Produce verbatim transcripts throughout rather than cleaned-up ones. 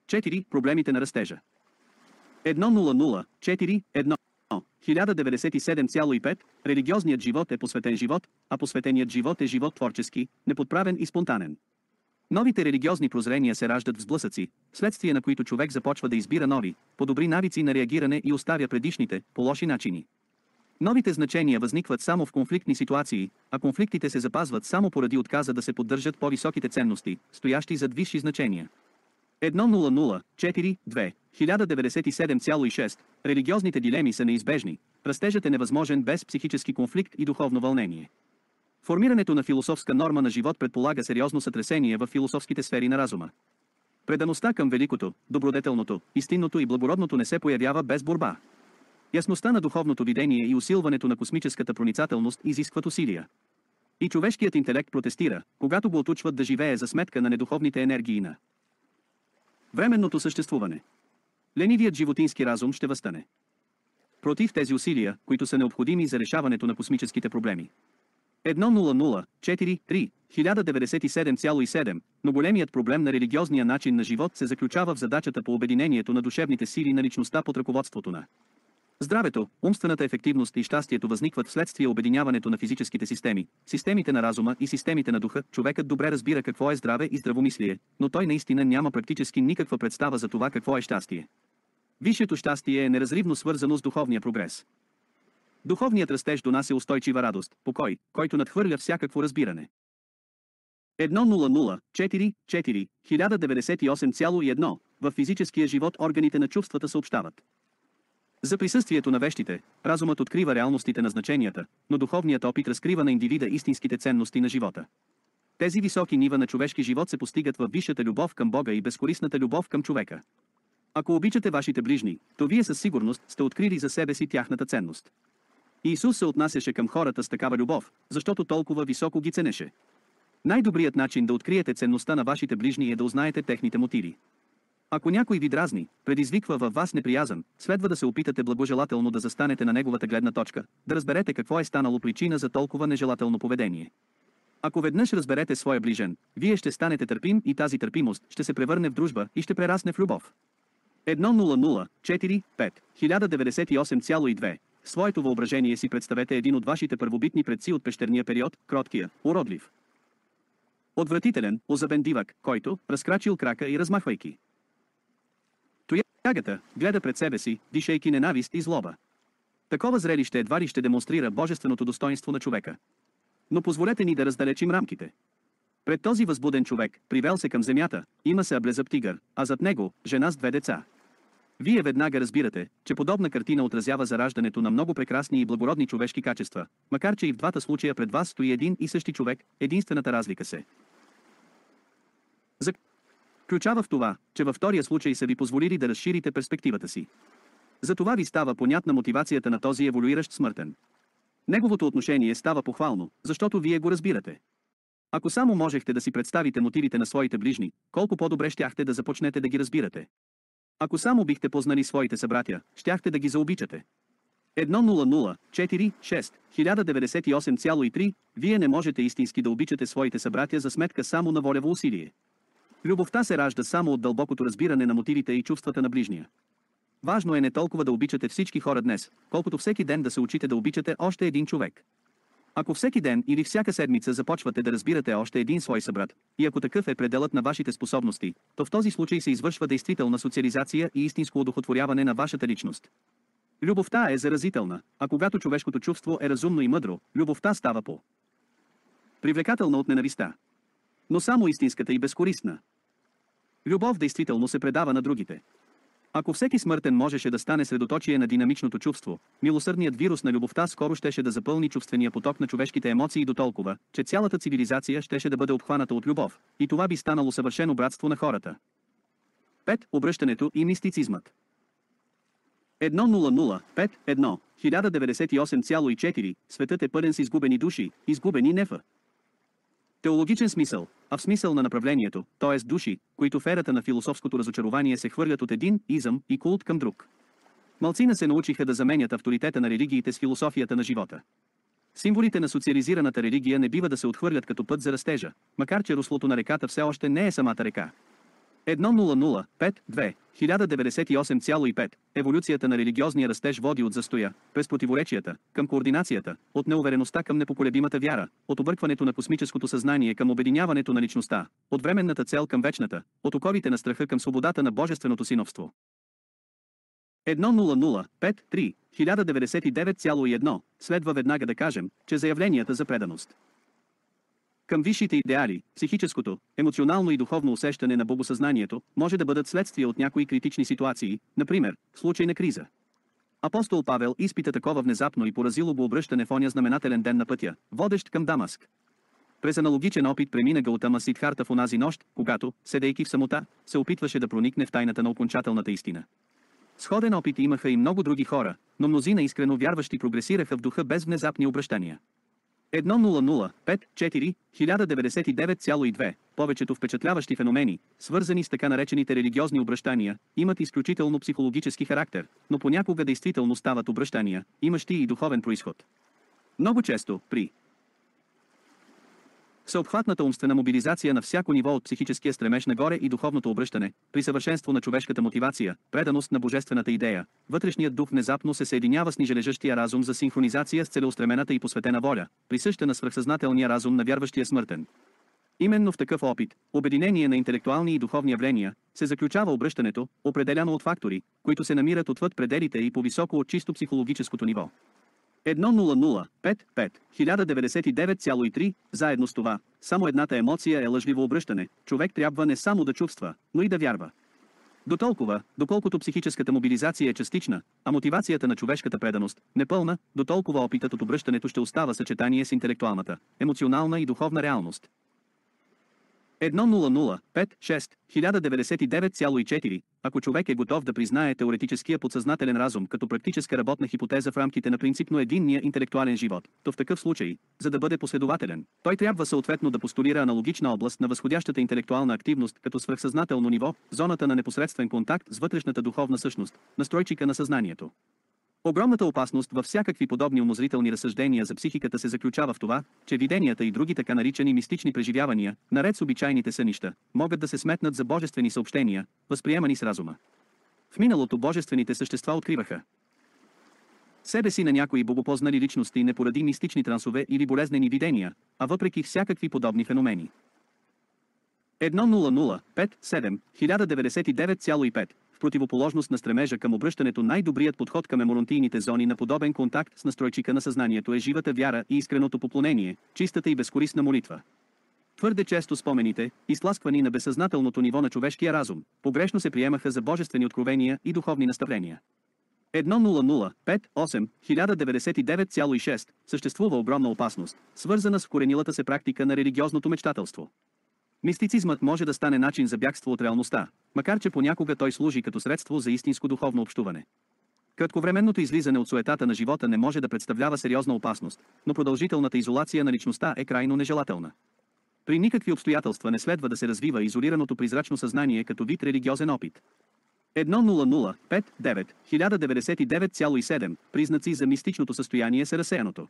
четири. Проблемите на растежа. едно нула нула четири едно хиляда деветдесет и седем цяло и пет. Религиозният живот е посветен живот, а посветеният живот е живот творчески, неподправен и спонтанен. Новите религиозни прозрения се раждат в сблъсъци, вследствие на които човек започва да избира нови, по-добри навици на реагиране и оставя предишните, по-лоши начини. Новите значения възникват само в конфликтни ситуации, а конфликтите се запазват само поради отказа да се поддържат по-високите ценности, стоящи зад висши значения. едно нула нула четири две хиляда деветдесет и седем цяло и шест. Религиозните дилеми са неизбежни, растежът е невъзможен без психически конфликт и духовно вълнение. Формирането на философска норма на живот предполага сериозно сътресение в философските сфери на разума. Предаността към великото, добродетелното, истинното и благородното не се появява без борба. Ясността на духовното видение и усилването на космическата проницателност изискват усилия. И човешкият интелект протестира, когато го отучват да живее за сметка на недуховните енергии на временното съществуване. Ленивият животински разум ще възстане против тези усилия, които са необходими за решаването на космическите проблеми. едно нула нула четири три хиляда деветдесет и седем цяло и седем. Но големият проблем на религиозния начин на живот се заключава в задачата по обединението на душевните сили на личността под ръководството на здравето. Умствената ефективност и щастието възникват вследствие обединяването на физическите системи, системите на разума и системите на духа. Човекът добре разбира какво е здраве и здравомислие, но той наистина няма практически никаква представа за това какво е щастие. Висшето щастие е неразривно свързано с духовния прогрес. Духовният растеж донася устойчива радост, покой, който надхвърля всякакво разбиране. едно нула нула четири четири хиляда деветдесет и осем цяло и едно. В физическия живот органите на чувствата съобщават за присъствието на вещите. Разумът открива реалностите на значенията, но духовният опит разкрива на индивида истинските ценности на живота. Тези високи нива на човешки живот се постигат във висшата любов към Бога и безкористната любов към човека. Ако обичате вашите ближни, то вие със сигурност сте открили за себе си тяхната ценност. Исус се отнасяше към хората с такава любов, защото толкова високо ги ценеше. Най-добрият начин да откриете ценността на вашите ближни е да узнаете техните мотиви. Ако някой ви дразни, предизвиква във вас неприязън, следва да се опитате благожелателно да застанете на неговата гледна точка, да разберете какво е станало причина за толкова нежелателно поведение. Ако веднъж разберете своя ближен, вие ще станете търпим и тази търпимост ще се превърне в дружба и ще прерасне в любов. едно нула нула четири пет хиляда деветдесет и осем цяло и две. В своето въображение си представете един от вашите първобитни предци от пещерния период, кроткия, уродлив, отвратителен, озабен дивак, който, разкрачил крака и размахвайки тоягата, гледа пред себе си, дишайки ненавист и злоба. Такова зрелище едва ли ще демонстрира божественото достоинство на човека. Но позволете ни да раздалечим рамките. Пред този възбуден човек, привел се към земята, има се аблезъб тигър, а зад него – жена с две деца. Вие веднага разбирате, че подобна картина отразява зараждането на много прекрасни и благородни човешки качества, макар че и в двата случая пред вас стои един и същи човек, единствената разлика се заключава в това, че във втория случай са ви позволили да разширите перспективата си. Затова ви става понятна мотивацията на този еволюиращ смъртен. Неговото отношение става похвално, защото вие го разбирате. Ако само можехте да си представите мотивите на своите ближни, колко по-добре щяхте да започнете да ги разбирате. Ако само бихте познали своите събратя, щяхте да ги заобичате. едно нула нула четири шест хиляда деветдесет и осем цяло и три. Вие не можете истински да обичате своите събратя за сметка само на волево усилие. Любовта се ражда само от дълбокото разбиране на мотивите и чувствата на ближния. Важно е не толкова да обичате всички хора днес, колкото всеки ден да се учите да обичате още един човек. Ако всеки ден или всяка седмица започвате да разбирате още един свой събрат, и ако такъв е пределът на вашите способности, то в този случай се извършва действителна социализация и истинско удохотворяване на вашата личност. Любовта е заразителна, а когато човешкото чувство е разумно и мъдро, любовта става по привлекателна от ненавистта. Но само истинската и безкористна любов действително се предава на другите. Ако всеки смъртен можеше да стане средоточие на динамичното чувство, милосърдният вирус на любовта скоро щеше да запълни чувствения поток на човешките емоции до толкова, че цялата цивилизация щеше да бъде обхваната от любов, и това би станало съвършено братство на хората. пет. Обръщането и мистицизмът. едно нула нула пет едно хиляда деветдесет и осем цяло и четири. Светът е пълен с изгубени души, изгубени не в теологичен смисъл, а в смисъл на направлението, т.е. души, които в ерата на философското разочарование се хвърлят от един изъм и култ към друг. Малцина се научиха да заменят авторитета на религиите с философията на живота. Символите на социализираната религия не бива да се отхвърлят като път за растежа, макар че руслото на реката все още не е самата река. едно нула нула пет две хиляда деветдесет и осем цяло и пет Еволюцията на религиозния растеж води от застоя, през противоречията, към координацията, от неувереността към непоколебимата вяра, от объркването на космическото съзнание към обединяването на личността, от временната цел към вечната, от оковите на страха към свободата на божественото синовство. едно нула нула пет три хиляда деветдесет и девет цяло и едно Следва веднага да кажем, че заявленията за преданост към висшите идеали, психическото, емоционално и духовно усещане на богосъзнанието може да бъдат следствие от някои критични ситуации, например, в случай на криза. Апостол Павел изпита такова внезапно и поразило го обръщане в оня знаменателен ден на пътя, водещ към Дамаск. През аналогичен опит премина Гаутама Сидхарта в онази нощ, когато, седейки в самота, се опитваше да проникне в тайната на окончателната истина. Сходен опит имаха и много други хора, но мнозина искрено вярващи прогресираха в духа без внезапни обръщания. едно нула нула пет четири хиляда деветдесет и девет цяло и две Повечето впечатляващи феномени, свързани с така наречените религиозни обръщания, имат изключително психологически характер, но понякога действително стават обръщания, имащи и духовен произход. Много често, при всеобхватната умствена мобилизация на всяко ниво от психическия стремеж нагоре и духовното обръщане, при съвършенство на човешката мотивация, преданост на божествената идея, вътрешният дух внезапно се съединява с нижележащия разум за синхронизация с целеустремената и посветена воля, присъща на свръхсъзнателния разум на вярващия смъртен. Именно в такъв опит, обединение на интелектуални и духовни явления, се заключава обръщането, определено от фактори, които се намират отвъд пределите и по-високо от чисто психологическото ниво. едно нула нула пет пет хиляда деветдесет и девет цяло и три Заедно с това, само едната емоция е лъжливо обръщане, човек трябва не само да чувства, но и да вярва. Дотолкова, доколкото психическата мобилизация е частична, а мотивацията на човешката преданост непълна, дотолкова опитът от обръщането ще остава съчетание с интелектуалната, емоционална и духовна реалност. едно нула нула пет шест хиляда деветдесет и девет цяло и четири Ако човек е готов да признае теоретическия подсъзнателен разум като практическа работна хипотеза в рамките на принципно единния интелектуален живот, то в такъв случай, за да бъде последователен, той трябва съответно да постулира аналогична област на възходящата интелектуална активност като свръхсъзнателно ниво, зоната на непосредствен контакт с вътрешната духовна същност, настройчика на съзнанието. Огромната опасност във всякакви подобни умозрителни разсъждения за психиката се заключава в това, че виденията и други така наричани мистични преживявания, наред с обичайните сънища, могат да се сметнат за божествени съобщения, възприемани с разума. В миналото божествените същества откриваха себе си на някои богопознали личности не поради мистични трансове или болезнени видения, а въпреки всякакви подобни феномени. едно нула нула пет седем хиляда деветдесет и девет цяло и пет В противоположност на стремежа към обръщането, най-добрият подход към еморонтийните зони на подобен контакт с настройчика на съзнанието е живата вяра и искреното поклонение, чистата и безкорисна молитва. Твърде често спомените, изтласквани на безсъзнателното ниво на човешкия разум, погрешно се приемаха за божествени откровения и духовни наставления. едно нула нула пет осем хиляда деветдесет и девет цяло и шест Съществува огромна опасност, свързана с вкоренилата се практика на религиозното мечтателство. Мистицизмът може да стане начин за бягство от реалността, макар че понякога той служи като средство за истинско духовно общуване. Кратковременното излизане от суетата на живота не може да представлява сериозна опасност, но продължителната изолация на личността е крайно нежелателна. При никакви обстоятелства не следва да се развива изолираното призрачно съзнание като вид религиозен опит. едно нула нула пет девет хиляда деветдесет и девет цяло и седем Признаци за мистичното състояние са разсеяното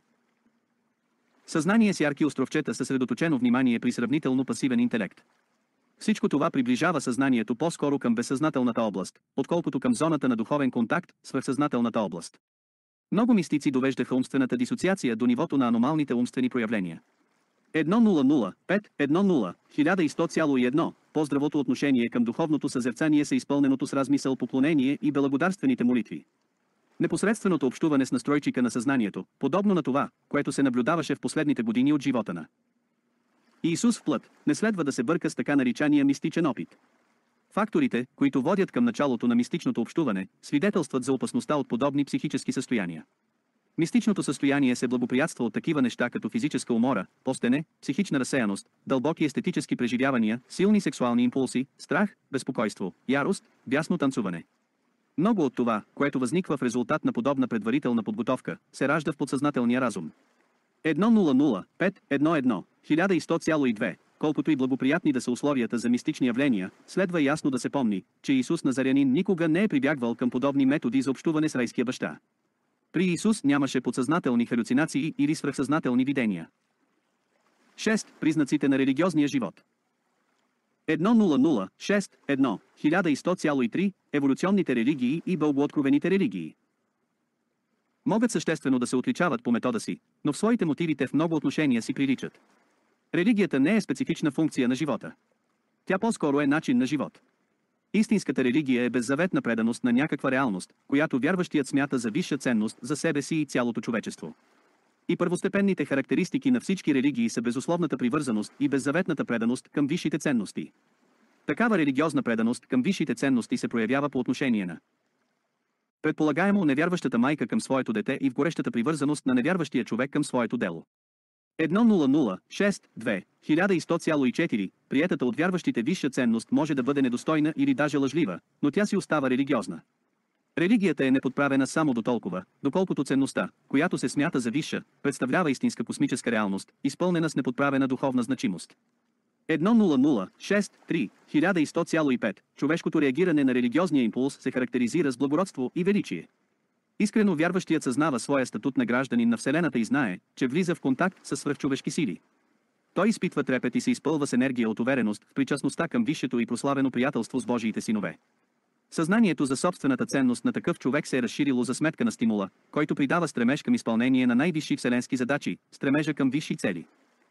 съзнание с ярки островчета, съсредоточено внимание при сравнително пасивен интелект. Всичко това приближава съзнанието по-скоро към безсъзнателната област, отколкото към зоната на духовен контакт с свръхсъзнателната област. Много мистици довеждаха умствената дисоциация до нивото на аномалните умствени проявления. едно нула нула пет едно нула хиляда и сто цяло и едно По-здравото отношение към духовното съзерцание са изпълненото с размисъл, поклонение и благодарствените молитви. Непосредственото общуване с настройчика на съзнанието, подобно на това, което се наблюдаваше в последните години от живота на Иисус в плът, не следва да се бърка с така наричания мистичен опит. Факторите, които водят към началото на мистичното общуване, свидетелстват за опасността от подобни психически състояния. Мистичното състояние се благоприятства от такива неща като физическа умора, постене, психична разсеяност, дълбоки естетически преживявания, силни сексуални импулси, страх, безпокойство, ярост, бясно танцуване. Много от това, което възниква в резултат на подобна предварителна подготовка, се ражда в подсъзнателния разум. едно нула нула пет едно едно хиляда и сто цяло и две Колкото и благоприятни да са условията за мистични явления, следва ясно да се помни, че Исус Назарянин никога не е прибягвал към подобни методи за общуване с райския баща. При Исус нямаше подсъзнателни халюцинации или свръхсъзнателни видения. шест Признаците на религиозния живот. едно нула нула шест едно хиляда сто цяло и три еволюционните религии и бългооткровените религии могат съществено да се отличават по метода си, но в своите мотивите в много отношения си приличат. Религията не е специфична функция на живота. Тя по-скоро е начин на живот. Истинската религия е беззаветна преданост на някаква реалност, която вярващият смята за висша ценност за себе си и цялото човечество. И първостепенните характеристики на всички религии са безусловната привързаност и беззаветната преданост към висшите ценности. Такава религиозна преданост към висшите ценности се проявява по отношение на предполагаемо невярващата майка към своето дете и в горещата привързаност на невярващия човек към своето дело. едно нула нула шест две хиляда сто цяло и четири приетата от вярващите висша ценност може да бъде недостойна или даже лъжлива, но тя си остава религиозна. Религията е неподправена само до толкова, доколкото ценността, която се смята за висша, представлява истинска космическа реалност, изпълнена с неподправена духовна значимост. едно нула нула шест три хиляда сто цяло и пет човешкото реагиране на религиозния импулс се характеризира с благородство и величие. Искрено вярващият съзнава своя статут на гражданин на Вселената и знае, че влиза в контакт с свръхчовешки сили. Той изпитва трепет и се изпълва с енергия от увереност в причастността към висшето и прославено приятелство с Божиите синове. Съзнанието за собствената ценност на такъв човек се е разширило за сметка на стимула, който придава стремеж към изпълнение на най-висши вселенски задачи, стремежа към висши цели.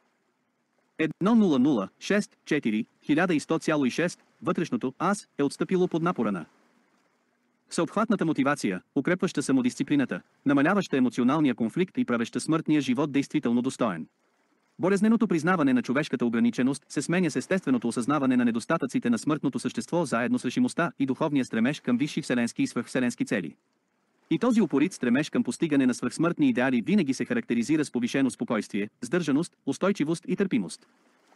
едно нула нула шест четири хиляда сто цяло и шест вътрешното аз е отстъпило под напора на всеобхватната мотивация, укрепваща самодисциплината, намаляваща емоционалния конфликт и правеща смъртния живот действително достоен. Болезненото признаване на човешката ограниченост се сменя с естественото осъзнаване на недостатъците на смъртното същество заедно с решимостта и духовния стремеж към висши вселенски и свръхвселенски цели. И този упорит стремеж към постигане на свръхсмъртни идеали винаги се характеризира с повишено спокойствие, сдържаност, устойчивост и търпимост.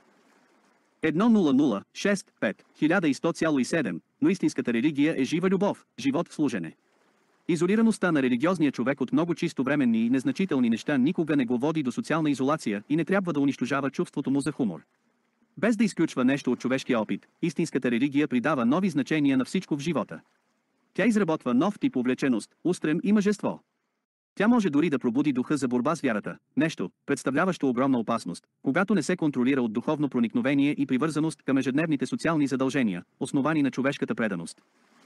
едно нула нула шест пет хиляда сто цяло и седем но истинската религия е жива любов, живот в служене. Изолираността на религиозния човек от много чисто временни и незначителни неща никога не го води до социална изолация и не трябва да унищожава чувството му за хумор. Без да изключва нещо от човешкия опит, истинската религия придава нови значения на всичко в живота. Тя изработва нов тип увлеченост, устрем и мъжество. Тя може дори да пробуди духа за борба с вярата, нещо, представляващо огромна опасност, когато не се контролира от духовно проникновение и привързаност към ежедневните социални задължения, основани на човешката преданост.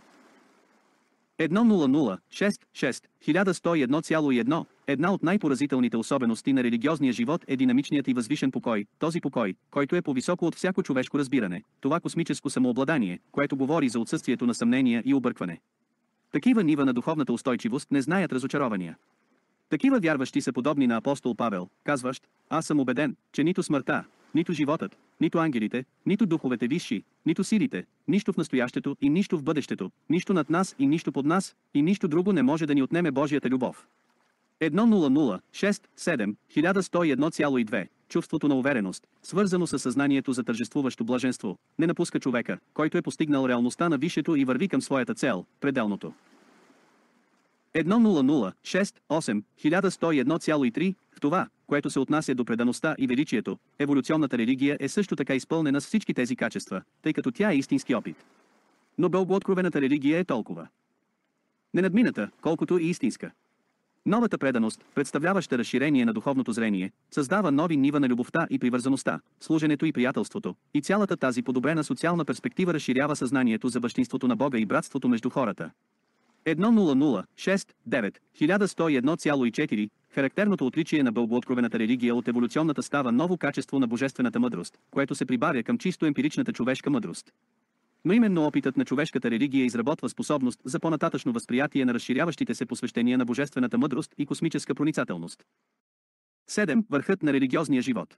едно нула нула шест шест хиляда сто и едно цяло и едно Една от най-поразителните особености на религиозния живот е динамичният и възвишен покой, този покой, който е по-високо от всяко човешко разбиране, това космическо самообладание, което говори за отсъствието на съмнения и объркване. Такива нива на духовната устойчивост не знаят разочарования. Такива вярващи са подобни на апостол Павел, казващ: аз съм убеден, че нито смъртта, нито животът, нито ангелите, нито духовете висши, нито силите, нищо в настоящето и нищо в бъдещето, нищо над нас и нищо под нас, и нищо друго не може да ни отнеме Божията любов. едно нула нула шест седем хиляда сто и едно цяло и две Чувството на увереност, свързано с съзнанието за тържествуващо блаженство, не напуска човека, който е постигнал реалността на висшето и върви към своята цел, пределното. едно нула нула шест осем хиляда сто и едно цяло и три В това, което се отнася до предаността и величието, еволюционната религия е също така изпълнена с всички тези качества, тъй като тя е истински опит. Но бългооткровената религия е толкова ненадмината, колкото и истинска. Новата преданост, представляваща разширение на духовното зрение, създава нови нива на любовта и привързаността, служенето и приятелството, и цялата тази подобрена социална перспектива разширява съзнанието за бащинството на Бога и братството между хората. едно нула нула шест девет хиляда сто и едно цяло и четири Характерното отличие на бългооткровената религия от еволюционната става ново качество на божествената мъдрост, което се прибавя към чисто емпиричната човешка мъдрост. Но именно опитът на човешката религия изработва способност за по-нататъчно възприятие на разширяващите се посвещения на божествена мъдрост и космическа проницателност. седем Върхът на религиозния живот.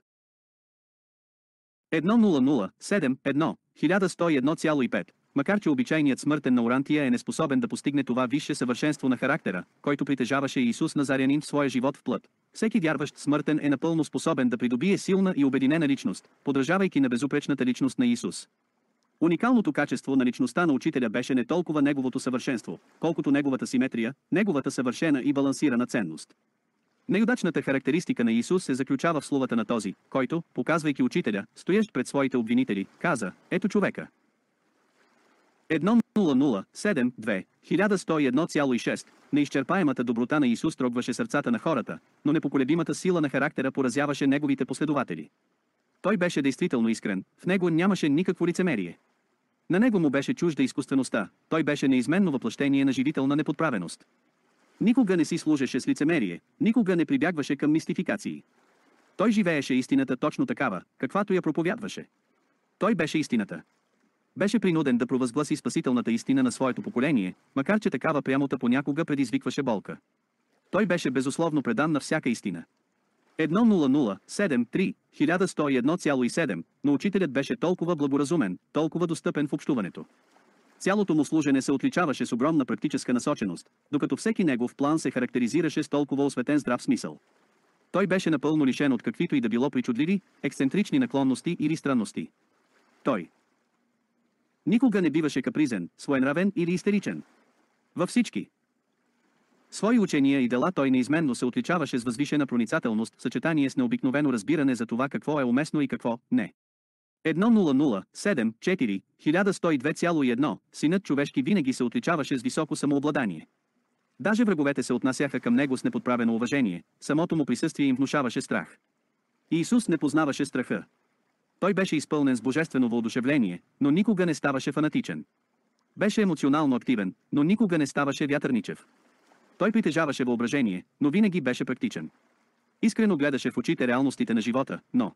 едно нула нула седем едно хиляда сто и едно цяло и пет Макар че обичайният смъртен на Орантия е неспособен да постигне това висше съвършенство на характера, който притежаваше Исус Назарянин в своя живот в плът, всеки вярващ смъртен е напълно способен да придобие силна и обединена личност, подражавайки на безупречната личност на Исус. Уникалното качество на личността на учителя беше не толкова неговото съвършенство, колкото неговата симетрия, неговата съвършена и балансирана ценност. Неудачната характеристика на Исус се заключава в словата на този, който, показвайки учителя, стоящ пред своите обвинители, каза: ето човека. едно нула нула седем две хиляда сто и едно цяло и шест Неизчерпаемата доброта на Исус трогваше сърцата на хората, но непоколебимата сила на характера поразяваше неговите последователи. Той беше действително искрен, в него нямаше никакво лицемерие. На него му беше чужда изкуствеността, той беше неизменно въплъщение на живителна неподправеност. Никога не си служеше с лицемерие, никога не прибягваше към мистификации. Той живееше истината точно такава, каквато я проповядваше. Той беше истината. Беше принуден да провъзгласи спасителната истина на своето поколение, макар че такава прямота понякога предизвикваше болка. Той беше безусловно предан на всяка истина. едно нула нула седем три хиляда сто и едно цяло седем, но учителят беше толкова благоразумен, толкова достъпен в общуването. Цялото му служене се отличаваше с огромна практическа насоченост, докато всеки негов план се характеризираше с толкова осветен здрав смисъл. Той беше напълно лишен от каквито и да било причудливи, ексцентрични наклонности или странности. Той никога не биваше капризен, своенравен или истеричен. Във всички свои учения и дела той неизменно се отличаваше с възвишена проницателност в съчетание с необикновено разбиране за това какво е уместно и какво не. едно нула нула седем четири хиляда сто и две цяло едно Синът човешки винаги се отличаваше с високо самообладание. Даже враговете се отнасяха към него с неподправено уважение, самото му присъствие им внушаваше страх. Иисус не познаваше страха. Той беше изпълнен с божествено въодушевление, но никога не ставаше фанатичен. Беше емоционално активен, но никога не ставаше вятърничев. Той притежаваше въображение, но винаги беше практичен. Искрено гледаше в очите реалностите на живота, но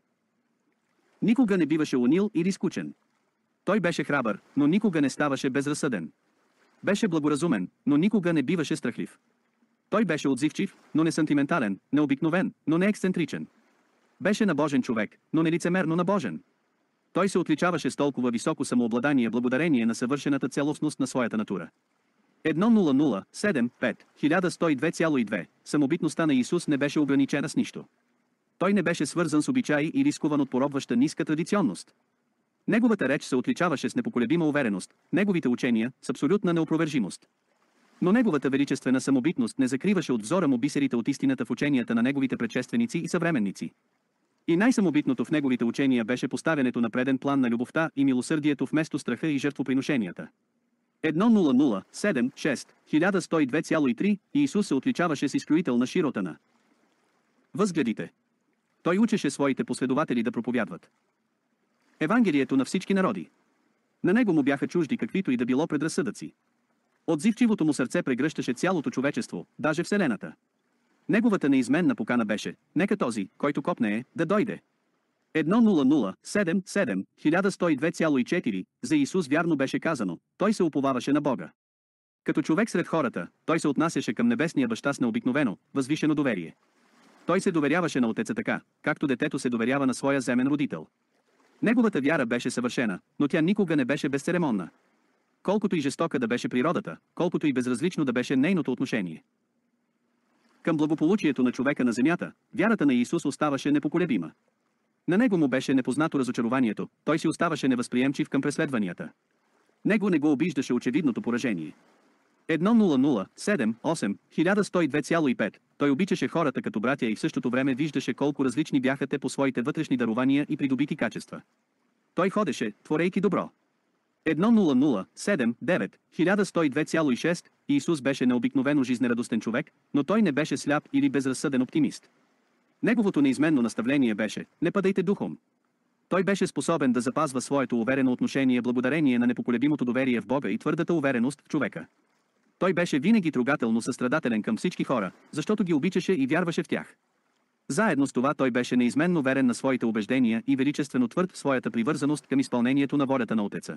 никога не биваше унил или скучен. Той беше храбър, но никога не ставаше безразсъден. Беше благоразумен, но никога не биваше страхлив. Той беше отзивчив, но не сантиментален, необикновен, но не ексцентричен. Беше набожен човек, но не лицемерно набожен. Той се отличаваше с толкова високо самообладание благодарение на съвършената целостност на своята натура. едно нула нула седем пет хиляда сто и две цяло две Самобитността на Исус не беше ограничена с нищо. Той не беше свързан с обичаи и рискуван от поробваща ниска традиционност. Неговата реч се отличаваше с непоколебима увереност, неговите учения с абсолютна неопровержимост. Но неговата величествена самобитност не закриваше от взора му бисерите от истината в ученията на неговите предшественици и съвременници. И най-самобитното в неговите учения беше поставянето на преден план на любовта и милосърдието вместо страха и жертвоприношенията. едно нула нула седем шест хиляда сто и две цяло три Иисус се отличаваше с изключителна широта на възгледите. Той учеше своите последователи да проповядват Евангелието на всички народи. На него му бяха чужди каквито и да било предразсъдъци. Отзивчивото му сърце прегръщаше цялото човечество, даже Вселената. Неговата неизменна покана беше: нека този, който копнее, да дойде. едно нула нула седем седем хиляда сто и две цяло четири За Исус вярно беше казано, той се уповаваше на Бога. Като човек сред хората, той се отнасяше към небесния баща с необикновено, възвишено доверие. Той се доверяваше на Отеца така, както детето се доверява на своя земен родител. Неговата вяра беше съвършена, но тя никога не беше безцеремонна. Колкото и жестока да беше природата, колкото и безразлично да беше нейното отношение към благополучието на човека на земята, вярата на Исус оставаше непоколебима. На него му беше непознато разочарованието, той си оставаше невъзприемчив към преследванията. Него не го обиждаше очевидното поражение. едно нула нула седем осем хиляда сто и две цяло пет Той обичаше хората като братя и в същото време виждаше колко различни бяха те по своите вътрешни дарования и придобити качества. Той ходеше, творейки добро. едно нула нула седем девет хиляда сто и две цяло шест Иисус беше необикновено жизнерадостен човек, но той не беше сляп или безразсъден оптимист. Неговото неизменно наставление беше: не падайте духом. Той беше способен да запазва своето уверено отношение благодарение на непоколебимото доверие в Бога и твърдата увереност в човека. Той беше винаги трогателно състрадателен към всички хора, защото ги обичаше и вярваше в тях. Заедно с това той беше неизменно верен на своите убеждения и величествено твърд в своята привързаност към изпълнението на волята на Отеца.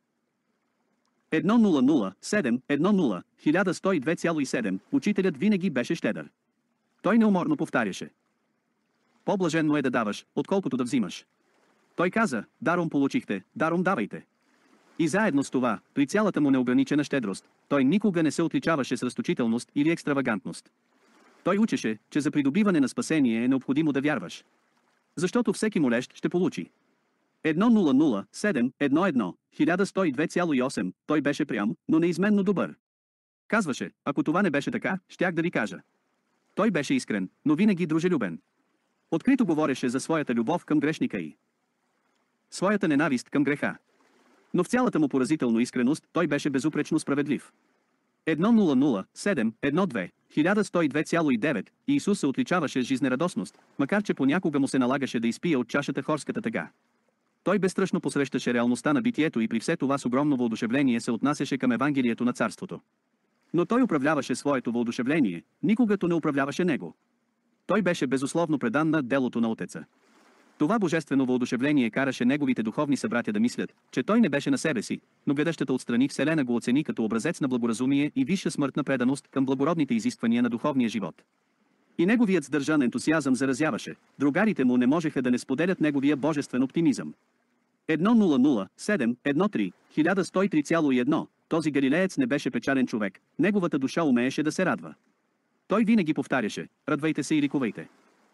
едно нула нула седем едно нула хиляда сто и две цяло седем Учителят винаги беше щедър. Той неуморно повтаряше: по-блаженно е да даваш, отколкото да взимаш. Той каза: даром получихте, даром давайте. И заедно с това, при цялата му неограничена щедрост, той никога не се отличаваше с разточителност или екстравагантност. Той учеше, че за придобиване на спасение е необходимо да вярваш. Защото всеки молещ ще получи. едно нула нула седем едно едно хиляда сто и две цяло осем Той беше прям, но неизменно добър. Казваше: ако това не беше така, щях да ви кажа. Той беше искрен, но винаги дружелюбен. Открито говореше за своята любов към грешника и своята ненавист към греха. Но в цялата му поразително искреност той беше безупречно справедлив. едно нула нула седем едно две хиляда сто и две цяло и девет, Иисус се отличаваше с жизнерадостност, макар че понякога му се налагаше да изпие от чашата хорската тъга. Той безстрашно посрещаше реалността на битието и при все това с огромно въодушевление се отнасяше към Евангелието на царството. Но той управляваше своето въодушевление, никога то не управляваше него. Той беше безусловно предан на делото на Отеца. Това божествено въодушевление караше неговите духовни събратя да мислят, че той не беше на себе си, но гледащата отстрани Вселена го оцени като образец на благоразумие и висша смъртна преданост към благородните изисквания на духовния живот. И неговият сдържан ентусиазъм заразяваше, другарите му не можеха да не споделят неговия божествен оптимизъм. едно нула нула седем едно три хиляда сто и три цяло и едно Този галилеец не беше печален човек, неговата душа умееше да се радва. Той винаги повтаряше: радвайте се и ликувайте.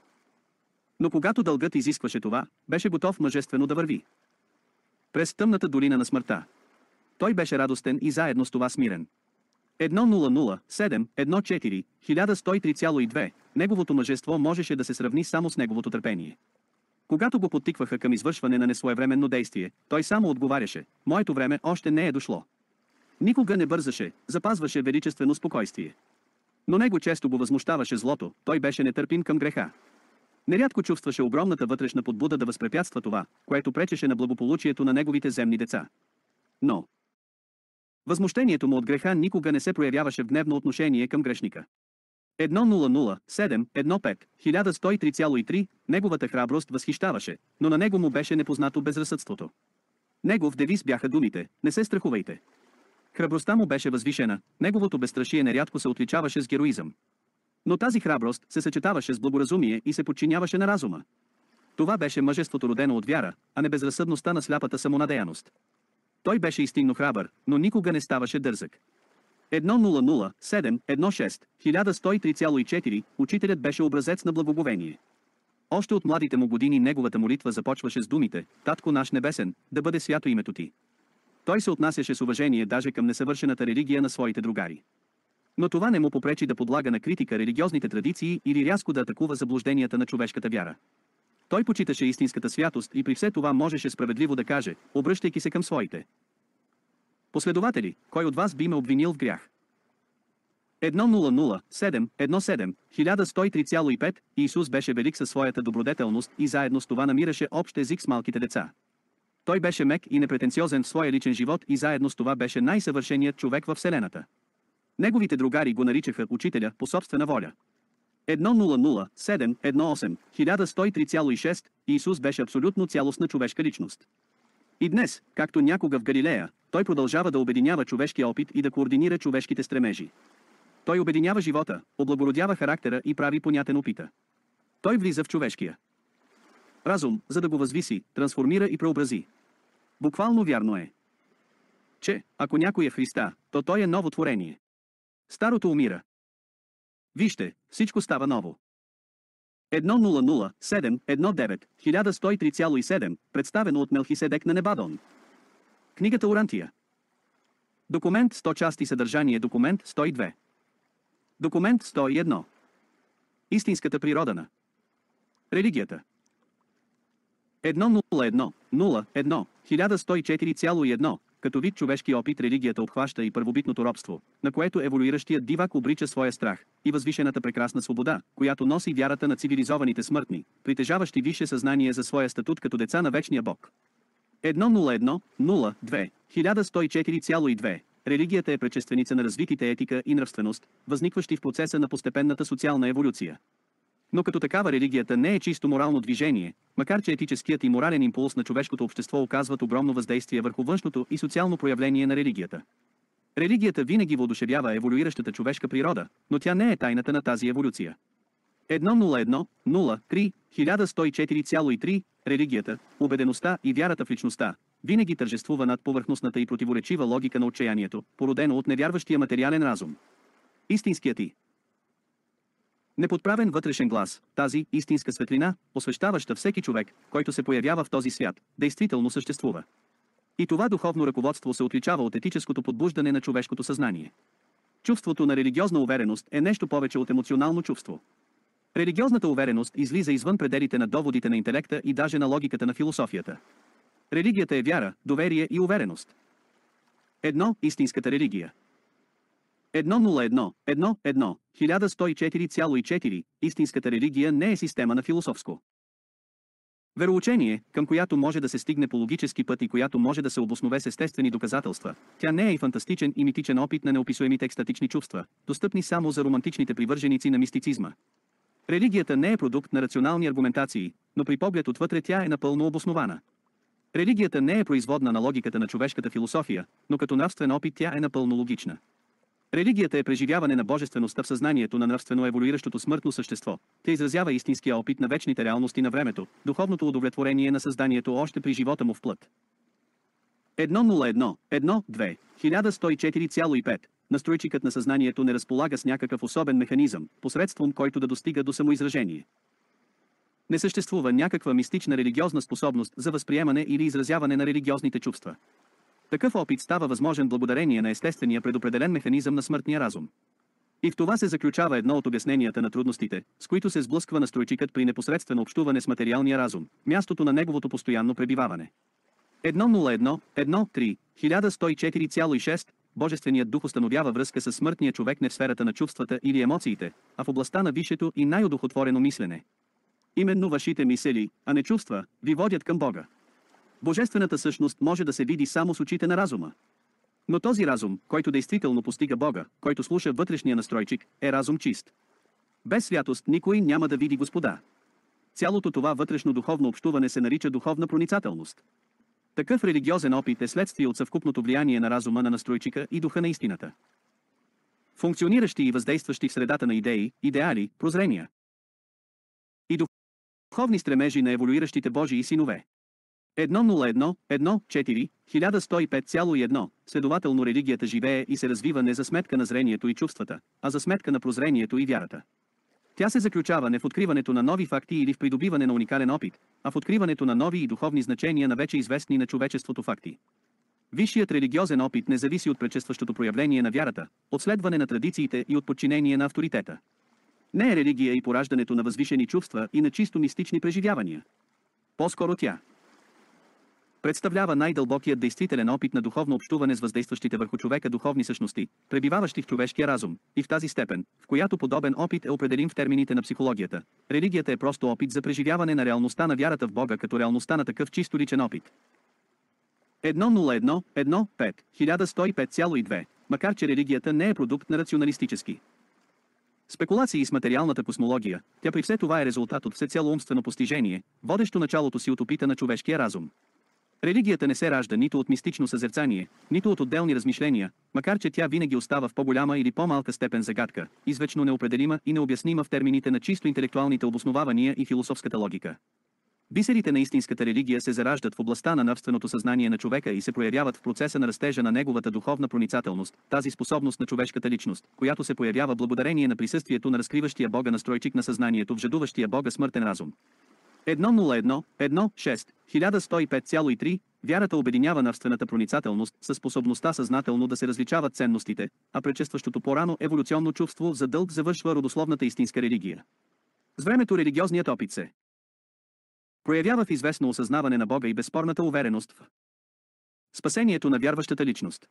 Но когато дългът изискваше това, беше готов мъжествено да върви през тъмната долина на смъртта. Той беше радостен и заедно с това смирен. едно нула нула седем едно четири хиляда сто и три цяло и две Неговото мъжество можеше да се сравни само с неговото търпение. Когато го подтикваха към извършване на несвоевременно действие, той само отговаряше: моето време още не е дошло. Никога не бързаше, запазваше величествено спокойствие. Но него често го възмущаваше злото, той беше нетърпим към греха. Нерядко чувстваше огромната вътрешна подбуда да възпрепятства това, което пречеше на благополучието на неговите земни деца. Но възмущението му от греха никога не се проявяваше в гневно отношение към грешника. едно нула нула седем едно пет хиляда сто и три цяло и три Неговата храброст възхищаваше, но на него му беше непознато безразсъдството. Негов девиз бяха думите: не се страхувайте. Храбростта му беше възвишена, неговото безстрашие нерядко се отличаваше с героизъм. Но тази храброст се съчетаваше с благоразумие и се подчиняваше на разума. Това беше мъжеството родено от вяра, а не безразсъдността на сляпата самонадеяност. Той беше истинно храбър, но никога не ставаше дързък. едно нула нула седем едно шест хиляда сто и три цяло и четири Учителят беше образец на благоговение. Още от младите му години неговата молитва започваше с думите: Татко наш небесен, да бъде свято името ти. Той се отнасяше с уважение даже към несъвършената религия на своите другари. Но това не му попречи да подлага на критика религиозните традиции или рязко да атакува заблужденията на човешката вяра. Той почиташе истинската святост и при все това можеше справедливо да каже, обръщайки се към своите последователи: кой от вас би ме обвинил в грях? едно нула нула седем едно седем хиляда сто и три цяло и пет Иисус беше велик със своята добродетелност и заедно с това намираше общ език с малките деца. Той беше мек и непретенциозен в своя личен живот и заедно с това беше най-съвършеният човек във Вселената. Неговите другари го наричаха Учителя по собствена воля. едно нула нула седем едно осем хиляда сто и три цяло и шест Иисус беше абсолютно цялостна човешка личност. И днес, както някога в Галилея, той продължава да обединява човешкия опит и да координира човешките стремежи. Той обединява живота, облагородява характера и прави понятен опита. Той влиза в човешкия разум, за да го възвиси, трансформира и преобрази. Буквално вярно е, че, ако някой е в Христа, то той е ново творение. Старото умира. Вижте, всичко става ново. едно нула нула седем едно девет хиляда сто и три цяло и седем Представено от Мелхиседек на Небадон. Книгата Орантия. Документ сто части съдържание Документ сто и две. Документ сто и едно. Истинската природа на религията. едно нула едно нула едно хиляда сто и четири цяло и едно Като вид човешки опит религията обхваща и първобитното робство, на което еволюиращият дивак обрича своя страх, и възвишената прекрасна свобода, която носи вярата на цивилизованите смъртни, притежаващи висше съзнание за своя статут като деца на вечния Бог. едно нула едно нула две хиляда сто и четири цяло и две Религията е предшественица на развитите етика и нравственост, възникващи в процеса на постепенната социална еволюция. Но като такава религията не е чисто морално движение, макар че етическият и морален импулс на човешкото общество оказват огромно въздействие върху външното и социално проявление на религията. Религията винаги въодушевява еволюиращата човешка природа, но тя не е тайната на тази еволюция. едно нула едно нула три хиляда сто и четири цяло и три Религията, убедеността и вярата в личността винаги тържествува над повърхностната и противоречива логика на отчаянието, породено от невярващия материален разум. Истинският и неподправен вътрешен глас, тази истинска светлина, освещаваща всеки човек, който се появява в този свят, действително съществува. И това духовно ръководство се отличава от етическото подбуждане на човешкото съзнание. Чувството на религиозна увереност е нещо повече от емоционално чувство. Религиозната увереност излиза извън пределите на доводите на интелекта и даже на логиката на философията. Религията е вяра, доверие и увереност. Едно, истинската религия. едно нула едно, едно, едно, хиляда сто и четири цяло и четири, истинската религия не е система на философско вероучение, към която може да се стигне по логически път и която може да се обоснове с естествени доказателства. Тя не е и фантастичен и митичен опит на неописуемите екстатични чувства, достъпни само за романтичните привърженици на мистицизма. Религията не е продукт на рационални аргументации, но при поглед отвътре тя е напълно обоснована. Религията не е производна на логиката на човешката философия, но като нравствен опит тя е напълно логична. Религията е преживяване на божествеността в съзнанието на нравствено еволюиращото смъртно същество. Тя изразява истинския опит на вечните реалности на времето, духовното удовлетворение на създанието още при живота му в плът. едно нула едно, едно, две, хиляда сто и четири цяло и пет. Настройчикът на съзнанието не разполага с някакъв особен механизъм, посредством който да достига до самоизражение. Не съществува някаква мистична религиозна способност за възприемане или изразяване на религиозните чувства. Такъв опит става възможен благодарение на естествения предопределен механизъм на смъртния разум. И в това се заключава едно от обясненията на трудностите, с които се сблъсква настройчикът при непосредствено общуване с материалния разум, мястото на неговото постоянно пребиваване. едно нула едно, едно, три, хиляда сто и четири цяло и шест. Божественият дух установява връзка с смъртния човек не в сферата на чувствата или емоциите, а в областта на висшето и най-одухотворено мислене. Именно вашите мисели, а не чувства, ви водят към Бога. Божествената същност може да се види само с очите на разума. Но този разум, който действително постига Бога, който слуша вътрешния настройчик, е разум чист. Без святост никой няма да види Господа. Цялото това вътрешно духовно общуване се нарича духовна проницателност. Такъв религиозен опит е следствие от съвкупното влияние на разума на настройчика и духа на истината. Функциониращи и въздействащи в средата на идеи, идеали, прозрения и духовни стремежи на еволюиращите Божии синове. едно нула едно, едно, четири, хиляда сто и пет цяло и едно. Следователно религията живее и се развива не за сметка на зрението и чувствата, а за сметка на прозрението и вярата. Тя се заключава не в откриването на нови факти или в придобиване на уникален опит, а в откриването на нови и духовни значения на вече известни на човечеството факти. Висшият религиозен опит не зависи от предшестващото проявление на вярата, от следване на традициите и от подчинение на авторитета. Не е религия и пораждането на възвишени чувства и на чисто мистични преживявания. По-скоро тя представлява най-дълбокият действителен опит на духовно общуване с въздействащите върху човека духовни същности, пребиваващи в човешкия разум, и в тази степен, в която подобен опит е определим в термините на психологията. Религията е просто опит за преживяване на реалността на вярата в Бога като реалността на такъв чисто личен опит. едно нула едно, едно, пет, хиляда сто и пет цяло и две. Макар че религията не е продукт на рационалистически спекулации с материалната космология, тя при все това е резултат от всецяло умствено постижение, водещо началото си от опита на човешкия разум. Религията не се ражда нито от мистично съзерцание, нито от отделни размишления, макар че тя винаги остава в по-голяма или по-малка степен загадка, извечно неопределима и необяснима в термините на чисто интелектуалните обосновавания и философската логика. Бисерите на истинската религия се зараждат в областта на нравственото съзнание на човека и се проявяват в процеса на растежа на неговата духовна проницателност, тази способност на човешката личност, която се появява благодарение на присъствието на разкриващия Бога настройчик на съзнанието в жадуващия Бога смъртен разум. едно нула едно, едно, шест, хиляда сто и пет цяло и три. Вярата обединява нравствената проницателност със способността съзнателно да се различават ценностите, а предшестващото по-рано еволюционно чувство за дълг завършва родословната истинска религия. С времето религиозният опит се проявява в известно осъзнаване на Бога и безспорната увереност в спасението на вярващата личност.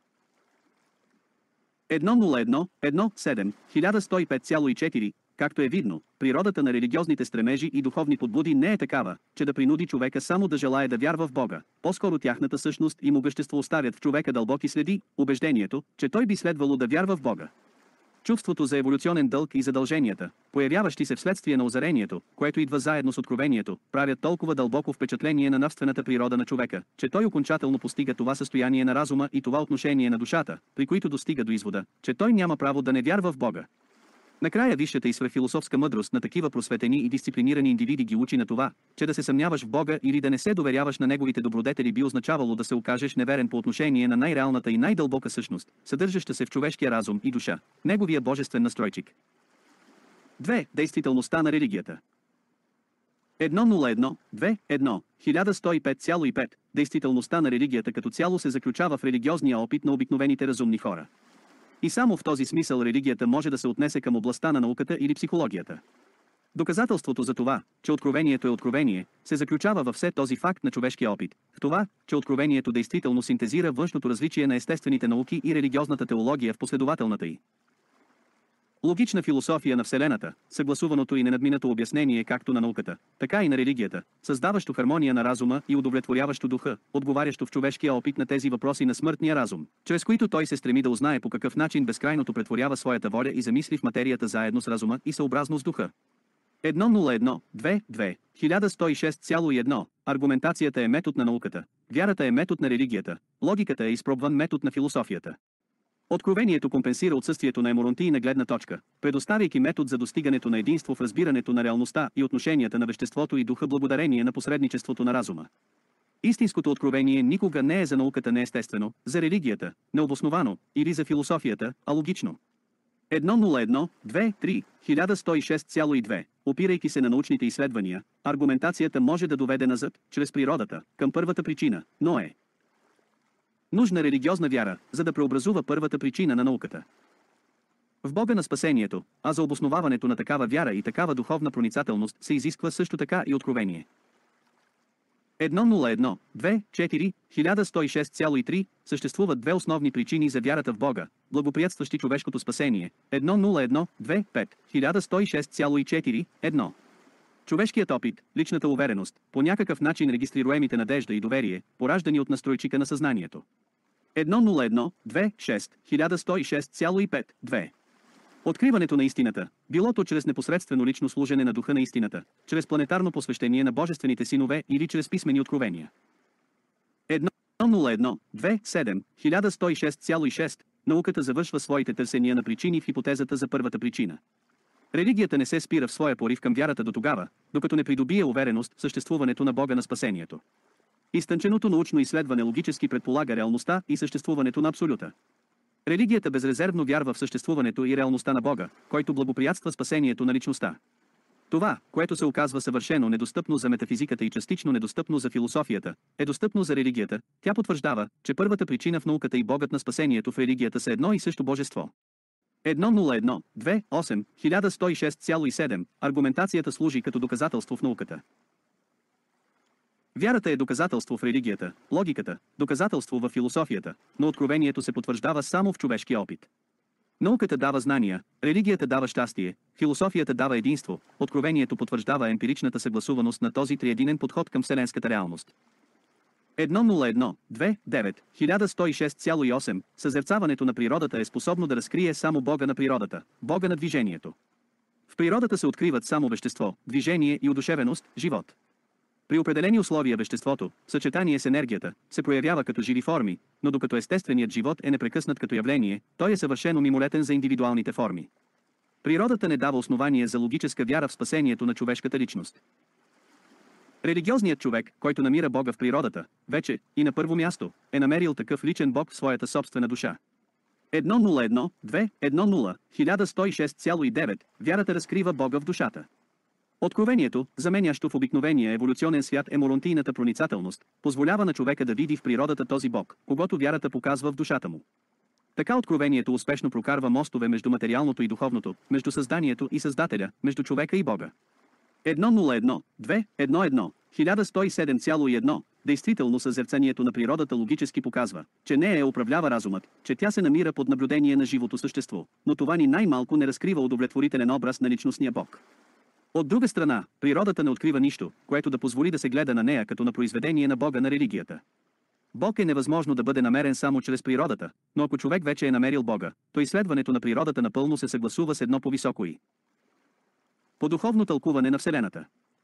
едно нула едно, едно, седем, хиляда сто и пет цяло и четири. Както е видно, природата на религиозните стремежи и духовни подбуди не е такава, че да принуди човека само да желае да вярва в Бога. По-скоро тяхната същност и могъщество оставят в човека дълбоки следи, убеждението, че той би следвало да вярва в Бога. Чувството за еволюционен дълг и задълженията, появяващи се вследствие на озарението, което идва заедно с откровението, правят толкова дълбоко впечатление на нравствената природа на човека, че той окончателно постига това състояние на разума и това отношение на душата, при които достига до извода, че той няма право да не вярва в Бога. Накрая висшата и свръхфилософска мъдрост на такива просветени и дисциплинирани индивиди ги учи на това, че да се съмняваш в Бога или да не се доверяваш на неговите добродетели би означавало да се окажеш неверен по отношение на най-реалната и най-дълбока същност, съдържаща се в човешкия разум и душа, неговия божествен настройчик. две. Действителността на религията. едно нула едно, две, едно, хиляда сто и пет цяло и пет. Действителността на религията като цяло се заключава в религиозния опит на обикновените разумни хора. И само в този смисъл религията може да се отнесе към областта на науката или психологията. Доказателството за това, че откровението е откровение, се заключава във все този факт на човешкия опит, в това, че откровението действително синтезира външното различие на естествените науки и религиозната теология в последователната й Логична философия на Вселената, съгласуваното и ненадминато обяснение както на науката, така и на религията, създаващо хармония на разума и удовлетворяващо духа, отговарящо в човешкия опит на тези въпроси на смъртния разум, чрез които той се стреми да узнае по какъв начин безкрайното претворява своята воля и замисли в материята заедно с разума и съобразно с духа. едно нула едно две две хиляда сто и шест цяло и едно Аргументацията е метод на науката, вярата е метод на религията, логиката е изпробван метод на философията. Откровението компенсира отсъствието на еморонтийна гледна точка, предоставяйки метод за достигането на единство в разбирането на реалността и отношенията на веществото и духа благодарение на посредничеството на разума. Истинското откровение никога не е за науката неестествено, за религията, необосновано, или за философията, а логично. едно нула едно две три хиляда сто и шест цяло и две Опирайки се на научните изследвания, аргументацията може да доведе назад, чрез природата, към първата причина, но е нужна религиозна вяра, за да преобразува първата причина на науката в Бога на спасението, а за обосноваването на такава вяра и такава духовна проницателност се изисква също така и откровение. едно нула едно две четири хиляда сто и шест цяло и три Съществуват две основни причини за вярата в Бога, благоприятстващи човешкото спасение. едно нула едно две пет хиляда сто и шест цяло и четири едно Човешкият опит, личната увереност, по някакъв начин регистрируемите надежда и доверие, пораждани от настройчика на съзнанието. едно нула едно две шест хиляда сто и шест цяло и пет две Откриването на истината, билото чрез непосредствено лично служене на духа на истината, чрез планетарно посвещение на божествените синове или чрез писмени откровения. едно нула едно две седем хиляда сто и шест цяло и шест Науката завършва своите търсения на причини в хипотезата за първата причина. Религията не се спира в своя порив към вярата до тогава, докато не придобие увереност в съществуването на Бога на спасението. Изтънченото научно изследване логически предполага реалността и съществуването на абсолюта. Религията безрезервно вярва в съществуването и реалността на Бога, който благоприятства спасението на личността. Това, което се оказва съвършено недостъпно за метафизиката и частично недостъпно за философията, е достъпно за религията. Тя потвърждава, че първата причина в науката и Богът на спасението в религията са едно и също божество. едно нула едно две осем хиляда сто и шест цяло и седем Аргументацията служи като доказателство в науката. Вярата е доказателство в религията, логиката, доказателство в философията, но откровението се потвърждава само в човешкия опит. Науката дава знания, религията дава щастие, философията дава единство, откровението потвърждава емпиричната съгласуваност на този триединен подход към вселенската реалност. едно нула едно две девет хиляда сто и шест цяло и осем Съзерцаването на природата е способно да разкрие само Бога на природата, Бога на движението. В природата се откриват само вещество, движение и одушевеност, живот. При определени условия веществото, в съчетание с енергията, се проявява като живи форми, но докато естественият живот е непрекъснат като явление, той е съвършено мимолетен за индивидуалните форми. Природата не дава основание за логическа вяра в спасението на човешката личност. Религиозният човек, който намира Бога в природата, вече, и на първо място, е намерил такъв личен Бог в своята собствена душа. едно нула едно две едно хиляда сто и шест цяло и девет Вярата разкрива Бога в душата. Откровението, заменящо в обикновения еволюционен свят еморонтийната проницателност, позволява на човека да види в природата този Бог, когото вярата показва в душата му. Така откровението успешно прокарва мостове между материалното и духовното, между създанието и Създателя, между човека и Бога. едно нула едно две едно хиляда сто и седем цяло и едно Действително съзерцанието на природата логически показва, че нея управлява разумът, че тя се намира под наблюдение на живото същество, но това ни най-малко не разкрива удовлетворителен образ на личностния Бог. От друга страна, природата не открива нищо, което да позволи да се гледа на нея като на произведение на Бога на религията. Бог е невъзможно да бъде намерен само чрез природата, но ако човек вече е намерил Бога, то изследването на природата напълно се съгласува с едно по-високо и по духовно тълкуване на Вселената.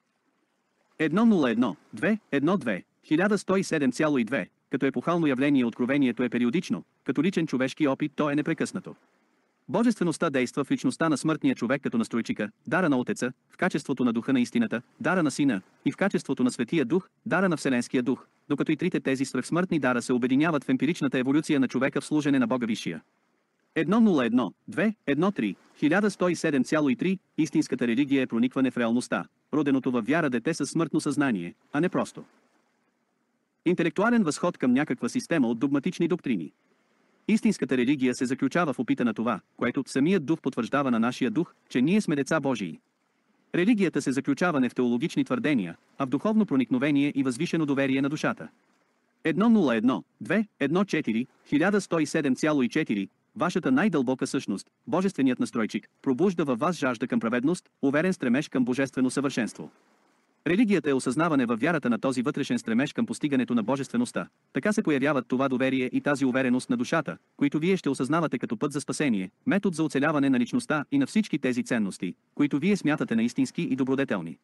едно нула едно две едно две хиляда сто и седем цяло и две Като епохално явление откровението е периодично, като личен човешки опит то е непрекъснато. Божествеността действа в личността на смъртния човек като настройчика, дара на Отеца, в качеството на духа на истината, дара на Сина, и в качеството на Светия Дух, дара на Вселенския Дух, докато и трите тези свръхсмъртни дара се обединяват в емпиричната еволюция на човека в служене на Бога Висшия. едно нула едно две едно три хиляда сто и седем цяло и три Истинската религия е проникване в реалността, роденото във вяра дете със смъртно съзнание, а не просто интелектуален възход към някаква система от догматични доктрини. Истинската религия се заключава в опита на това, което самият дух потвърждава на нашия дух, че ние сме деца Божии. Религията се заключава не в теологични твърдения, а в духовно проникновение и възвишено доверие на душата. едно нула едно две едно четири хиляда сто и седем цяло и четири вашата най-дълбока същност, божественият настройчик, пробужда във вас жажда към праведност, уверен стремеж към божествено съвършенство. Религията е осъзнаване във вярата на този вътрешен стремеж към постигането на божествеността. Така се появяват това доверие и тази увереност на душата, които вие ще осъзнавате като път за спасение, метод за оцеляване на личността и на всички тези ценности, които вие смятате на истински и добродетелни.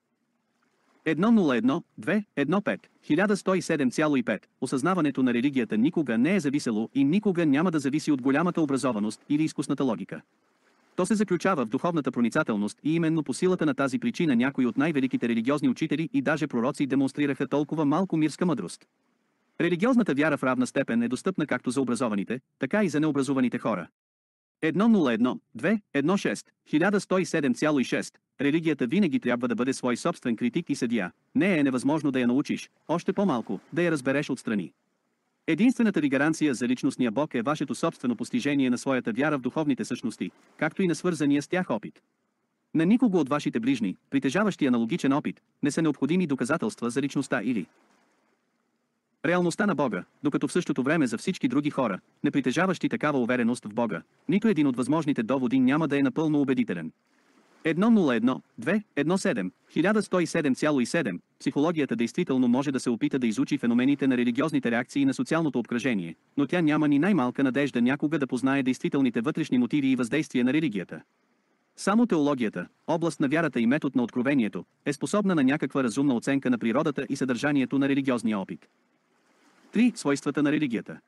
едно нула едно две едно пет хиляда сто и седем цяло и пет Осъзнаването на религията никога не е зависело и никога няма да зависи от голямата образованост или изкусната логика. То се заключава в духовната проницателност и именно по силата на тази причина някои от най-великите религиозни учители и даже пророци демонстрираха толкова малко мирска мъдрост. Религиозната вяра в равна степен е достъпна както за образованите, така и за необразованите хора. едно нула едно две едно шест хиляда сто и седем цяло и шест Религията винаги трябва да бъде свой собствен критик и съдия. Не е невъзможно да я научиш, още по-малко, да я разбереш отстрани. Единствената ви гаранция за личностния Бог е вашето собствено постижение на своята вяра в духовните същности, както и на свързания с тях опит. На никого от вашите ближни, притежаващи аналогичен опит, не са необходими доказателства за личността или реалността на Бога, докато в същото време за всички други хора, не притежаващи такава увереност в Бога, нито един от възможните доводи няма да е напълно убедителен. едно нула едно две едно седем хиляда сто и седем цяло и седем Психологията действително може да се опита да изучи феномените на религиозните реакции на социалното обкръжение, но тя няма ни най-малка надежда някога да познае действителните вътрешни мотиви и въздействия на религията. Само теологията, област на вярата и метод на откровението, е способна на някаква разумна оценка на природата и съдържанието на религиозния опит. три Свойствата на религията.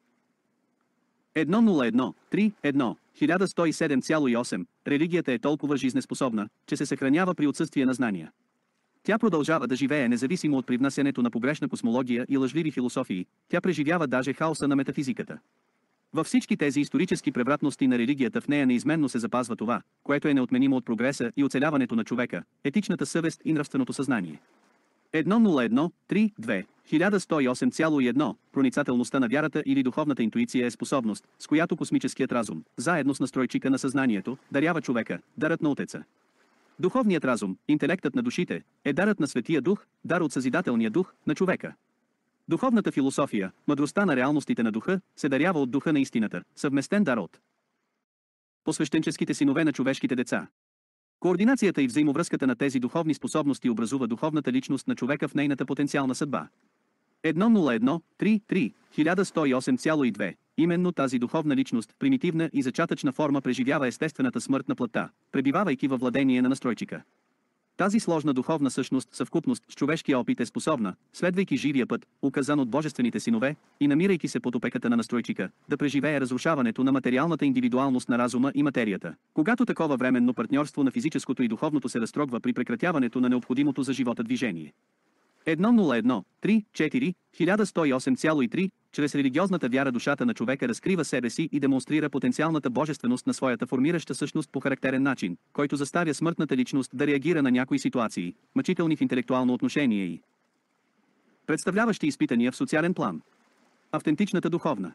едно нула едно три едно хиляда сто и седем цяло и осем Религията е толкова жизнеспособна, че се съхранява при отсъствие на знания. Тя продължава да живее независимо от привнасянето на погрешна космология и лъжливи философии, тя преживява даже хаоса на метафизиката. Във всички тези исторически превратности на религията в нея неизменно се запазва това, което е неотменимо от прогреса и оцеляването на човека, етичната съвест и нравственото съзнание. едно нула едно три две хиляда сто и осем цяло и едно Проницателността на вярата или духовната интуиция е способност, с която космическият разум, заедно с настройчика на съзнанието, дарява човека, дарът на Отеца. Духовният разум, интелектът на душите, е дарът на Светия Дух, дар от Съзидателния дух на човека. Духовната философия, мъдростта на реалностите на духа, се дарява от духа на истината, съвместен дар от посвещенческите синове на човешките деца. Координацията и взаимовръзката на тези духовни способности образува духовната личност на човека в нейната потенциална съдба. едно нула едно три три хиляда сто и осем цяло и две Именно тази духовна личност, примитивна и зачатъчна форма преживява естествената смърт на плътта, пребивавайки във владение на настройчика. Тази сложна духовна същност, съвкупност с човешкия опит е способна, следвайки живия път, указан от божествените синове, и намирайки се под опеката на настройчика, да преживее разрушаването на материалната индивидуалност на разума и материята. Когато такова временно партньорство на физическото и духовното се разтрогва при прекратяването на необходимото за живота движение. едно нула едно три четири хиляда сто и осем цяло и три Чрез религиозната вяра душата на човека разкрива себе си и демонстрира потенциалната божественост на своята формираща същност по характерен начин, който заставя смъртната личност да реагира на някои ситуации, мъчителни в интелектуално отношение и представляващи изпитания в социален план. Автентичната духовна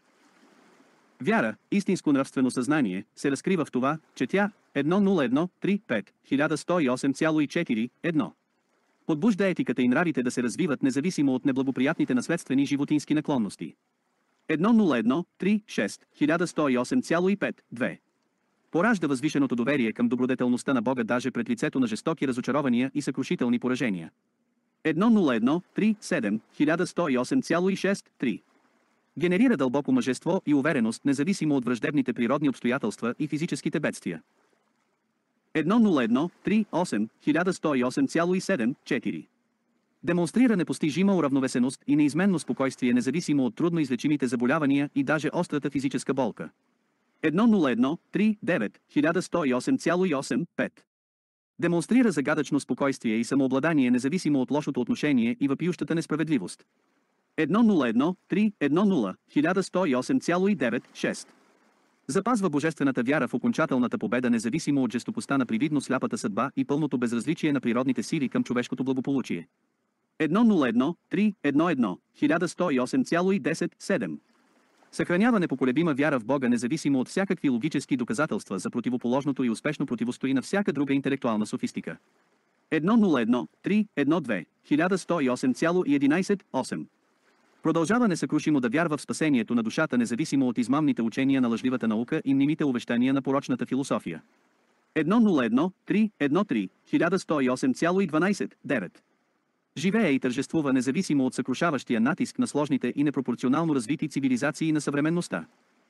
вяра, истинско нравствено съзнание, се разкрива в това, че тя едно нула едно три пет хиляда сто и осем цяло и четири едно подбужда етиката и нравите да се развиват независимо от неблагоприятните наследствени животински наклонности. едно нула едно три шест хиляда сто и осем цяло и пет две поражда възвишеното доверие към добродетелността на Бога даже пред лицето на жестоки разочарования и съкрушителни поражения. едно нула едно три седем хиляда сто и осем цяло и шест три генерира дълбоко мъжество и увереност независимо от враждебните природни обстоятелства и физическите бедствия. едно нула едно три осем хиляда сто и осем цяло и седем четири демонстрира непостижима уравновесеност и неизменно спокойствие независимо от трудно излечимите заболявания и даже острата физическа болка. едно нула едно три девет хиляда сто и осем цяло и осем пет демонстрира загадъчно спокойствие и самообладание независимо от лошото отношение и въпиющата несправедливост. едно нула едно три едно нула хиляда сто и осем цяло и девет шест запазва божествената вяра в окончателната победа независимо от жестокостта на привидно сляпата съдба и пълното безразличие на природните сили към човешкото благополучие. едно нула едно три едно едно хиляда сто и осем цяло и десет седем съхранява непоколебима вяра в Бога независимо от всякакви логически доказателства за противоположното и успешно противостои на всяка друга интелектуална софистика. едно нула едно три едно две хиляда сто и осем цяло и единайсет осем Продължава несъкрушимо да вярва в спасението на душата, независимо от измамните учения на лъжливата наука и мнимите увещания на порочната философия. едно нула едно три едно три хиляда сто и осем цяло и дванадесет девет. Живее и тържествува независимо от съкрушаващия натиск на сложните и непропорционално развити цивилизации на съвременността.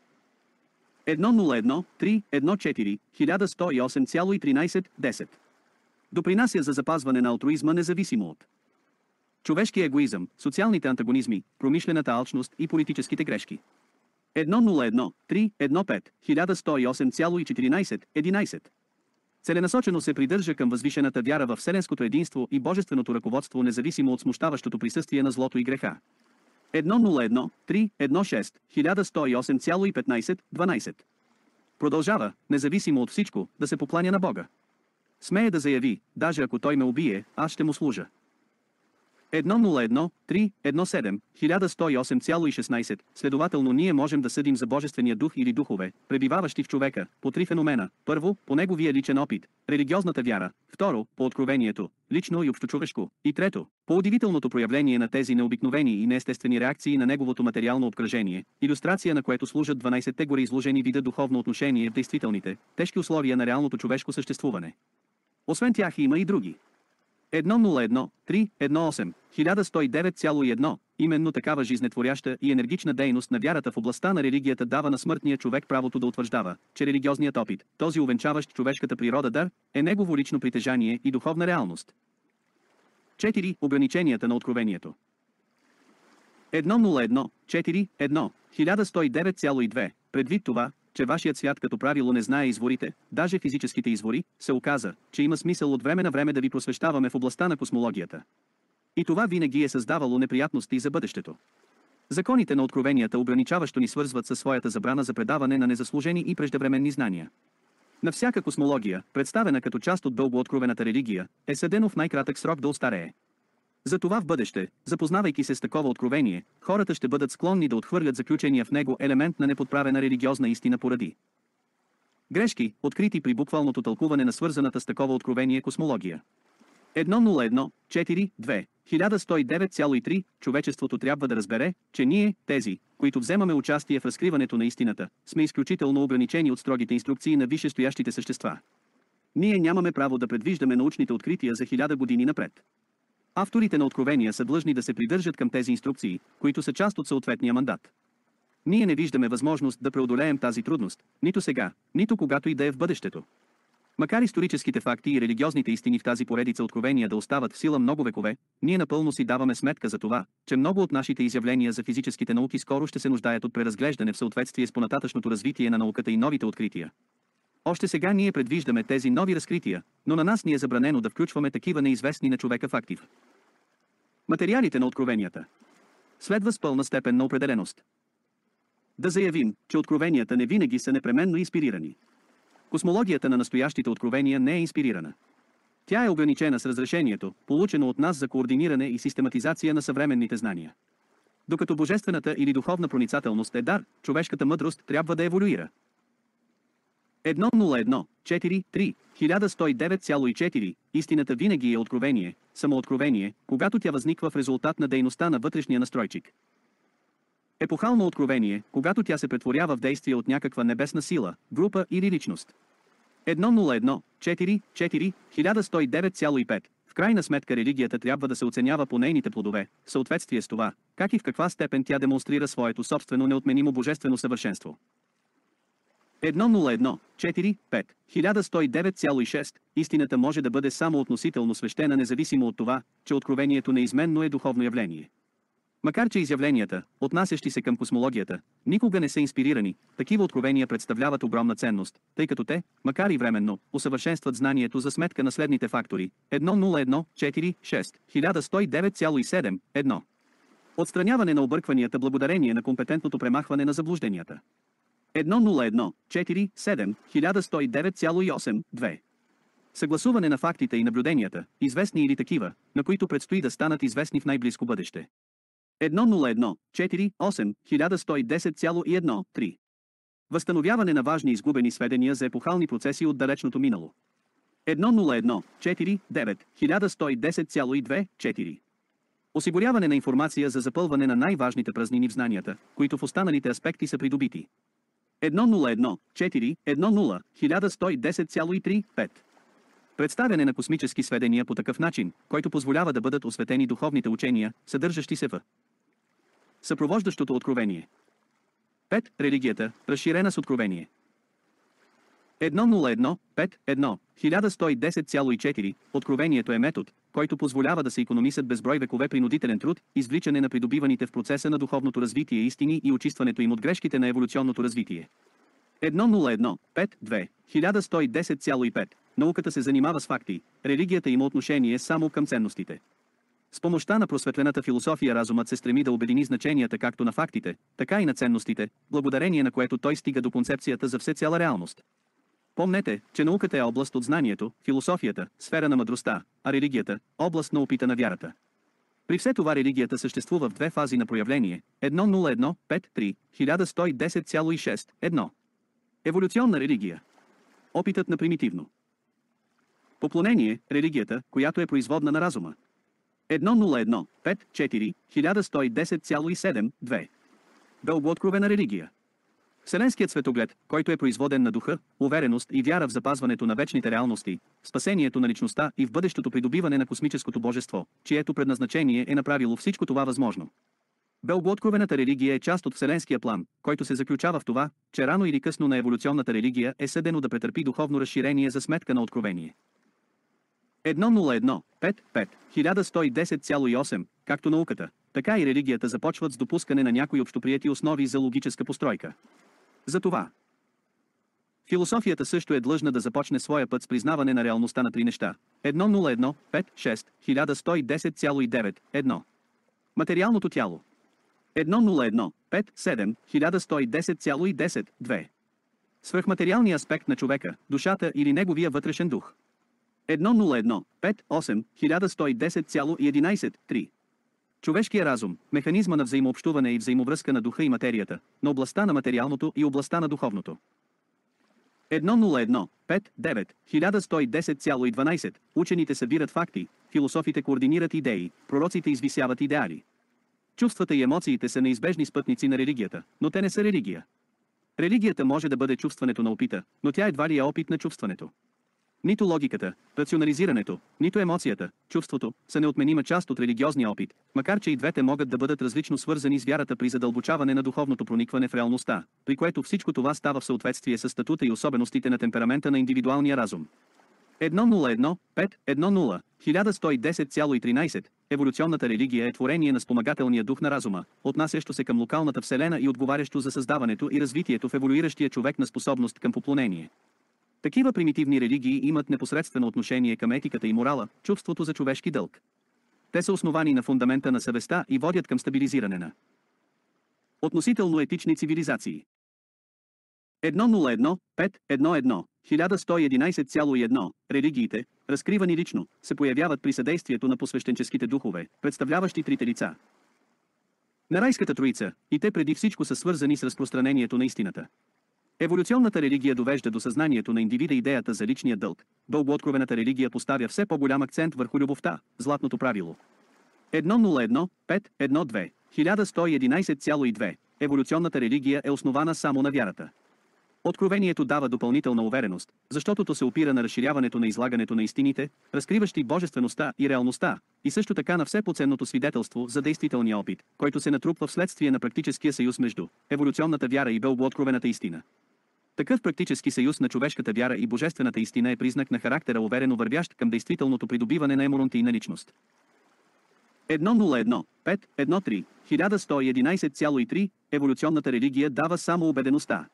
едно нула едно три едно четири хиляда сто и осем цяло и тринадесет десет. Допринася за запазване на алтруизма независимо от човешкия егоизъм, социалните антагонизми, промишлената алчност и политическите грешки. едно нула едно три едно пет хиляда сто и осем цяло и четиринадесет единадесет. Целенасочено се придържа към възвишената вяра във вселенското единство и божественото ръководство, независимо от смущаващото присъствие на злото и греха. едно нула едно три едно шест хиляда сто и осем цяло и петнадесет дванадесет. Продължава, независимо от всичко, да се покланя на Бога. Смее да заяви, даже ако той ме убие, аз ще му служа. едно нула едно три едно седем хиляда сто и осем цяло и шестнадесет. Следователно ние можем да съдим за божествения дух или духове, пребиваващи в човека, по три феномена. Първо, по неговия личен опит, религиозната вяра. Второ, по откровението, лично и общочовешко. И трето, по удивителното проявление на тези необикновени и неестествени реакции на неговото материално обкръжение, илюстрация на което служат дванадесетте гореизложени вида духовно отношение в действителните, тежки условия на реалното човешко съществуване. Освен тях има и други. едно нула едно три едно осем хиляда сто и девет цяло и едно. Именно такава жизнетворяща и енергична дейност на вярата в областта на религията дава на смъртния човек правото да утвърждава, че религиозният опит, този увенчаващ човешката природа дар, е негово лично притежание и духовна реалност. четири. Ограниченията на откровението. едно нула едно четири едно хиляда сто и девет цяло и две. Предвид това, че вашият свят като правило не знае изворите, даже физическите извори, се оказа, че има смисъл от време на време да ви просвещаваме в областта на космологията. И това винаги е създавало неприятности за бъдещето. Законите на откровенията ограничаващо ни свързват със своята забрана за предаване на незаслужени и преждевременни знания. На всяка космология, представена като част от дълго откровената религия, е съдено в най-кратък срок да остарее. Затова в бъдеще, запознавайки се с такова откровение, хората ще бъдат склонни да отхвърлят заключения в него елемент на неподправена религиозна истина поради грешки, открити при буквалното тълкуване на свързаната с такова откровение космология. едно нула едно четири две хиляда сто и девет цяло и три. Човечеството трябва да разбере, че ние, тези, които вземаме участие в разкриването на истината, сме изключително ограничени от строгите инструкции на висшестоящите същества. Ние нямаме право да предвиждаме научните открития за хиляда години напред. Авторите на откровения са длъжни да се придържат към тези инструкции, които са част от съответния мандат. Ние не виждаме възможност да преодолеем тази трудност, нито сега, нито когато и да е в бъдещето. Макар историческите факти и религиозните истини в тази поредица откровения да остават в сила много векове, ние напълно си даваме сметка за това, че много от нашите изявления за физическите науки скоро ще се нуждаят от преразглеждане в съответствие с понататъчното развитие на науката и новите открития. Още сега ние предвиждаме тези нови разкрития, но на нас ни е забранено да включваме такива неизвестни на човека факти. Материалите на откровенията. Следва с пълна степен на определеност. Да заявим, че откровенията не винаги са непременно инспирирани. Космологията на настоящите откровения не е инспирирана. Тя е ограничена с разрешението, получено от нас за координиране и систематизация на съвременните знания. Докато божествената или духовна проницателност е дар, човешката мъдрост трябва да еволюира. едно нула едно четири три хиляда сто и девет цяло и четири. Истината винаги е откровение, самооткровение, когато тя възниква в резултат на дейността на вътрешния настройчик. Епохално откровение, когато тя се претворява в действие от някаква небесна сила, група или личност. едно нула едно четири четири хиляда сто и девет цяло и пет. В крайна сметка религията трябва да се оценява по нейните плодове, в съответствие с това, как и в каква степен тя демонстрира своето собствено неотменимо божествено съвършенство. едно нула едно четири пет хиляда сто и девет цяло и шест. Истината може да бъде само относително свещена, независимо от това, че откровението неизменно е духовно явление. Макар че изявленията, отнасящи се към космологията, никога не са инспирирани, такива откровения представляват огромна ценност, тъй като те, макар и временно, усъвършенстват знанието за сметка на следните фактори. едно нула едно четири шест хиляда сто и девет цяло и седем едно. Отстраняване на объркванията благодарение на компетентното премахване на заблужденията. едно нула едно четири седем хиляда сто и девет цяло и осем две. Съгласуване на фактите и наблюденията, известни или такива, на които предстои да станат известни в най-близко бъдеще. едно нула едно четири осем хиляда сто и десет цяло и едно три. Възстановяване на важни изгубени сведения за епохални процеси от далечното минало. едно нула едно четири девет хиляда сто и десет цяло и две четири. Осигуряване на информация за запълване на най-важните празнини в знанията, които в останалите аспекти са придобити. едно нула едно четири едно нула хиляда сто и десет цяло и три пет. Представяне на космически сведения по такъв начин, който позволява да бъдат осветени духовните учения, съдържащи се в съпровождащото откровение. пет. Религията, разширена с откровение. едно нула едно пет едно хиляда сто и десет цяло и четири. Откровението е метод, който позволява да се икономисат безброй векове принудителен труд, извличане на придобиваните в процеса на духовното развитие истини и очистването им от грешките на еволюционното развитие. едно нула едно пет две хиляда сто и десет цяло и пет. Науката се занимава с факти, религията има отношение само към ценностите. С помощта на просветлената философия разумът се стреми да обедини значенията както на фактите, така и на ценностите, благодарение на което той стига до концепцията за всецяла реалност. Помнете, че науката е област от знанието, философията, сфера на мъдростта, а религията – област на опита на вярата. При все това религията съществува в две фази на проявление – едно нула едно пет три хиляда сто и десет цяло и шест едно. Еволюционна религия. Опитът на примитивно поклонение – религията, която е производна на разума. едно нула едно пет четири хиляда сто и десет цяло и седем две. Дългооткровена религия. Вселенският светоглед, който е производен на духа, увереност и вяра в запазването на вечните реалности, спасението на личността и в бъдещото придобиване на космическото божество, чието предназначение е направило всичко това възможно. Дългооткровената религия е част от вселенския план, който се заключава в това, че рано или късно на еволюционната религия е съдено да претърпи духовно разширение за сметка на откровение. едно нула едно пет пет хиляда сто и десет цяло и осем. Както науката, така и религията започват с допускане на някои общоприети основи за логическа постройка. Затова философията също е длъжна да започне своя път с признаване на реалността на три неща. едно нула едно пет шест хиляда сто и десет цяло и девет едно. Материалното тяло. едно нула едно пет седем хиляда сто и десет цяло и десет две. Свръхматериалният аспект на човека, душата или неговия вътрешен дух. едно нула едно пет осем хиляда сто и десет цяло и единайсет три. Човешкия разум, механизма на взаимообщуване и взаимовръзка на духа и материята, на областта на материалното и областта на духовното. едно нула едно пет девет хиляда сто и десет цяло и дванайсет. Учените събират факти, философите координират идеи, пророците извисяват идеали. Чувствата и емоциите са неизбежни спътници на религията, но те не са религия. Религията може да бъде чувстването на опита, но тя едва ли е опит на чувстването. Нито логиката, рационализирането, нито емоцията, чувството, са неотменима част от религиозния опит, макар че и двете могат да бъдат различно свързани с вярата при задълбочаване на духовното проникване в реалността, при което всичко това става в съответствие с статута и особеностите на темперамента на индивидуалния разум. едно нула едно пет едно хиляда сто и десет цяло и тринайсет. Еволюционната религия е творение на спомагателния дух на разума, отнасящо се към локалната вселена и отговарящо за създаването и развитието в еволюиращия човек на способност към поклонение. Такива примитивни религии имат непосредствено отношение към етиката и морала, чувството за човешки дълг. Те са основани на фундамента на съвестта и водят към стабилизиране на относително етични цивилизации. едно нула едно пет едно хиляда сто и единайсет цяло и едно. Религиите, разкривани лично, се появяват при съдействието на посвещенческите духове, представляващи трите лица на райската троица, и те преди всичко са свързани с разпространението на истината. Еволюционната религия довежда до съзнанието на индивида идеята за личния дълг. Дългооткровената религия поставя все по-голям акцент върху любовта, златното правило. едно нула едно пет едно две хиляда сто и единайсет цяло и две. Еволюционната религия е основана само на вярата. Откровението дава допълнителна увереност, защото то се опира на разширяването на излагането на истините, разкриващи божествеността и реалността, и също така на все по-ценното свидетелство за действителния опит, който се натрупва вследствие на практическия съюз между еволюционната вяра и дългооткровената истина. Такъв практически съюз на човешката вяра и божествената истина е признак на характера уверено вървящ към действителното придобиване на еморонтийна личност. едно нула едно пет едно три хиляда сто и единайсет цяло и три. Еволюционната религия дава само убедеността,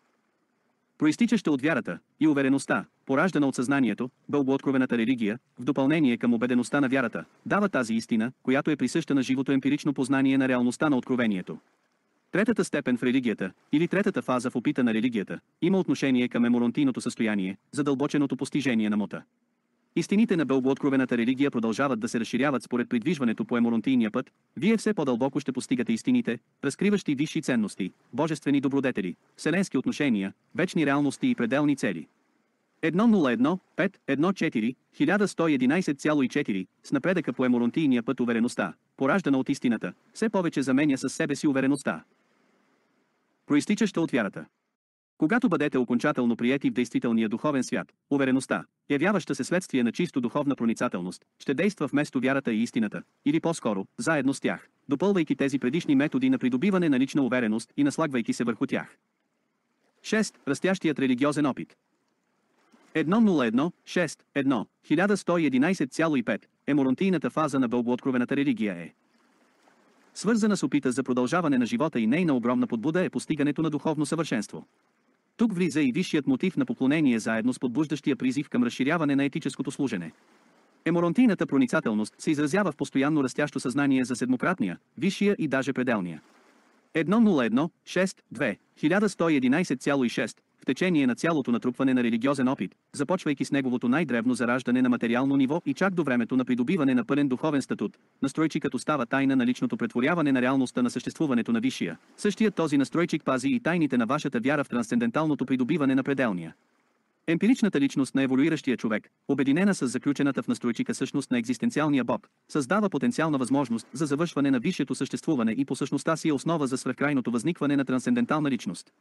проистичаща от вярата и увереността, пораждана от съзнанието. Дългооткровената религия, в допълнение към убедеността на вярата, дава тази истина, която е присъща на живото емпирично познание на реалността на откровението. Третата степен в религията, или третата фаза в опита на религията, има отношение към еморонтийното състояние, задълбоченото постижение на мота. Истините на дългооткровената религия продължават да се разширяват според придвижването по еморонтийния път. Вие все по-дълбоко ще постигате истините, разкриващи висши ценности, божествени добродетели, вселенски отношения, вечни реалности и пределни цели. едно нула едно пет едно четири хиляда сто и единайсет цяло и четири с напредъка по еморонтийния път увереността, пораждана от истината, все повече заменя със себе си увереността, проистичаща от вярата. Когато бъдете окончателно приети в действителния духовен свят, увереността, явяваща се следствие на чисто духовна проницателност, ще действа вместо вярата и истината, или по-скоро, заедно с тях, допълвайки тези предишни методи на придобиване на лична увереност и наслагвайки се върху тях. шест. Растящият религиозен опит. едно нула едно шест едно хиляда сто и единайсет цяло и пет еморонтийната фаза на богооткровената религия е свързана с опита за продължаване на живота и нейна огромна подбуда е постигането на духовно съвършенство. Тук влиза и висшият мотив на поклонение заедно с подбуждащия призив към разширяване на етическото служене. Еморонтийната проницателност се изразява в постоянно растящо съзнание за седмократния, висшия и даже пределния. едно нула едно шест две хиляда сто и единайсет цяло и шест в течение на цялото натрупване на религиозен опит, започвайки с неговото най-древно зараждане на материално ниво и чак до времето на придобиване на пълен духовен статут, настройчикът остава тайна на личното претворяване на реалността на съществуването на висшия. Същият този настройчик пази и тайните на вашата вяра в трансценденталното придобиване на пределния. Емпиричната личност на еволюиращия човек, обединена с заключената в настройчика същност на екзистенциалния Бог, създава потенциална възможност за завършване на висшето съществуване и по същността си е основа за свръхкрайното възникване на трансцендентална личност.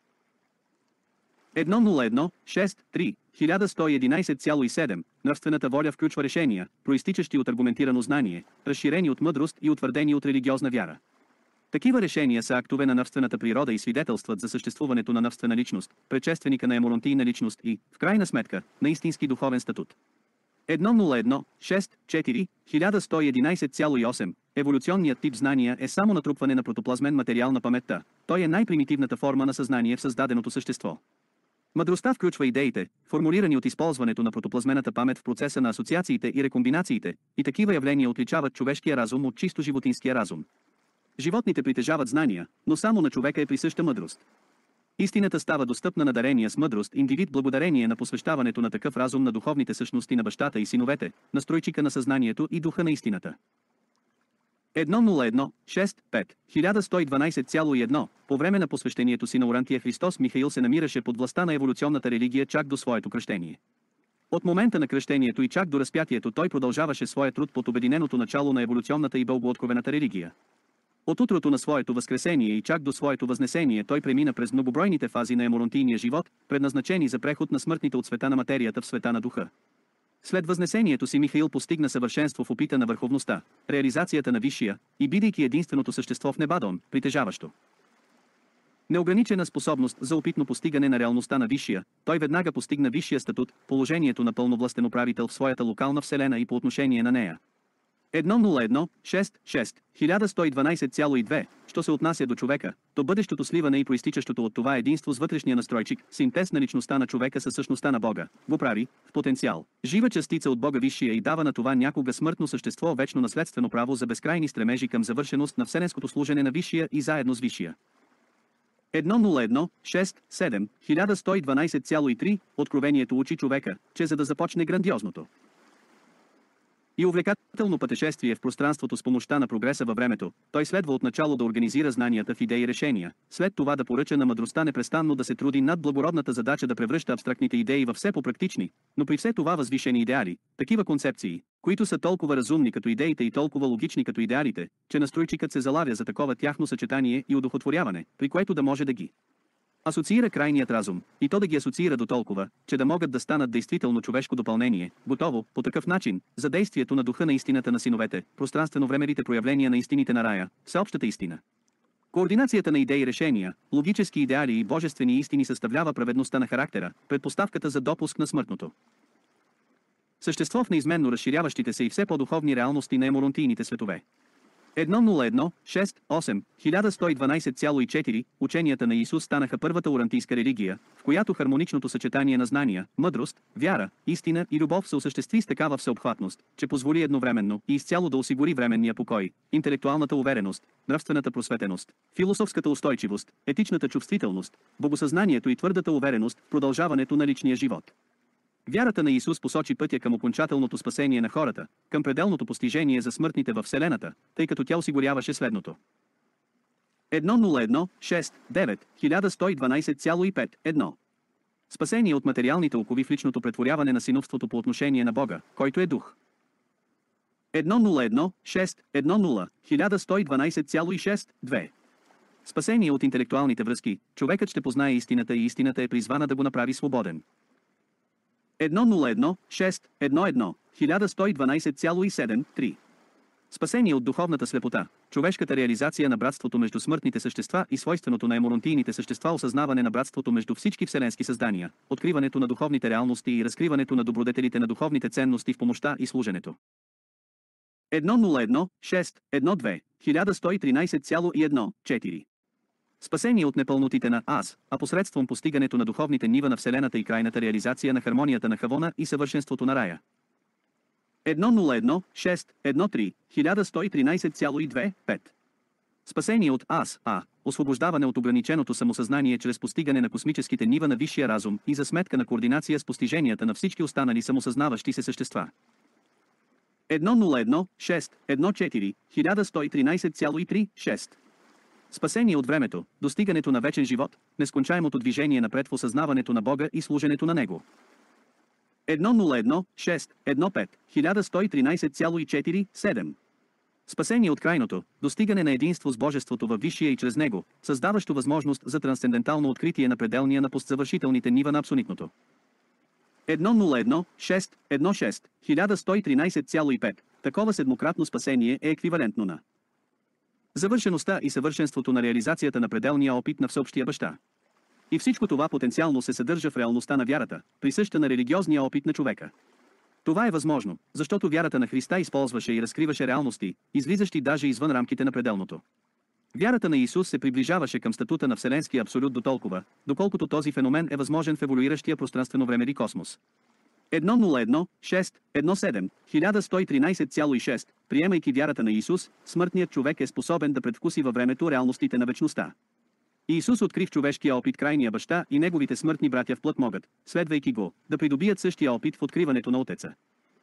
едно нула едно шест три хиляда сто и единайсет цяло и седем Нравствената воля включва решения, проистичащи от аргументирано знание, разширени от мъдрост и утвърдени от религиозна вяра. Такива решения са актове на нравствената природа и свидетелстват за съществуването на нравствена личност, предшественика на еморонтийна личност и, в крайна сметка, на истински духовен статут. едно нула едно шест четири хиляда сто и единайсет цяло и осем Еволюционният тип знания е само натрупване на протоплазмен материал на паметта. Той е най-примитивната форма на съзнание в създаденото същество. Мъдростта включва идеите, формулирани от използването на протоплазмената памет в процеса на асоциациите и рекомбинациите, и такива явления отличават човешкия разум от чисто животинския разум. Животните притежават знания, но само на човека е присъща мъдрост. Истината става достъпна на дарения с мъдрост индивид благодарение на посвещаването на такъв разум на духовните същности на бащата и синовете, настройчика на съзнанието и духа на истината. едно нула едно шест пет хиляда сто и дванайсет цяло и едно По време на посвещението си на Орантия Христос Михаил се намираше под властта на еволюционната религия чак до своето кръщение. От момента на кръщението и чак до разпятието той продължаваше своя труд под обединеното начало на еволюционната и богооткровената религия. От утрото на своето възкресение и чак до своето възнесение той премина през многобройните фази на еморонтийния живот, предназначени за преход на смъртните от света на материята в света на духа. След възнесението си Михаил постигна съвършенство в опита на върховността, реализацията на висшия и бидейки единственото същество в небадон, притежаващо неограничена способност за опитно постигане на реалността на висшия, той веднага постигна висшия статут, положението на пълновластен управител в своята локална вселена и по отношение на нея. едно нула едно шест шест хиляда сто и дванайсет цяло и две Що се отнася до човека, то бъдещото сливане и проистичащото от това единство с вътрешния настройчик, синтез на личността на човека със същността на Бога, го прави, в потенциал, жива частица от Бога висшия и дава на това някога смъртно същество вечно наследствено право за безкрайни стремежи към завършеност на вселенското служене на висшия и заедно с висшия. едно нула едно шест седем хиляда сто и дванайсет цяло и три Откровението учи човека, че за да започне грандиозното и увлекателно пътешествие в пространството с помощта на прогреса във времето, той следва отначало да организира знанията в идеи и решения, след това да поръча на мъдростта непрестанно да се труди над благородната задача да превръща абстрактните идеи във все по-практични, но при все това възвишени идеали, такива концепции, които са толкова разумни като идеите и толкова логични като идеалите, че настройчикът се залавя за такова тяхно съчетание и удохотворяване, при което да може да ги асоциира крайният разум, и то да ги асоциира до толкова, че да могат да станат действително човешко допълнение, готово, по такъв начин, за действието на духа на истината на синовете, пространствено-времевите проявления на истините на рая, всеобщата истина. Координацията на идеи и решения, логически идеали и божествени истини съставлява праведността на характера, предпоставката за допуск на смъртното същество в неизменно разширяващите се и все по-духовни реалности на еморонтийните светове. едно нула едно шест осем хиляда сто и дванайсет цяло и четири Ученията на Исус станаха първата орантийска религия, в която хармоничното съчетание на знания, мъдрост, вяра, истина и любов се осъществи с такава всеобхватност, че позволи едновременно и изцяло да осигури временния покой, интелектуалната увереност, нравствената просветеност, философската устойчивост, етичната чувствителност, богосъзнанието и твърдата увереност в продължаването на личния живот. Вярата на Исус посочи пътя към окончателното спасение на хората, към пределното постижение за смъртните във Вселената, тъй като тя осигуряваше следното. едно нула едно шест девет хиляда сто и дванайсет цяло и пет едно Спасение от материалните окови в личното претворяване на синовството по отношение на Бога, който е дух. едно нула едно шест едно нула хиляда сто и дванадесет цяло и шест две. Спасение от интелектуалните връзки, човекът ще познае истината и истината е призвана да го направи свободен. едно нула едно шест едно едно хиляда сто и дванадесет цяло и седем три. Спасение от духовната слепота, човешката реализация на братството между смъртните същества и свойственото на еморонтийните същества, осъзнаване на братството между всички вселенски създания, откриването на духовните реалности и разкриването на добродетелите на духовните ценности в помощта и служенето. едно нула едно шест едно две хиляда сто и тринадесет цяло и едно четири. Спасение от непълнотите на аз, а посредством постигането на духовните нива на Вселената и крайната реализация на хармонията на Хавона и съвършенството на рая. едно нула едно шест едно три хиляда сто и тринадесет цяло и две пет. Спасение от аз, а, освобождаване от ограниченото самосъзнание чрез постигане на космическите нива на висшия разум и за сметка на координация с постиженията на всички останали самосъзнаващи се същества. едно нула едно шест едно четири хиляда сто и тринадесет цяло и три шест. Спасение от времето, достигането на вечен живот, нескончаемото движение напред в осъзнаването на Бога и служенето на Него. едно нула едно шест едно пет хиляда сто и тринадесет цяло и четири седем. Спасение от крайното, достигане на единство с Божеството във висшия и чрез Него, създаващо възможност за трансцендентално откритие на пределния на постзавършителните нива на абсолютното. едно нула едно шест едно шест хиляда сто и тринадесет цяло и пет. Такова седмократно спасение е еквивалентно на завършеността и съвършенството на реализацията на пределния опит на всеобщия баща. И всичко това потенциално се съдържа в реалността на вярата, присъща на религиозния опит на човека. Това е възможно, защото вярата на Христа използваше и разкриваше реалности, излизащи даже извън рамките на пределното. Вярата на Исус се приближаваше към статута на Вселенския абсолют дотолкова, доколкото този феномен е възможен в еволюиращия пространствено-времеви космос. едно нула едно шест едно седем хиляда сто и тринадесет цяло и шест. Приемайки вярата на Исус, смъртният човек е способен да предвкуси във времето реалностите на вечността. Исус откри в човешкия опит крайния баща и неговите смъртни братя в плът могат, следвайки го, да придобият същия опит в откриването на Отеца.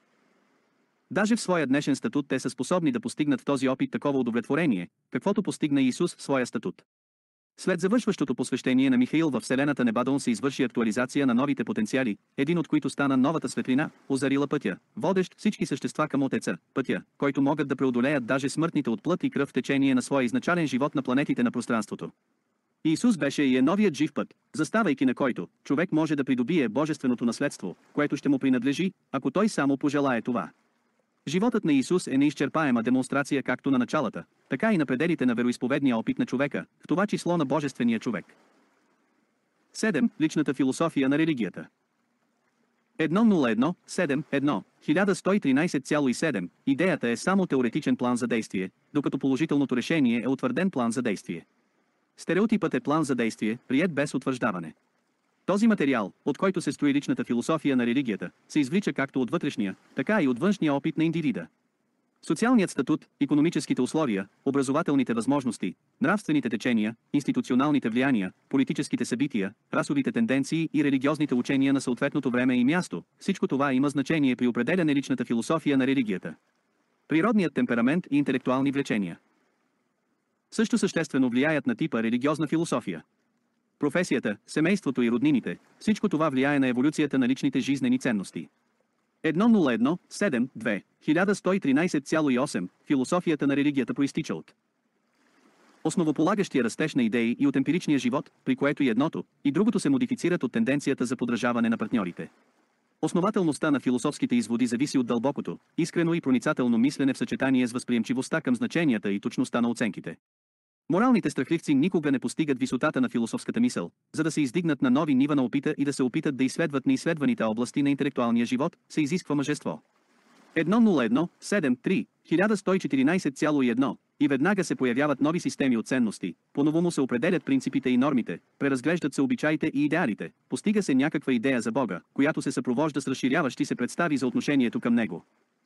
Даже в своя днешен статут те са способни да постигнат в този опит такова удовлетворение, каквото постигна Исус в своя статут. След завършващото посвещение на Михаил във Вселената Небадон се извърши актуализация на новите потенциали, един от които стана новата светлина, озарила пътя, водещ всички същества към Отеца, пътя, който могат да преодолеят даже смъртните от плът и кръв в течение на своя изначален живот на планетите на пространството. Исус беше и е новият жив път, заставайки на който, човек може да придобие божественото наследство, което ще му принадлежи, ако той само пожелае това. Животът на Исус е неизчерпаема демонстрация както на началата, така и на пределите на вероизповедния опит на човека, в това число на божествения човек. седем. Личната философия на религията. едно нула едно седем едно хиляда сто и тринадесет цяло и седем. Идеята е само теоретичен план за действие, докато положителното решение е утвърден план за действие. Стереотипът е план за действие, приет без утвърждаване. Този материал, от който се строи личната философия на религията, се извлича както от вътрешния, така и от външния опит на индивида. Социалният статут, икономическите условия, образователните възможности, нравствените течения, институционалните влияния, политическите събития, расовите тенденции и религиозните учения на съответното време и място, всичко това има значение при определяне личната философия на религията. Природният темперамент и интелектуални влечения също съществено влияят на типа религиозна философия. Професията, семейството и роднините, всичко това влияе на еволюцията на личните жизнени ценности. едно нула едно седем две хиляда сто и тринадесет цяло и осем. Философията на религията проистича от основополагащия растеж на идеи и от емпиричния живот, при което и едното, и другото се модифицират от тенденцията за подражаване на партньорите. Основателността на философските изводи зависи от дълбокото, искрено и проницателно мислене в съчетание с възприемчивостта към значенията и точността на оценките. Моралните страхливци никога не постигат висотата на философската мисъл, за да се издигнат на нови нива на опита и да се опитат да изследват неизследваните области на интелектуалния живот, се изисква мъжество. едно нула едно седем три хиляда сто и четиринадесет цяло и едно. И веднага се появяват нови системи от ценности, по-новому се определят принципите и нормите, преразглеждат се обичаите и идеалите, постига се някаква идея за Бога, която се съпровожда с разширяващи се представи за отношението към Него.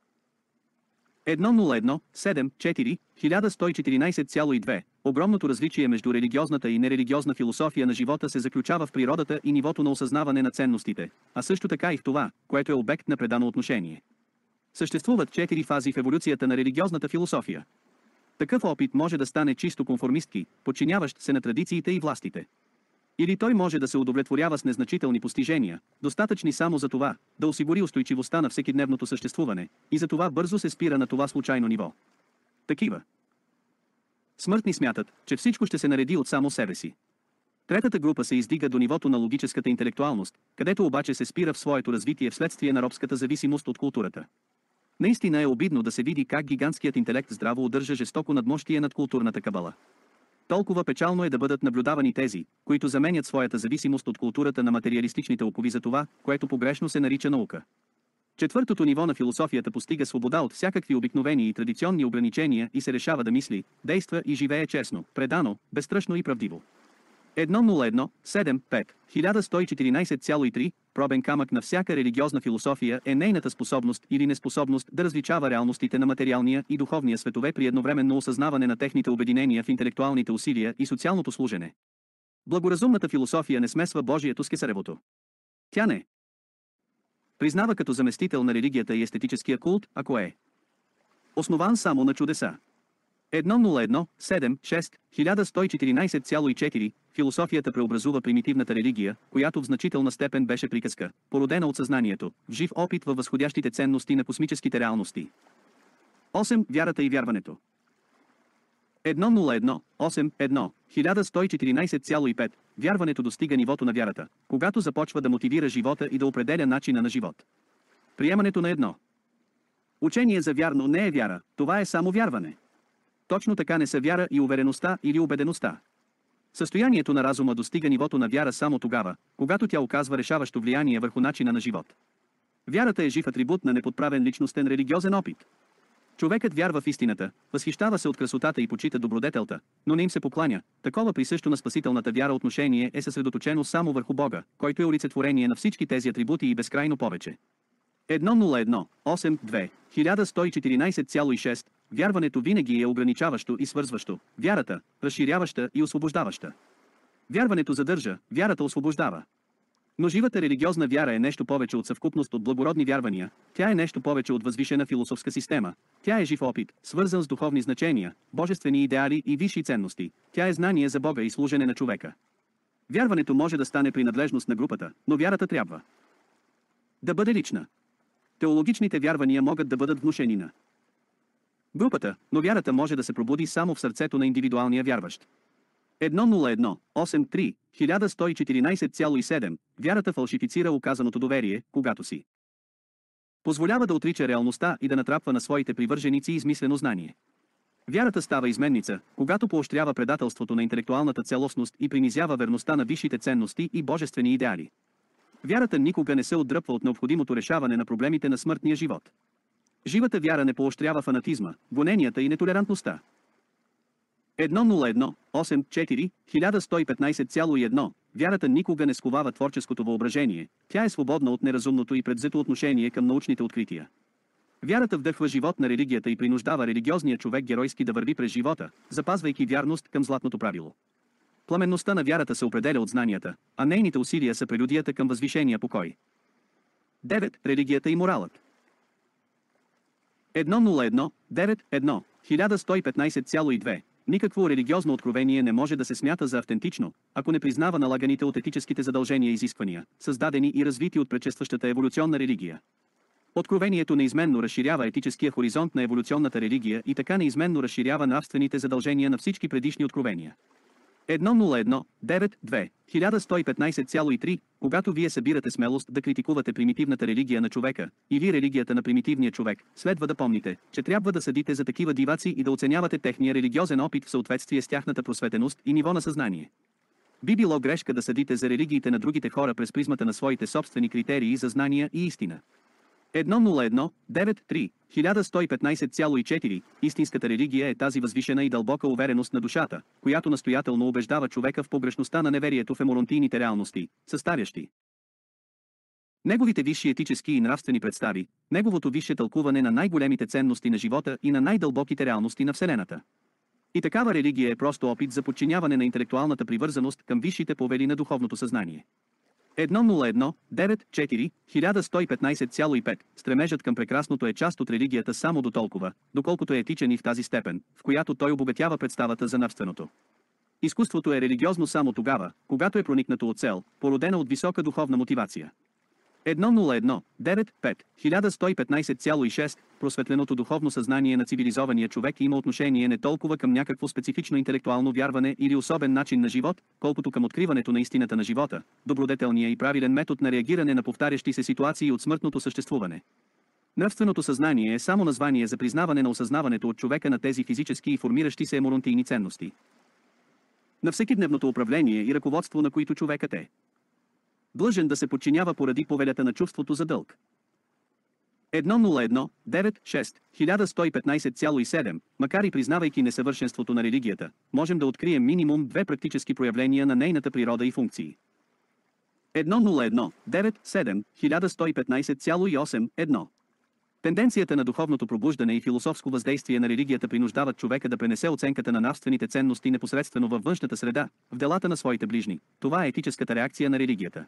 едно нула едно седем четири хиляда сто и четиринадесет цяло и две. Огромното различие между религиозната и нерелигиозна философия на живота се заключава в природата и нивото на осъзнаване на ценностите, а също така и в това, което е обект на предано отношение. Съществуват четири фази в еволюцията на религиозната философия. Такъв опит може да стане чисто конформистки, подчиняващ се на традициите и властите. Или той може да се удовлетворява с незначителни постижения, достатъчни само за това, да осигури устойчивостта на всекидневното съществуване, и за това бързо се спира на това случайно ниво. Такива смъртни смятат, че всичко ще се нареди от само себе си. Третата група се издига до нивото на логическата интелектуалност, където обаче се спира в своето развитие вследствие на робската зависимост от културата. Наистина е обидно да се види как гигантският интелект здраво удържа жестоко надмощие над културната кабала. Толкова печално е да бъдат наблюдавани тези, които заменят своята зависимост от културата на материалистичните окови за това, което погрешно се нарича наука. Четвъртото ниво на философията постига свобода от всякакви обикновени и традиционни ограничения и се решава да мисли, действа и живее честно, предано, безстрашно и правдиво. едно нула едно седем пет хиляда сто и четиринадесет цяло и три пробен камък на всяка религиозна философия е нейната способност или неспособност да различава реалностите на материалния и духовния светове при едновременно осъзнаване на техните обединения в интелектуалните усилия и социалното служене. Благоразумната философия не смесва Божието с кесаревото. Тя не признава като заместител на религията и естетическия култ, ако е основан само на чудеса. едно нула едно седем шест хиляда сто и четиринадесет цяло и четири Философията преобразува примитивната религия, която в значителна степен беше приказка, породена от съзнанието, в жив опит във възходящите ценности на космическите реалности. осем Вярата и вярването. едно нула едно осем едно хиляда сто и четиринадесет цяло и пет Вярването достига нивото на вярата, когато започва да мотивира живота и да определя начина на живот. Приемането на едно учение за вярно не е вяра, това е само вярване. Точно така не са вяра и увереността или убедеността. Състоянието на разума достига нивото на вяра само тогава, когато тя оказва решаващо влияние върху начина на живот. Вярата е жив атрибут на неподправен личностен религиозен опит. Човекът вярва в истината, възхищава се от красотата и почита добродетелта, но не им се покланя. Такова присъщо на спасителната вяра отношение е съсредоточено само върху Бога, който е олицетворение на всички тези атрибути и безкрайно повече. едно нула едно осем две хиляда сто и четиринадесет цяло и шест Вярването винаги е ограничаващо и свързващо, вярата – разширяваща и освобождаваща. Вярването задържа, вярата освобождава. Но живата религиозна вяра е нещо повече от съвкупност от благородни вярвания, тя е нещо повече от възвишена философска система, тя е жив опит, свързан с духовни значения, божествени идеали и висши ценности, тя е знание за Бога и служене на човека. Вярването може да стане принадлежност на групата, но вярата трябва да бъде лична. Теологичните вярвания могат да бъдат внушени на групата, но вярата може да се пробуди само в сърцето на индивидуалния вярващ. едно нула едно осем три хиляда сто и четиринадесет цяло и седем Вярата фалшифицира оказаното доверие, когато си позволява да отрича реалността и да натрапва на своите привърженици измислено знание. Вярата става изменница, когато поощрява предателството на интелектуалната целостност и принизява верността на висшите ценности и божествени идеали. Вярата никога не се отдръпва от необходимото решаване на проблемите на смъртния живот. Живата вяра не поощрява фанатизма, гоненията и нетолерантността. едно нула едно осем четири хиляда сто и петнадесет цяло и едно Вярата никога не сковава творческото въображение, тя е свободна от неразумното и предвзето отношение към научните открития. Вярата вдъхва живот на религията и принуждава религиозния човек геройски да върви през живота, запазвайки вярност към златното правило. Пламенността на вярата се определя от знанията, а нейните усилия са прелюдията към възвишения покой. девет Религията и моралът. едно нула едно девет едно хиляда сто и петнадесет цяло и две Никакво религиозно откровение не може да се смята за автентично, ако не признава налаганите от етическите задължения изисквания, създадени и развити от предшестващата еволюционна религия. Откровението неизменно разширява етическия хоризонт на еволюционната религия и така неизменно разширява нравствените задължения на всички предишни откровения. едно нула едно девет две хиляда сто и петнадесет цяло и три Когато вие събирате смелост да критикувате примитивната религия на човека, или религията на примитивния човек, следва да помните, че трябва да съдите за такива диваци и да оценявате техния религиозен опит в съответствие с тяхната просветеност и ниво на съзнание. Би било грешка да съдите за религиите на другите хора през призмата на своите собствени критерии за знания и истина. едно нула едно девет три хиляда сто и петнадесет цяло и четири Истинската религия е тази възвишена и дълбока увереност на душата, която настоятелно убеждава човека в погрешността на неверието в еморонтийните реалности, съставящи неговите висши етически и нравствени представи, неговото висше тълкуване на най-големите ценности на живота и на най-дълбоките реалности на Вселената. И такава религия е просто опит за подчиняване на интелектуалната привързаност към висшите повели на духовното съзнание. едно нула едно девет четири хиляда сто и петнадесет цяло и пет Стремежът към прекрасното е част от религията само до толкова, доколкото е етичен и в тази степен, в която той обогатява представата за нравственото. Изкуството е религиозно само тогава, когато е проникнато от цел, породена от висока духовна мотивация. едно нула едно девет пет хиляда сто и петнайсет цяло и шест Просветленото духовно съзнание на цивилизования човек има отношение не толкова към някакво специфично интелектуално вярване или особен начин на живот, колкото към откриването на истината на живота, добродетелния и правилен метод на реагиране на повтарящи се ситуации от смъртното съществуване. Нравственото съзнание е само название за признаване на осъзнаването от човека на тези физически и формиращи се еморонтийни ценности. На всекидневното управление и ръководство, на които човекът е длъжен да се подчинява поради повелята на чувството за дълг. едно нула едно девет шест хиляда сто и петнайсет цяло и седем Макар и признавайки несъвършенството на религията, можем да открием минимум две практически проявления на нейната природа и функции. едно нула едно девет седем хиляда сто и петнайсет цяло и осем едно Тенденцията на духовното пробуждане и философско въздействие на религията принуждават човека да пренесе оценката на нравствените ценности непосредствено във външната среда, в делата на своите ближни. Това е етическата реакция на религията.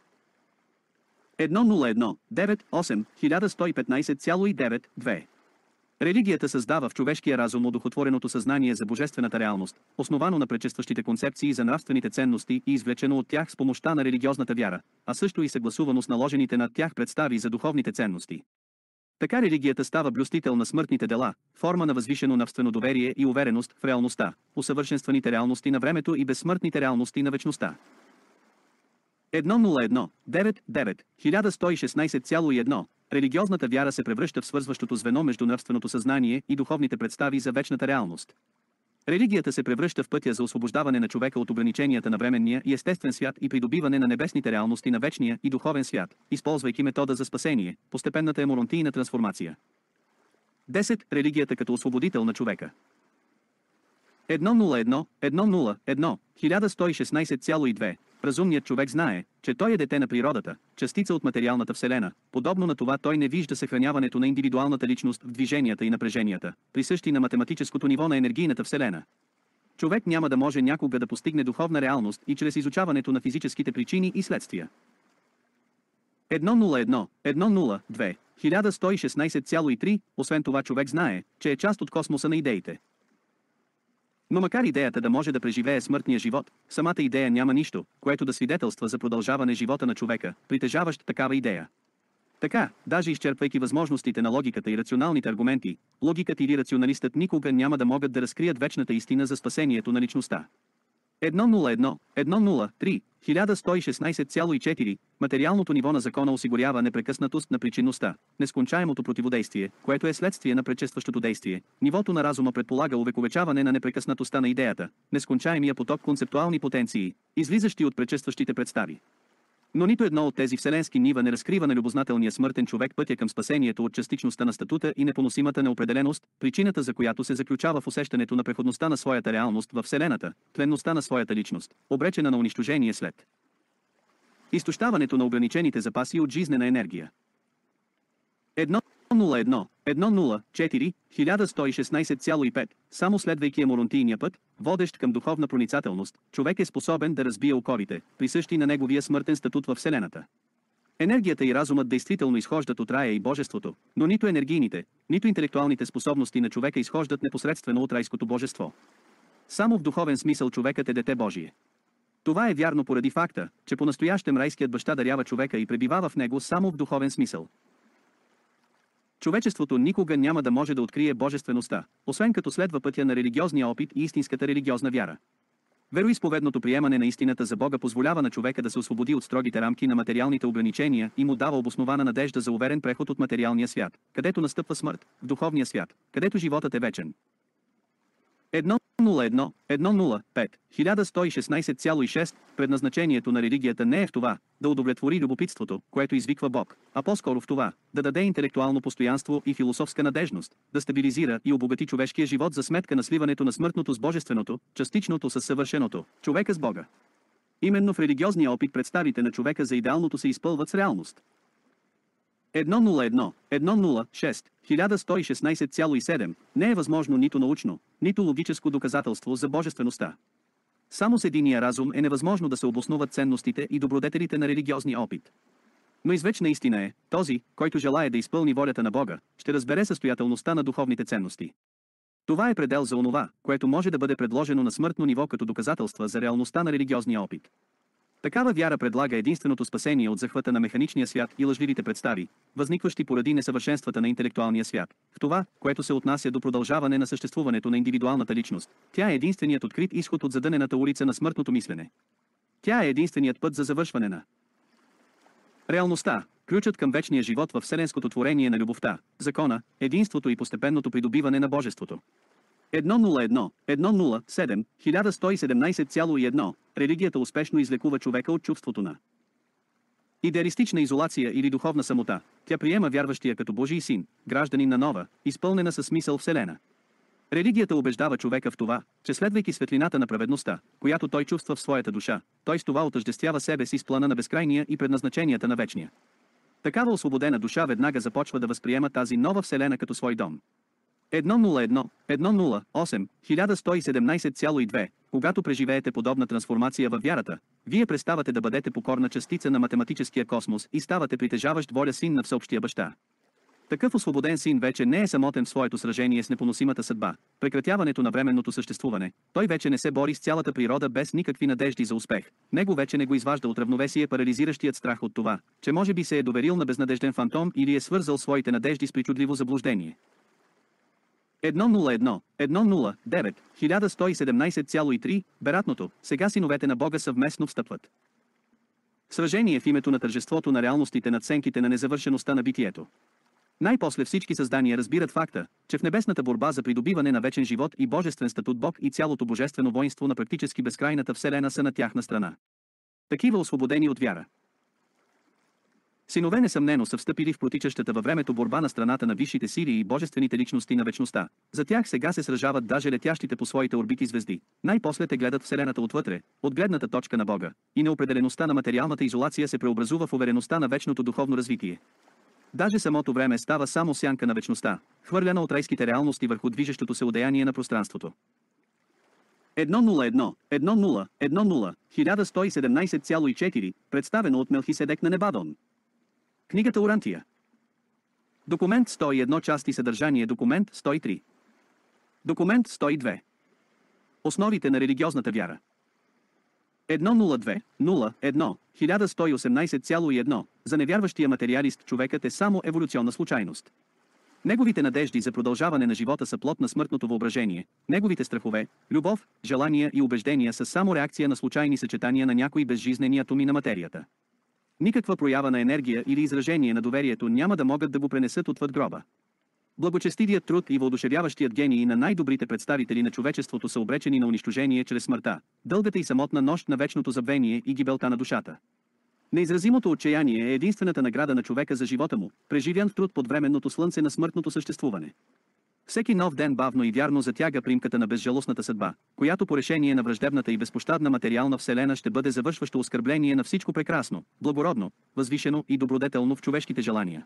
едно нула едно девет осем хиляда сто и петнайсет цяло и девет две Религията създава в човешкия разум одухотвореното съзнание за божествената реалност, основано на предшестващите концепции за нравствените ценности и извлечено от тях с помощта на религиозната вяра, а също и съгласувано с наложените над тях представи за духовните ценности. Така религията става блюстител на смъртните дела, форма на възвишено нравствено доверие и увереност в реалността, усъвършенстваните реалности на времето и безсмъртните реалности на вечността. едно нула едно девет девет хиляда сто и шестнайсет цяло и едно Религиозната вяра се превръща в свързващото звено между нравственото съзнание и духовните представи за вечната реалност. Религията се превръща в пътя за освобождаване на човека от ограниченията на временния и естествен свят и придобиване на небесните реалности на вечния и духовен свят, използвайки метода за спасение, постепенната еморонтийна трансформация. десет Религията като освободител на човека. едно нула едно едно нула едно хиляда сто и шестнайсет цяло и две Разумният човек знае, че той е дете на природата, частица от материалната вселена. Подобно на това той не вижда съхраняването на индивидуалната личност в движенията и напреженията, присъщи на математическото ниво на енергийната вселена. Човек няма да може някога да постигне духовна реалност и чрез изучаването на физическите причини и следствия. едно нула едно едно нула две хиляда сто и шестнайсет цяло и три Освен това човек знае, че е част от космоса на идеите. Но макар идеята да може да преживее смъртния живот, самата идея няма нищо, което да свидетелства за продължаване живота на човека, притежаващ такава идея. Така, даже изчерпвайки възможностите на логиката и рационалните аргументи, логикът или рационалистът никога няма да могат да разкрият вечната истина за спасението на личността. едно нула едно едно нула три хиляда сто и шестнайсет цяло и четири Материалното ниво на закона осигурява непрекъснатост на причинността, нескончаемото противодействие, което е следствие на предшестващото действие. Нивото на разума предполага увековечаване на непрекъснатостта на идеята, нескончаемия поток концептуални потенции, излизащи от предшестващите представи. Но нито едно от тези вселенски нива не разкрива на любознателния смъртен човек пътя към спасението от частичността на статута и непоносимата неопределеност, причината за която се заключава в усещането на преходността на своята реалност във Вселената, тленността на своята личност, обречена на унищожение след изтощаването на ограничените запаси от жизнена енергия. едно нула едно едно нула четири хиляда сто и шестнайсет цяло и пет Само следвайки еморонтийния път, водещ към духовна проницателност, човек е способен да разбие оковите, присъщи на неговия смъртен статут във Вселената. Енергията и разумът действително изхождат от рая и божеството, но нито енергийните, нито интелектуалните способности на човека изхождат непосредствено от райското божество. Само в духовен смисъл човекът е дете Божие. Това е вярно поради факта, че по-настоящем райският баща дарява човека и пребивава в него само в духовен смисъл. Човечеството никога няма да може да открие божествеността, освен като следва пътя на религиозния опит и истинската религиозна вяра. Вероизповедното приемане на истината за Бога позволява на човека да се освободи от строгите рамки на материалните ограничения и му дава обоснована надежда за уверен преход от материалния свят, където настъпва смърт, в духовния свят, където животът е вечен. едно нула едно едно нула пет хиляда сто и шестнайсет цяло и шест Предназначението на религията не е в това да удовлетвори любопитството, което извиква Бог, а по-скоро в това да даде интелектуално постоянство и философска надежност, да стабилизира и обогати човешкия живот за сметка на сливането на смъртното с божественото, частичното с съвършеното, човека с Бога. Именно в религиозния опит представите на човека за идеалното се изпълват с реалност. едно нула едно едно нула шест хиляда сто и шестнайсет цяло и седем Не е възможно нито научно, нито логическо доказателство за божествеността. Само с единия разум е невъзможно да се обосноват ценностите и добродетелите на религиозния опит. Но извечна истина е, този, който желае да изпълни волята на Бога, ще разбере състоятелността на духовните ценности. Това е предел за онова, което може да бъде предложено на смъртно ниво като доказателства за реалността на религиозния опит. Такава вяра предлага единственото спасение от захвата на механичния свят и лъжливите представи, възникващи поради несъвършенствата на интелектуалния свят. В това, което се отнася до продължаване на съществуването на индивидуалната личност, тя е единственият открит изход от задънената улица на смъртното мислене. Тя е единственият път за завършване на реалността, ключът към вечния живот във вселенското творение на любовта, закона, единството и постепенното придобиване на божеството. едно нула едно едно нула седем хиляда сто и седемнадесет цяло и едно Религията успешно излекува човека от чувството на идеалистична изолация или духовна самота. Тя приема вярващия като Божий син, гражданин на нова, изпълнена със смисъл вселена. Религията убеждава човека в това, че следвайки светлината на праведността, която той чувства в своята душа, той с това отъждествява себе си с плана на безкрайния и предназначенията на вечния. Такава освободена душа веднага започва да възприема тази нова вселена като свой дом. едно нула едно едно нула осем хиляда сто и седемнадесет цяло и две Когато преживеете подобна трансформация във вярата, вие преставате да бъдете покорна частица на математическия космос и ставате притежаващ воля син на всеобщия баща. Такъв освободен син вече не е самотен в своето сражение с непоносимата съдба, прекратяването на временното съществуване. Той вече не се бори с цялата природа без никакви надежди за успех. Него вече не го изважда от равновесие парализиращият страх от това, че може би се е доверил на безнадежден фантом или е свързал своите надежди с причудливо заблуждение. едно нула едно едно нула девет хиляда сто и седемнадесет цяло и три Бератното, сега синовете на Бога съвместно встъпват. Сражение в името на тържеството на реалностите над сенките на незавършеността на битието. Най-после всички създания разбират факта, че в небесната борба за придобиване на вечен живот и божествен статут Бог и цялото божествено воинство на практически безкрайната вселена са на тяхна страна. Такива освободени от вяра синове несъмнено са встъпили в протичащата във времето борба на страната на висшите сили и божествените личности на вечността. За тях сега се сражават даже летящите по своите орбити звезди. Най-после те гледат вселената отвътре, от гледната точка на Бога, и неопределеността на материалната изолация се преобразува в увереността на вечното духовно развитие. Даже самото време става само сянка на вечността, хвърляна от райските реалности върху движещото се одеяние на пространството. едно нула едно едно нула едно нула хиляда сто и седемнадесет цяло и четири Представено от Мелхиседек на Небадон. Книгата Урантия. Документ сто и едно части съдържание Документ сто и три. Документ сто и две. Основите на религиозната вяра. едно нула две нула едно хиляда сто и осемнадесет цяло и едно За невярващия материалист човекът е само еволюционна случайност. Неговите надежди за продължаване на живота са плод на смъртното въображение, неговите страхове, любов, желания и убеждения са само реакция на случайни съчетания на някои безжизнени атоми на материята. Никаква проява на енергия или изражение на доверието няма да могат да го пренесат отвъд гроба. Благочестивият труд и въодушевяващият гений на най-добрите представители на човечеството са обречени на унищожение чрез смъртта, дългата и самотна нощ на вечното забвение и гибелта на душата. Неизразимото отчаяние е единствената награда на човека за живота му, преживян в труд под временното слънце на смъртното съществуване. Всеки нов ден бавно и вярно затяга примката на безжалостната съдба, която по решение на враждебната и безпощадна материална вселена ще бъде завършващо оскърбление на всичко прекрасно, благородно, възвишено и добродетелно в човешките желания.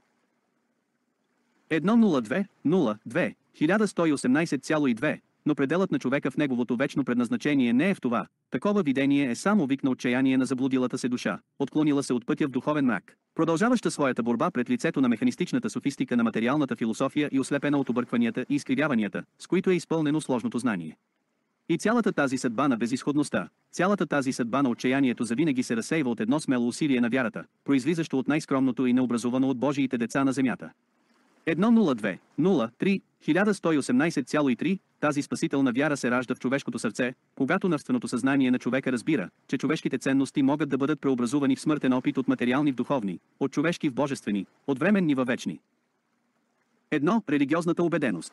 едно нула две нула две хиляда сто и осемнадесет цяло и две Но пределът на човека в неговото вечно предназначение не е в това. Такова видение е само вик на отчаяние на заблудилата се душа, отклонила се от пътя в духовен мрак, продължаваща своята борба пред лицето на механистичната софистика на материалната философия и ослепена от объркванията и изкривяванията, с които е изпълнено сложното знание. И цялата тази съдба на безизходността, цялата тази съдба на отчаянието завинаги се разсейва от едно смело усилие на вярата, произлизащо от най-скромното и необразовано от Божиите деца на земята. едно нула две нула три хиляда сто и осемнадесет цяло и три Тази спасителна вяра се ражда в човешкото сърце, когато нравственото съзнание на човека разбира, че човешките ценности могат да бъдат преобразувани в смъртен опит от материални в духовни, от човешки в божествени, от временни във вечни. едно Религиозната убеденост.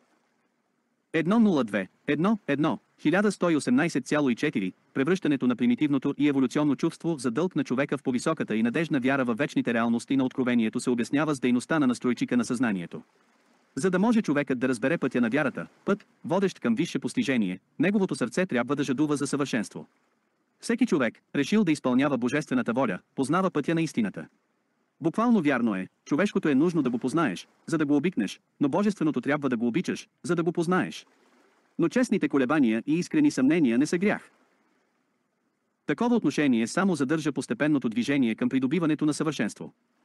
едно нула две едно едно хиляда сто и осемнадесет цяло и четири Превръщането на примитивното и еволюционно чувство за дълг на човека в повисоката и надежна вяра във вечните реалности на откровението се обяснява с дейността на настройчика на съзнанието. За да може човекът да разбере пътя на вярата, път, водещ към висше постижение, неговото сърце трябва да жадува за съвършенство. Всеки човек, решил да изпълнява божествената воля, познава пътя на истината. Буквално вярно е, човешкото е нужно да го познаеш, за да го обикнеш, но божественото трябва да го обичаш, за да го познаеш. Но честните колебания и искрени съмнения не са грях. Такова отношение само задържа постепенното движение към придобиването на съвършенство.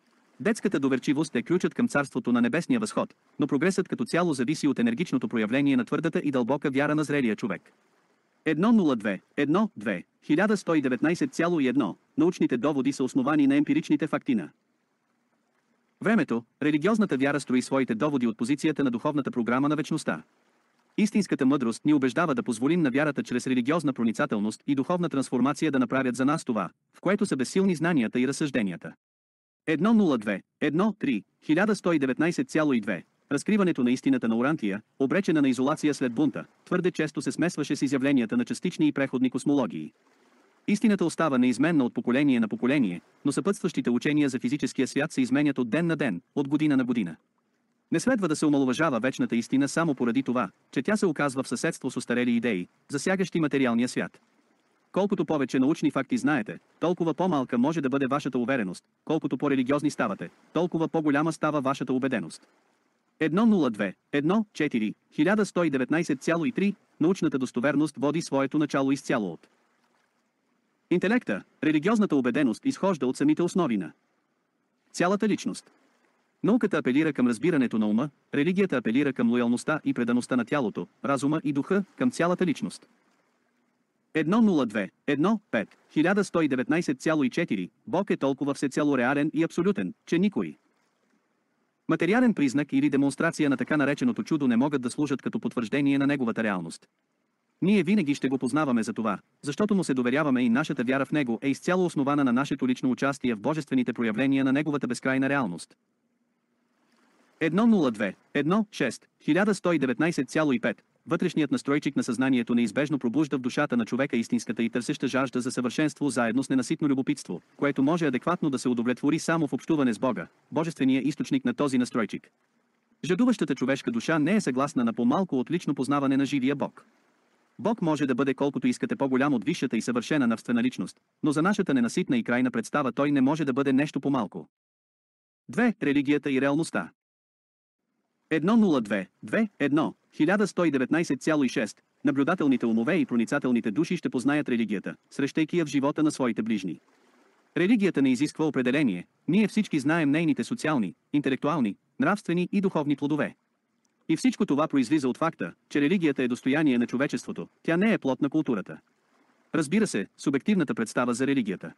Детската доверчивост е ключът към царството на небесния възход, но прогресът като цяло зависи от енергичното проявление на твърдата и дълбока вяра на зрелия човек. едно нула две едно две хиляда сто и деветнайсет цяло и едно Научните доводи са основани на емпиричните факти на времето. Религиозната вяра строи своите доводи от позицията на духовната програма на вечността. Истинската мъдрост ни убеждава да позволим на вярата чрез религиозна проницателност и духовна трансформация да направят за нас това, в което са безсилни знанията и разсъжденията. едно нула две едно три хиляда сто и деветнайсет цяло и две Разкриването на истината на Орантия, обречена на изолация след бунта, твърде често се смесваше с изявленията на частични и преходни космологии. Истината остава неизменна от поколение на поколение, но съпътстващите учения за физическия свят се изменят от ден на ден, от година на година. Не следва да се омаловажава вечната истина само поради това, че тя се оказва в съседство с остарели идеи, засягащи материалния свят. Колкото повече научни факти знаете, толкова по-малка може да бъде вашата увереност, колкото по-религиозни ставате, толкова по-голяма става вашата убеденост. едно нула две едно четири хиляда сто и деветнайсет цяло и три Научната достоверност води своето начало изцяло от интелекта. Религиозната убеденост изхожда от самите основи на цялата личност. Науката апелира към разбирането на ума, религията апелира към лоялността и предаността на тялото, разума и духа, към цялата личност. едно нула две едно пет хиляда сто и деветнайсет цяло и четири Бог е толкова всецяло реален и абсолютен, че никой материален признак или демонстрация на така нареченото чудо не могат да служат като потвърждение на неговата реалност. Ние винаги ще го познаваме за това, защото му се доверяваме и нашата вяра в него е изцяло основана на нашето лично участие в божествените проявления на неговата безкрайна реалност. едно нула две едно шест хиляда сто и деветнайсет цяло и пет Вътрешният настройчик на съзнанието неизбежно пробужда в душата на човека истинската и търсеща жажда за съвършенство заедно с ненаситно любопитство, което може адекватно да се удовлетвори само в общуване с Бога, божествения източник на този настройчик. Жадуващата човешка душа не е съгласна на по-малко от лично познаване на живия Бог. Бог може да бъде колкото искате по-голям от висшата и съвършена нравствена личност, но за нашата ненаситна и крайна представа той не може да бъде нещо по-малко. две Религията и реалността. едно нула две две едно хиляда сто и деветнайсет цяло и шест Наблюдателните умове и проницателните души ще познаят религията, срещайки я в живота на своите ближни. Религията не изисква определение, ние всички знаем нейните социални, интелектуални, нравствени и духовни плодове. И всичко това произлиза от факта, че религията е достояние на човечеството, тя не е плод на културата. Разбира се, субективната представа за религията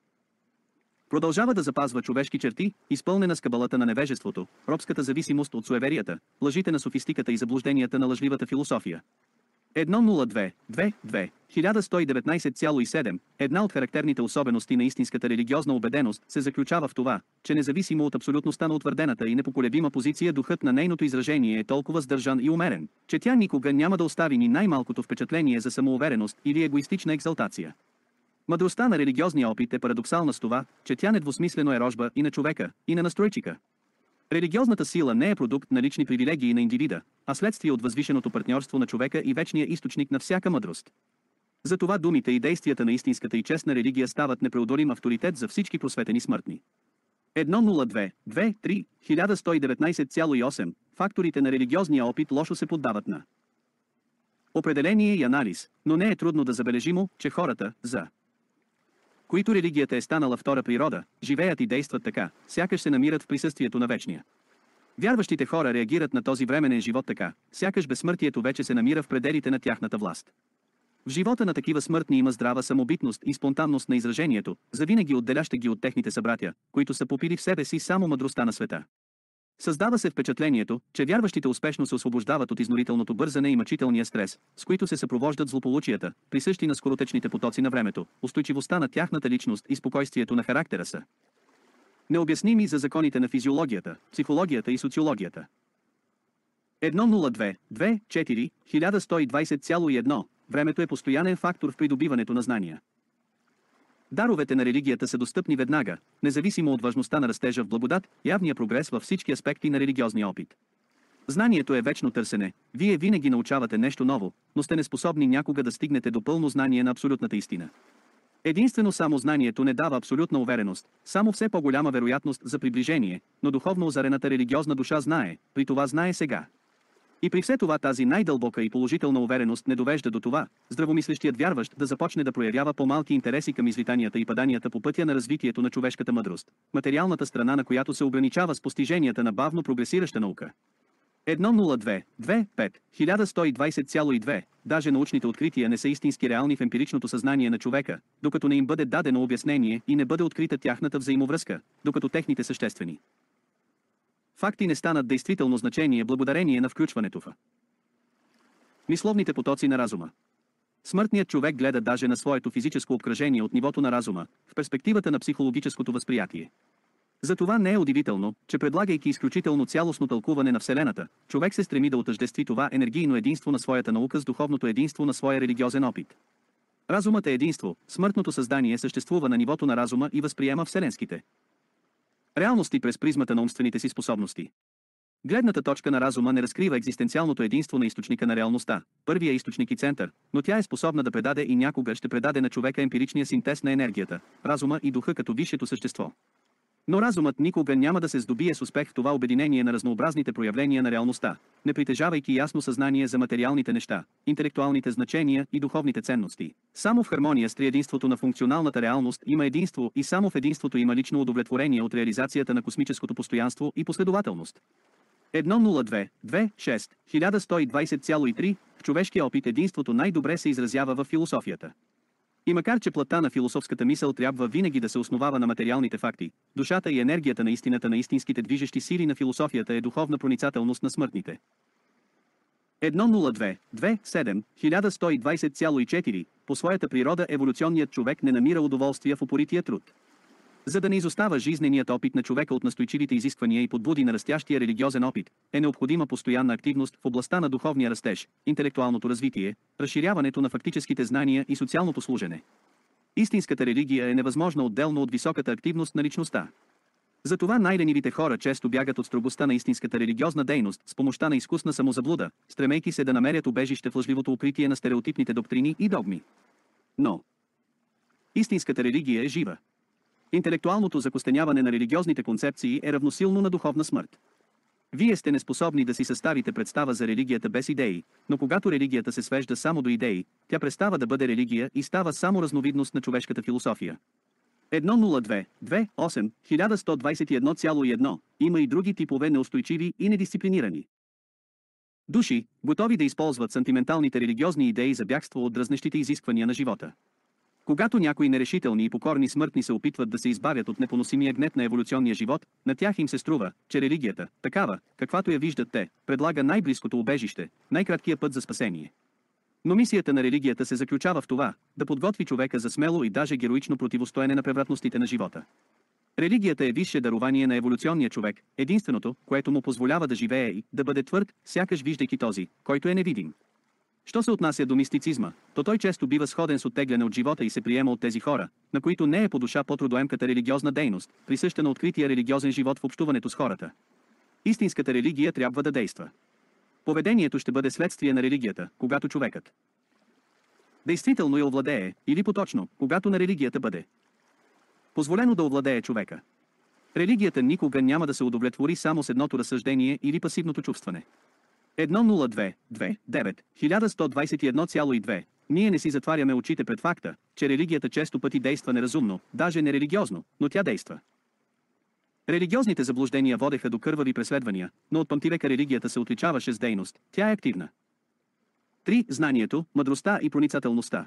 продължава да запазва човешки черти, изпълнена с кабалата на невежеството, робската зависимост от суеверията, лъжите на софистиката и заблужденията на лъжливата философия. едно нула две две две хиляда сто и деветнайсет цяло и седем Една от характерните особености на истинската религиозна убеденост се заключава в това, че независимо от абсолютността на утвърдената и непоколебима позиция, духът на нейното изражение е толкова сдържан и умерен, че тя никога няма да остави ни най-малкото впечатление за самоувереност или егоистична екзалтация. Мъдростта на религиозния опит е парадоксална с това, че тя недвусмислено е рожба и на човека, и на настройчика. Религиозната сила не е продукт на лични привилегии на индивида, а следствие от възвишеното партньорство на човека и вечния източник на всяка мъдрост. Затова думите и действията на истинската и честна религия стават непреодолим авторитет за всички просветени смъртни. едно нула две две три хиляда сто и деветнайсет цяло и осем Факторите на религиозния опит лошо се поддават на определение и анализ, но не е трудно да забележимо, че хората, за които религията е станала втора природа, живеят и действат така, сякаш се намират в присъствието на вечния. Вярващите хора реагират на този временен живот така, сякаш безсмъртието вече се намира в пределите на тяхната власт. В живота на такива смъртни има здрава самобитност и спонтанност на изражението, завинаги отделяща ги от техните събратя, които са попили в себе си само мъдростта на света. Създава се впечатлението, че вярващите успешно се освобождават от изнурителното бързане и мъчителния стрес, с които се съпровождат злополучията, присъщи на скоротечните потоци на времето, устойчивостта на тяхната личност и спокойствието на характера са необясними за законите на физиологията, психологията и социологията. едно нула две две четири хиляда сто и двайсет цяло и едно Времето е постоянен фактор в придобиването на знания. Даровете на религията са достъпни веднага, независимо от важността на растежа в благодат, явния прогрес във всички аспекти на религиозния опит. Знанието е вечно търсене, вие винаги научавате нещо ново, но сте неспособни някога да стигнете до пълно знание на абсолютната истина. Единствено само знанието не дава абсолютна увереност, само все по-голяма вероятност за приближение, но духовно озарената религиозна душа знае, при това знае сега. И при все това тази най-дълбока и положителна увереност не довежда до това, здравомислещият вярващ да започне да проявява по-малки интереси към излитанията и паданията по пътя на развитието на човешката мъдрост, материалната страна на която се ограничава с постиженията на бавно прогресираща наука. едно нула две две пет хиляда сто и двадесет цяло и две Даже научните открития не са истински реални в емпиричното съзнание на човека, докато не им бъде дадено обяснение и не бъде открита тяхната взаимовръзка, докато техните съществени факти не станат действително значение благодарение на включването в мисловните потоци на разума. Смъртният човек гледа даже на своето физическо обкръжение от нивото на разума, в перспективата на психологическото възприятие. Затова не е удивително, че предлагайки изключително цялостно тълкуване на Вселената, човек се стреми да отъждестви това енергийно единство на своята наука с духовното единство на своя религиозен опит. Разумът е единство, смъртното създание съществува на нивото на разума и възприема вселенските реалности през призмата на умствените си способности. Гледната точка на разума не разкрива екзистенциалното единство на източника на реалността, първия източник и център, но тя е способна да предаде и някога ще предаде на човека емпиричния синтез на енергията, разума и духа като висшето същество. Но разумът никога няма да се здобие с успех в това обединение на разнообразните проявления на реалността, не притежавайки ясно съзнание за материалните неща, интелектуалните значения и духовните ценности. Само в хармония с триединството на функционалната реалност има единство и само в единството има лично удовлетворение от реализацията на космическото постоянство и последователност. едно нула две две шест хиляда сто и двадесет цяло и три В човешкия опит единството най-добре се изразява в философията. И макар че плътта на философската мисъл трябва винаги да се основава на материалните факти, душата и енергията на истината на истинските движещи сили на философията е духовна проницателност на смъртните. едно нула две две седем хиляда сто и двадесет цяло и четири По своята природа еволюционният човек не намира удоволствие в упорития труд. За да не изостава жизненият опит на човека от настойчивите изисквания и подбуди на растящия религиозен опит, е необходима постоянна активност в областта на духовния растеж, интелектуалното развитие, разширяването на фактическите знания и социалното служене. Истинската религия е невъзможна отделно от високата активност на личността. Затова най-ленивите хора често бягат от строгостта на истинската религиозна дейност с помощта на изкусна самозаблуда, стремейки се да намерят убежище в лъжливото укритие на стереотипните доктрини и догми. Но истинската религия е жива. Интелектуалното закостеняване на религиозните концепции е равносилно на духовна смърт. Вие сте неспособни да си съставите представа за религията без идеи, но когато религията се свежда само до идеи, тя престава да бъде религия и става само разновидност на човешката философия. едно нула две две осем хиляда сто двадесет и едно цяло и едно Има и други типове неустойчиви и недисциплинирани души, готови да използват сантименталните религиозни идеи за бягство от дразнещите изисквания на живота. Когато някои нерешителни и покорни смъртни се опитват да се избавят от непоносимия гнет на еволюционния живот, на тях им се струва, че религията, такава, каквато я виждат те, предлага най-близкото убежище, най-краткия път за спасение. Но мисията на религията се заключава в това, да подготви човека за смело и даже героично противостоене на превратностите на живота. Религията е висше дарование на еволюционния човек, единственото, което му позволява да живее и да бъде твърд, сякаш виждайки този, който е невидим. Що се отнася до мистицизма, то той често бива сходен с оттегляне от живота и се приема от тези хора, на които не е по душа по-трудоемката религиозна дейност, присъща на открития религиозен живот в общуването с хората. Истинската религия трябва да действа. Поведението ще бъде следствие на религията, когато човекът действително я овладее, или поточно, когато на религията бъде позволено да овладее човека. Религията никога няма да се удовлетвори само с едното разсъждение или пасивното чувстване. едно нула две две девет хиляда сто двадесет и едно цяло и две Ние не си затваряме очите пред факта, че религията често пъти действа неразумно, даже нерелигиозно, но тя действа. Религиозните заблуждения водеха до кървави преследвания, но от памтивека религията се отличаваше с дейност, тя е активна. три Знанието, мъдростта и проницателността.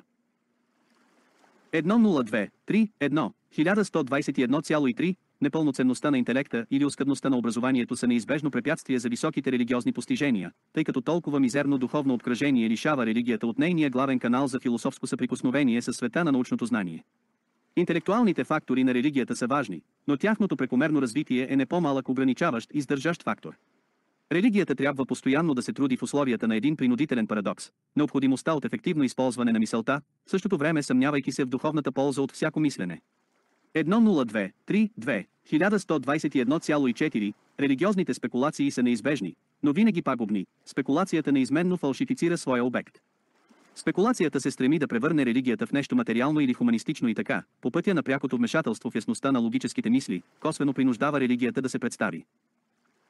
едно нула две три едно хиляда сто двадесет и едно цяло и три Непълноценността на интелекта или оскъдността на образованието са неизбежно препятствие за високите религиозни постижения, тъй като толкова мизерно духовно обкръжение лишава религията от нейния главен канал за философско съприкосновение със света на научното знание. Интелектуалните фактори на религията са важни, но тяхното прекомерно развитие е не по-малък ограничаващ и сдържащ фактор. Религията трябва постоянно да се труди в условията на един принудителен парадокс – необходимостта от ефективно използване на мисълта, в същото време съмнявайки се в духовната полза от всяко мислене. едно нула две три две хиляда сто двадесет и едно цяло и четири Религиозните спекулации са неизбежни, но винаги пагубни. Спекулацията неизменно фалшифицира своя обект. Спекулацията се стреми да превърне религията в нещо материално или хуманистично и така, по пътя на прякото вмешателство в ясността на логическите мисли, косвено принуждава религията да се представи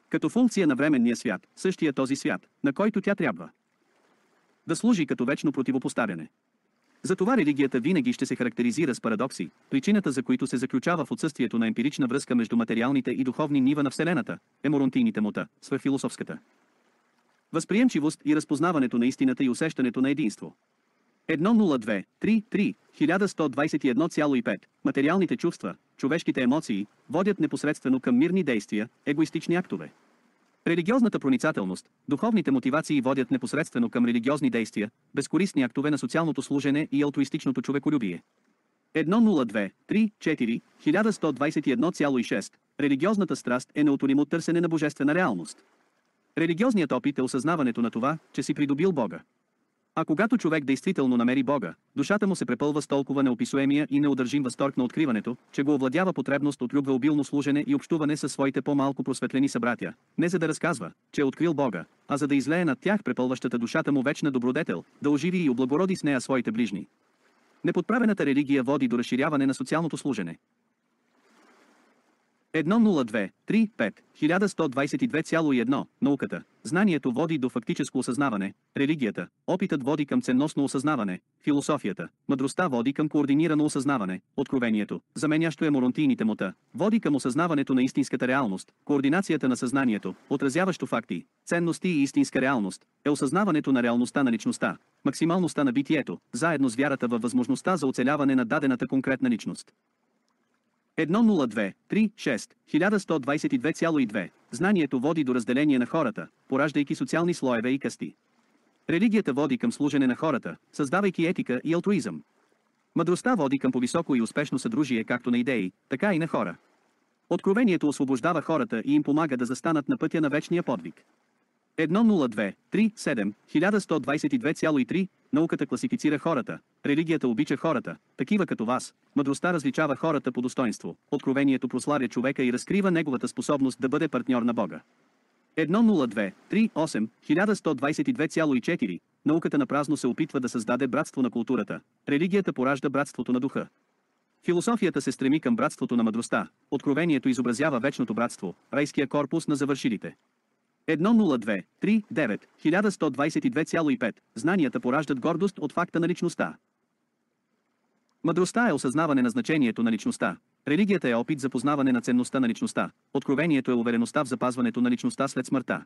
Като функция на временния свят, същия този свят, на който тя трябва да служи като вечно противопоставяне. Затова религията винаги ще се характеризира с парадокси, причината за които се заключава в отсъствието на емпирична връзка между материалните и духовни нива на Вселената, еморонтийните мута, свръхфилософската възприемчивост и разпознаването на истината и усещането на единство. едно нула две три три хиляда сто двадесет и едно цяло и пет Материалните чувства, човешките емоции, водят непосредствено към мирни действия, егоистични актове. Религиозната проницателност, духовните мотивации водят непосредствено към религиозни действия, безкористни актове на социалното служене и алтруистичното човеколюбие. едно нула две три четири хиляда сто двадесет и едно цяло и шест Религиозната страст е неотолимо търсене на божествена реалност. Религиозният опит е осъзнаването на това, че си придобил Бога. А когато човек действително намери Бога, душата му се препълва с толкова неописуемия и неудържим възторг на откриването, че го овладява потребност от любвеобилно служене и общуване със своите по-малко просветлени събратя, не за да разказва, че е открил Бога, а за да излее над тях препълващата душата му вечна добродетел, да оживи и облагороди с нея своите ближни. Неподправената религия води до разширяване на социалното служене. едно нула две три пет хиляда сто двадесет и две цяло и едно Науката, знанието води до фактическо осъзнаване, религията, опитът води към ценностно осъзнаване, философията, мъдростта води към координирано осъзнаване, откровението, заменящо еморонтийните мута, води към осъзнаването на истинската реалност, координацията на съзнанието, отразяващо факти, ценности и истинска реалност, е осъзнаването на реалността на личността, максималността на битието, заедно с вярата във възможността за оцеляване на дадената конкретна личност. едно нула две три шест хиляда сто двадесет и две цяло и две Знанието води до разделение на хората, пораждайки социални слоеве и касти. Религията води към служене на хората, създавайки етика и алтруизъм. Мъдростта води към повисоко и успешно съдружие както на идеи, така и на хора. Откровението освобождава хората и им помага да застанат на пътя на вечния подвиг. едно нула две три седем хиляда сто двадесет и две цяло и три Науката класифицира хората, религията обича хората, такива като вас, мъдростта различава хората по достоинство, откровението прославя човека и разкрива неговата способност да бъде партньор на Бога. едно нула две три осем хиляда сто двадесет и две цяло и четири Науката напразно се опитва да създаде братство на културата, религията поражда братството на духа. Философията се стреми към братството на мъдростта, откровението изобразява вечното братство, райския корпус на завършилите. едно нула две три девет хиляда сто двадесет и две цяло и пет Знанията пораждат гордост от факта на личността. Мъдростта е осъзнаване на значението на личността. Религията е опит за познаване на ценността на личността. Откровението е увереността в запазването на личността след смъртта.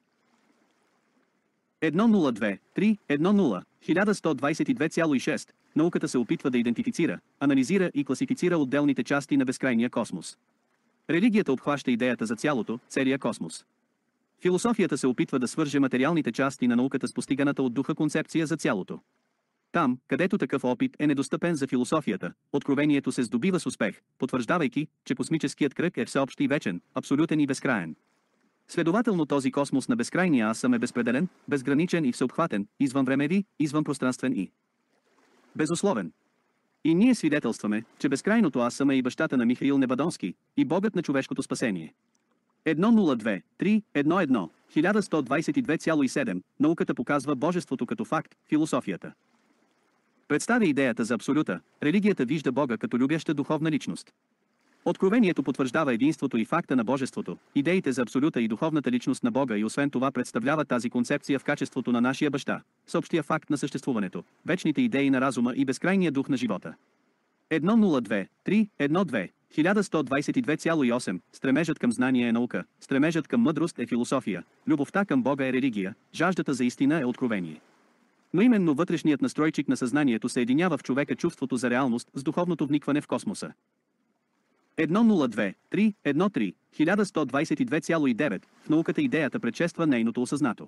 едно нула две три едно нула хиляда сто двадесет и две цяло и шест Науката се опитва да идентифицира, анализира и класифицира отделните части на безкрайния космос. Религията обхваща идеята за цялото, целия космос. Философията се опитва да свърже материалните части на науката с постиганата от духа концепция за цялото. Там, където такъв опит е недостъпен за философията, откровението се здобива с успех, потвърждавайки, че космическият кръг е всеобщ и вечен, абсолютен и безкраен. Следователно този космос на безкрайния аз съм е безпределен, безграничен и всеобхватен, извънвремеви, извънпространствен и безусловен. И ние свидетелстваме, че безкрайното аз съм е и бащата на Михаил Небадонски, и Богът на човешкото спасение. едно нула две три едно едно хиляда сто двадесет и две цяло и седем Науката показва божеството като факт, философията представя идеята за абсолюта, религията вижда Бога като любяща духовна личност. Откровението потвърждава единството и факта на божеството, идеите за абсолюта и духовната личност на Бога и освен това представлява тази концепция в качеството на нашия баща, с общия факт на съществуването, вечните идеи на разума и безкрайния дух на живота. едно нула две три едно две хиляда сто двадесет и две цяло и осем Стремежът към знание е наука, стремежът към мъдрост е философия, любовта към Бога е религия, жаждата за истина е откровение. Но именно вътрешният настройчик на съзнанието съединява в човека чувството за реалност с духовното вникване в космоса. едно нула две три едно три хиляда сто двадесет и две цяло и девет В науката идеята предшества нейното осъзнато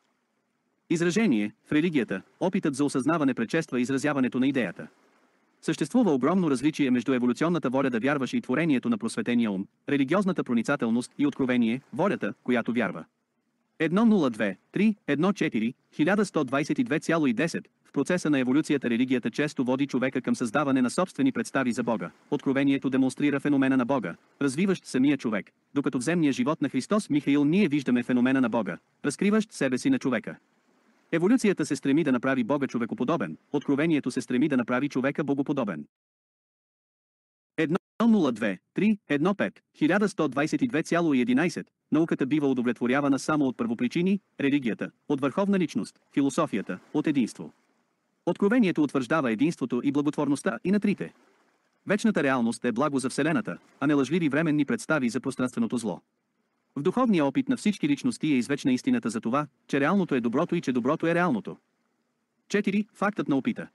изражение, в религията, опитът за осъзнаване предшества изразяването на идеята. Съществува огромно различие между еволюционната воля да вярваш и творението на просветения ум, религиозната проницателност и откровение, волята, която вярва. едно нула две три едно четири хиляда сто двадесет и две цяло и десет В процеса на еволюцията религията често води човека към създаване на собствени представи за Бога. Откровението демонстрира феномена на Бога, развиващ самия човек, докато в земния живот на Христос Михаил ние виждаме феномена на Бога, разкриващ себе си на човека. Еволюцията се стреми да направи Бога човекоподобен, откровението се стреми да направи човека богоподобен. Едно нула две три едно пет хиляда сто двадесет и две цяло и единадесет Науката бива удовлетворявана само от първопричини, религията, от върховна личност, философията, от единство. Откровението утвърждава единството и благотворността и на трите. Вечната реалност е благо за Вселената, а не лъжливи временни представи за пространственото зло. В духовния опит на всички личности е извечна истината за това, че реалното е доброто и че доброто е реалното. четири. Фактът на опита.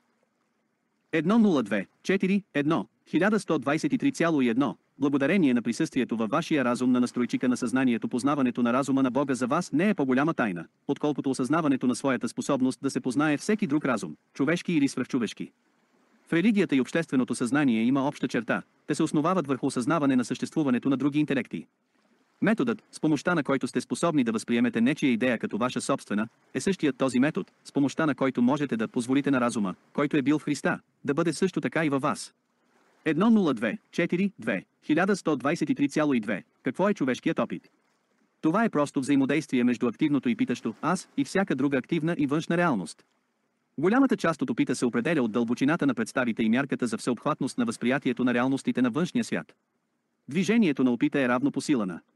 едно нула две четири едно хиляда сто двадесет и три цяло и едно Благодарение на присъствието във вашия разум на настройчика на съзнанието, познаването на разума на Бога за вас не е по-голяма тайна, отколкото осъзнаването на своята способност да се познае всеки друг разум, човешки или свръхчовешки. В религията и общественото съзнание има обща черта, те се основават върху осъзнаване на съществуването на други интелекти. Методът, с помощта на който сте способни да възприемете нечия идея като ваша собствена, е същият този метод, с помощта на който можете да позволите на разума, който е бил в Христа, да бъде също така и във вас. едно нула две четири две хиляда сто двадесет и три цяло и две Какво е човешкият опит? Това е просто взаимодействие между активното и питащо аз и всяка друга активна и външна реалност. Голямата част от опита се определя от дълбочината на представите и мярката за всеобхватност на възприятието на реалностите на външния свят. Движението на опита е равно по сила на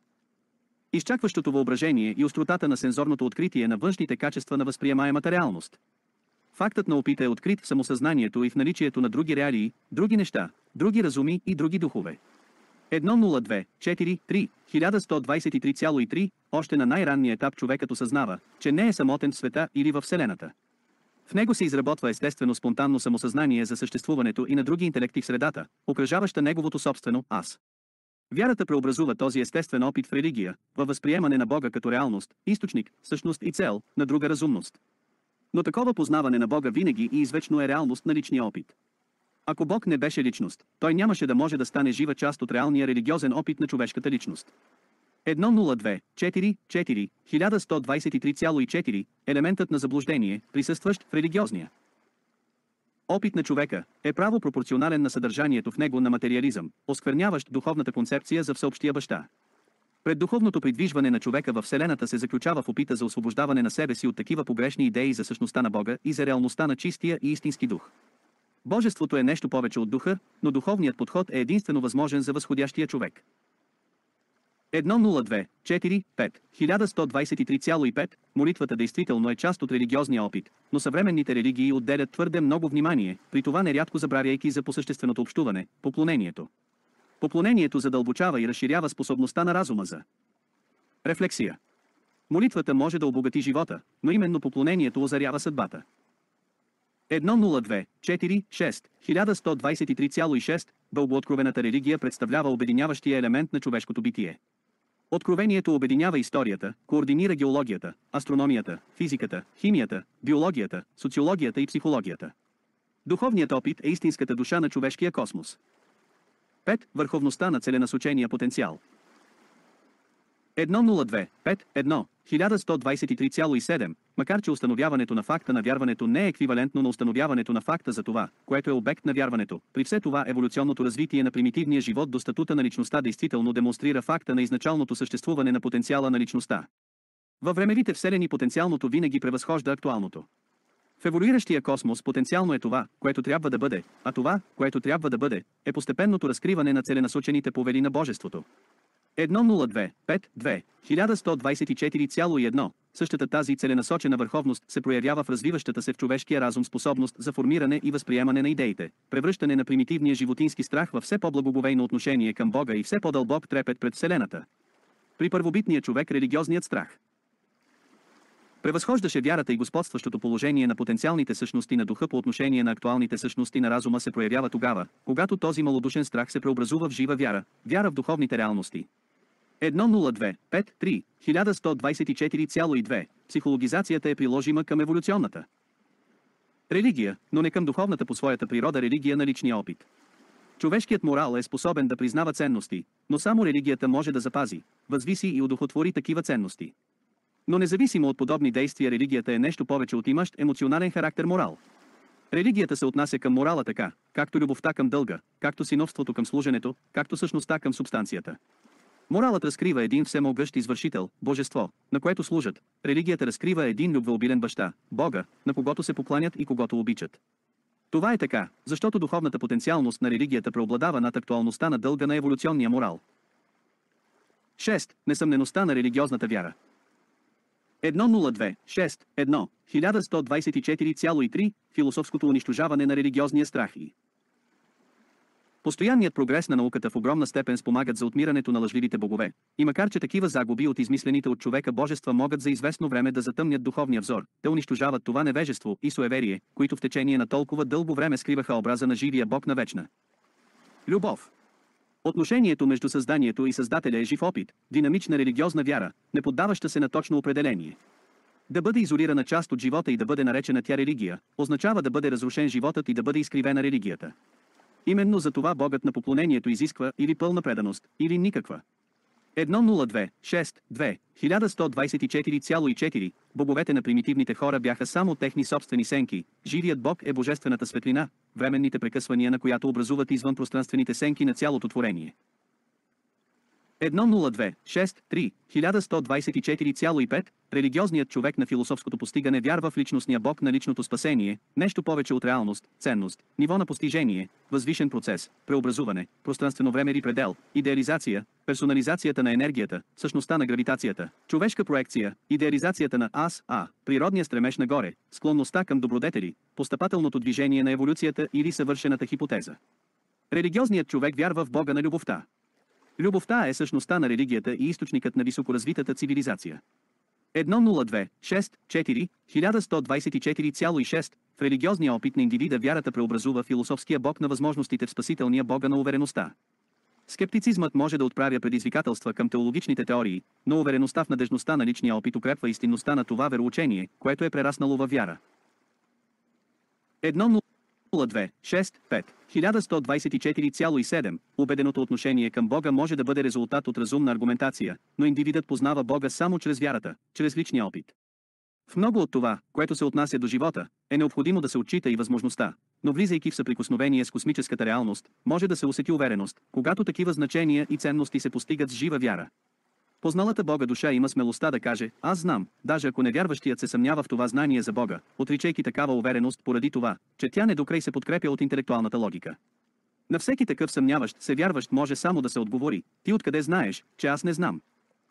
изчакващото въображение и остротата на сензорното откритие на външните качества на възприемаемата реалност. Фактът на опита е открит в самосъзнанието и в наличието на други реалии, други неща, други разуми и други духове. едно нула две четири три хиляда сто двадесет и три цяло и три Още на най-ранния етап човекът осъзнава, че не е самотен в света или във Вселената. В него се изработва естествено спонтанно самосъзнание за съществуването и на други интелекти в средата, окръжаваща неговото собствено аз. Вярата преобразува този естествен опит в религия, във възприемане на Бога като реалност, източник, същност и цел на друга разумност. Но такова познаване на Бога винаги и извечно е реалност на личния опит. Ако Бог не беше личност, той нямаше да може да стане жива част от реалния религиозен опит на човешката личност. едно нула две четири четири хиляда сто двадесет и три цяло и четири Елементът на заблуждение, присъстващ в религиозния опит на човека, е право пропорционален на съдържанието в него на материализъм, оскверняващ духовната концепция за всеобщия баща. Пред духовното придвижване на човека във Вселената се заключава в опита за освобождаване на себе си от такива погрешни идеи за същността на Бога и за реалността на чистия и истински дух. Божеството е нещо повече от духа, но духовният подход е единствено възможен за възходящия човек. едно нула две четири пет хиляда сто двадесет и три цяло и пет Молитвата действително е част от религиозния опит, но съвременните религии отделят твърде много внимание, при това нерядко забравяйки за посещественото общуване, поклонението. Поклонението задълбочава и разширява способността на разума за рефлексия. Молитвата може да обогати живота, но именно поклонението озарява съдбата. едно нула две четири шест хиляда сто двадесет и три цяло и шест Богооткровената религия представлява обединяващия елемент на човешкото битие. Откровението обединява историята, координира геологията, астрономията, физиката, химията, биологията, социологията и психологията. Духовният опит е истинската душа на човешкия космос. пет Върховността на целенасочения потенциал. едно нула две пет едно хиляда сто двадесет и три цяло и седем Макар че установяването на факта на вярването не е еквивалентно на установяването на факта за това, което е обект на вярването, при все това еволюционното развитие на примитивния живот до статута на личността действително демонстрира факта на изначалното съществуване на потенциала на личността. Във времевите вселени потенциалното винаги превъзхожда актуалното. В еволюиращия космос потенциално е това, което трябва да бъде, а това, което трябва да бъде, е постепенното разкриване на целенасочените повели на Божеството. едно нула две пет две хиляда сто двадесет и четири цяло и едно Същата тази целенасочена върховност се проявява в развиващата се в човешкия разум способност за формиране и възприемане на идеите, превръщане на примитивния животински страх във все по-благоговейно отношение към Бога и все по-дълбок трепет пред Вселената. При първобитния човек религиозният страх превъзхождаше вярата и господстващото положение на потенциалните същности на духа по отношение на актуалните същности на разума се проявява тогава, когато този малодушен страх се преобразува в жива вяра, вяра в духовните реалности. едно нула две пет три хиляда сто двадесет и четири цяло и две Психологизацията е приложима към еволюционната религия, но не към духовната по своята природа религия на личния опит. Човешкият морал е способен да признава ценности, но само религията може да запази, възвиси и удохотвори такива ценности. Но независимо от подобни действия религията е нещо повече от имащ емоционален характер морал. Религията се отнася към морала така, както любовта към дълга, както синовството към служенето, както същността към субстанцията. Моралът разкрива един всемогъщ извършител, божество, на което служат. Религията разкрива един любвеобилен баща, Бога, на когото се покланят и когото обичат. Това е така, защото духовната потенциалност на религията преобладава над актуалността на дълга на еволюционния морал. шест. Несъмнеността на религиозната вяра. едно нула две шест едно хиляда сто двадесет и четири цяло и три Философското унищожаване на религиозния страх и постоянният прогрес на науката в огромна степен спомагат за отмирането на лъжливите богове, и макар че такива загуби от измислените от човека божества могат за известно време да затъмнят духовния взор, те унищожават това невежество и суеверие, които в течение на толкова дълго време скриваха образа на живия Бог на вечна любов. Отношението между създанието и Създателя е жив опит, динамична религиозна вяра, не поддаваща се на точно определение. Да бъде изолирана част от живота и да бъде наречена тя религия, означава да бъде разрушен животът и да бъде изкривена религията. Именно за това Богът на поклонението изисква или пълна преданост, или никаква. едно нула две шест две хиляда сто двадесет и четири цяло и четири Боговете на примитивните хора бяха само техни собствени сенки, живият Бог е божествената светлина, временните прекъсвания на която образуват извънпространствените сенки на цялото творение. едно нула две шест три хиляда сто двадесет и четири цяло и пет Религиозният човек на философското постигане вярва в личностния Бог на личното спасение, нещо повече от реалност, ценност, ниво на постижение, възвишен процес, преобразуване, пространствено-времери предел, идеализация, персонализацията на енергията, същността на гравитацията, човешка проекция, идеализацията на аз, а, природния стремеж нагоре, склонността към добродетели, постъпателното движение на еволюцията или съвършената хипотеза. Религиозният човек вярва в Бога на любовта. Любовта е същността на религията и източникът на високоразвитата цивилизация. едно нула две шест четири хиляда сто двадесет и четири цяло и шест В религиозния опит на индивида вярата преобразува философския Бог на възможностите в спасителния Бога на увереността. Скептицизмът може да отправя предизвикателства към теологичните теории, но увереността в надежността на личния опит укрепва истинността на това вероучение, което е прераснало във вяра. едно нула две шест пет хиляда сто двадесет и четири цяло и седем Убеденото отношение към Бога може да бъде резултат от разумна аргументация, но индивидът познава Бога само чрез вярата, чрез личния опит. В много от това, което се отнася до живота, е необходимо да се отчита и възможността, но влизайки в съприкосновение с космическата реалност, може да се усети увереност, когато такива значения и ценности се постигат с жива вяра. Позналата Бога душа има смелостта да каже, аз знам, даже ако невярващият се съмнява в това знание за Бога, отричайки такава увереност поради това, че тя не докрай се подкрепя от интелектуалната логика. На всеки такъв съмняващ се вярващ може само да се отговори, ти откъде знаеш, че аз не знам.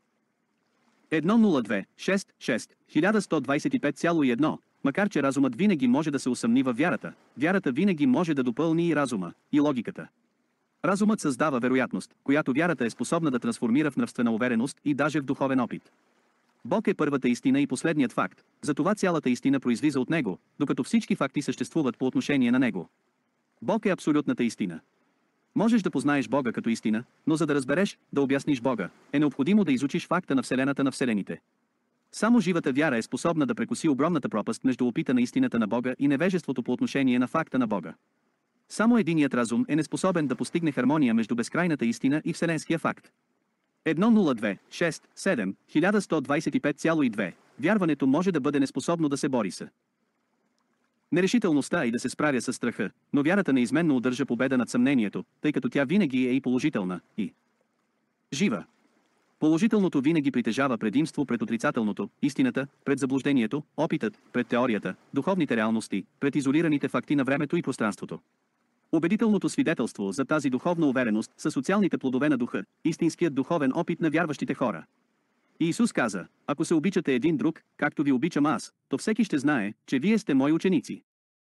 едно нула две шест шест хиляда сто двадесет и пет цяло и едно Макар че разумът винаги може да се усъмни във вярата, вярата винаги може да допълни и разума, и логиката. Разумът създава вероятност, която вярата е способна да трансформира в нравствена увереност и даже в духовен опит. Бог е първата истина и последният факт, затова цялата истина произлиза от Него, докато всички факти съществуват по отношение на Него. Бог е абсолютната истина. Можеш да познаеш Бога като истина, но за да разбереш, да обясниш Бога, е необходимо да изучиш факта на Вселената на Вселените. Само живата вяра е способна да прекоси огромната пропаст между опита на истината на Бога и невежеството по отношение на факта на Бога. Само единият разум е неспособен да постигне хармония между безкрайната истина и вселенския факт. едно нула две шест седем хиляда сто двадесет и пет цяло и две Вярването може да бъде неспособно да се бори с нерешителността и да се справя с страха, но вярата неизменно удържа победа над съмнението, тъй като тя винаги е и положителна, и жива. Положителното винаги притежава предимство пред отрицателното, истината, пред заблуждението, опитът, пред теорията, духовните реалности, пред изолираните факти на времето и пространството. Убедителното свидетелство за тази духовна увереност са социалните плодове на духа, истинският духовен опит на вярващите хора. Иисус каза, ако се обичате един друг, както ви обичам аз, то всеки ще знае, че вие сте мои ученици.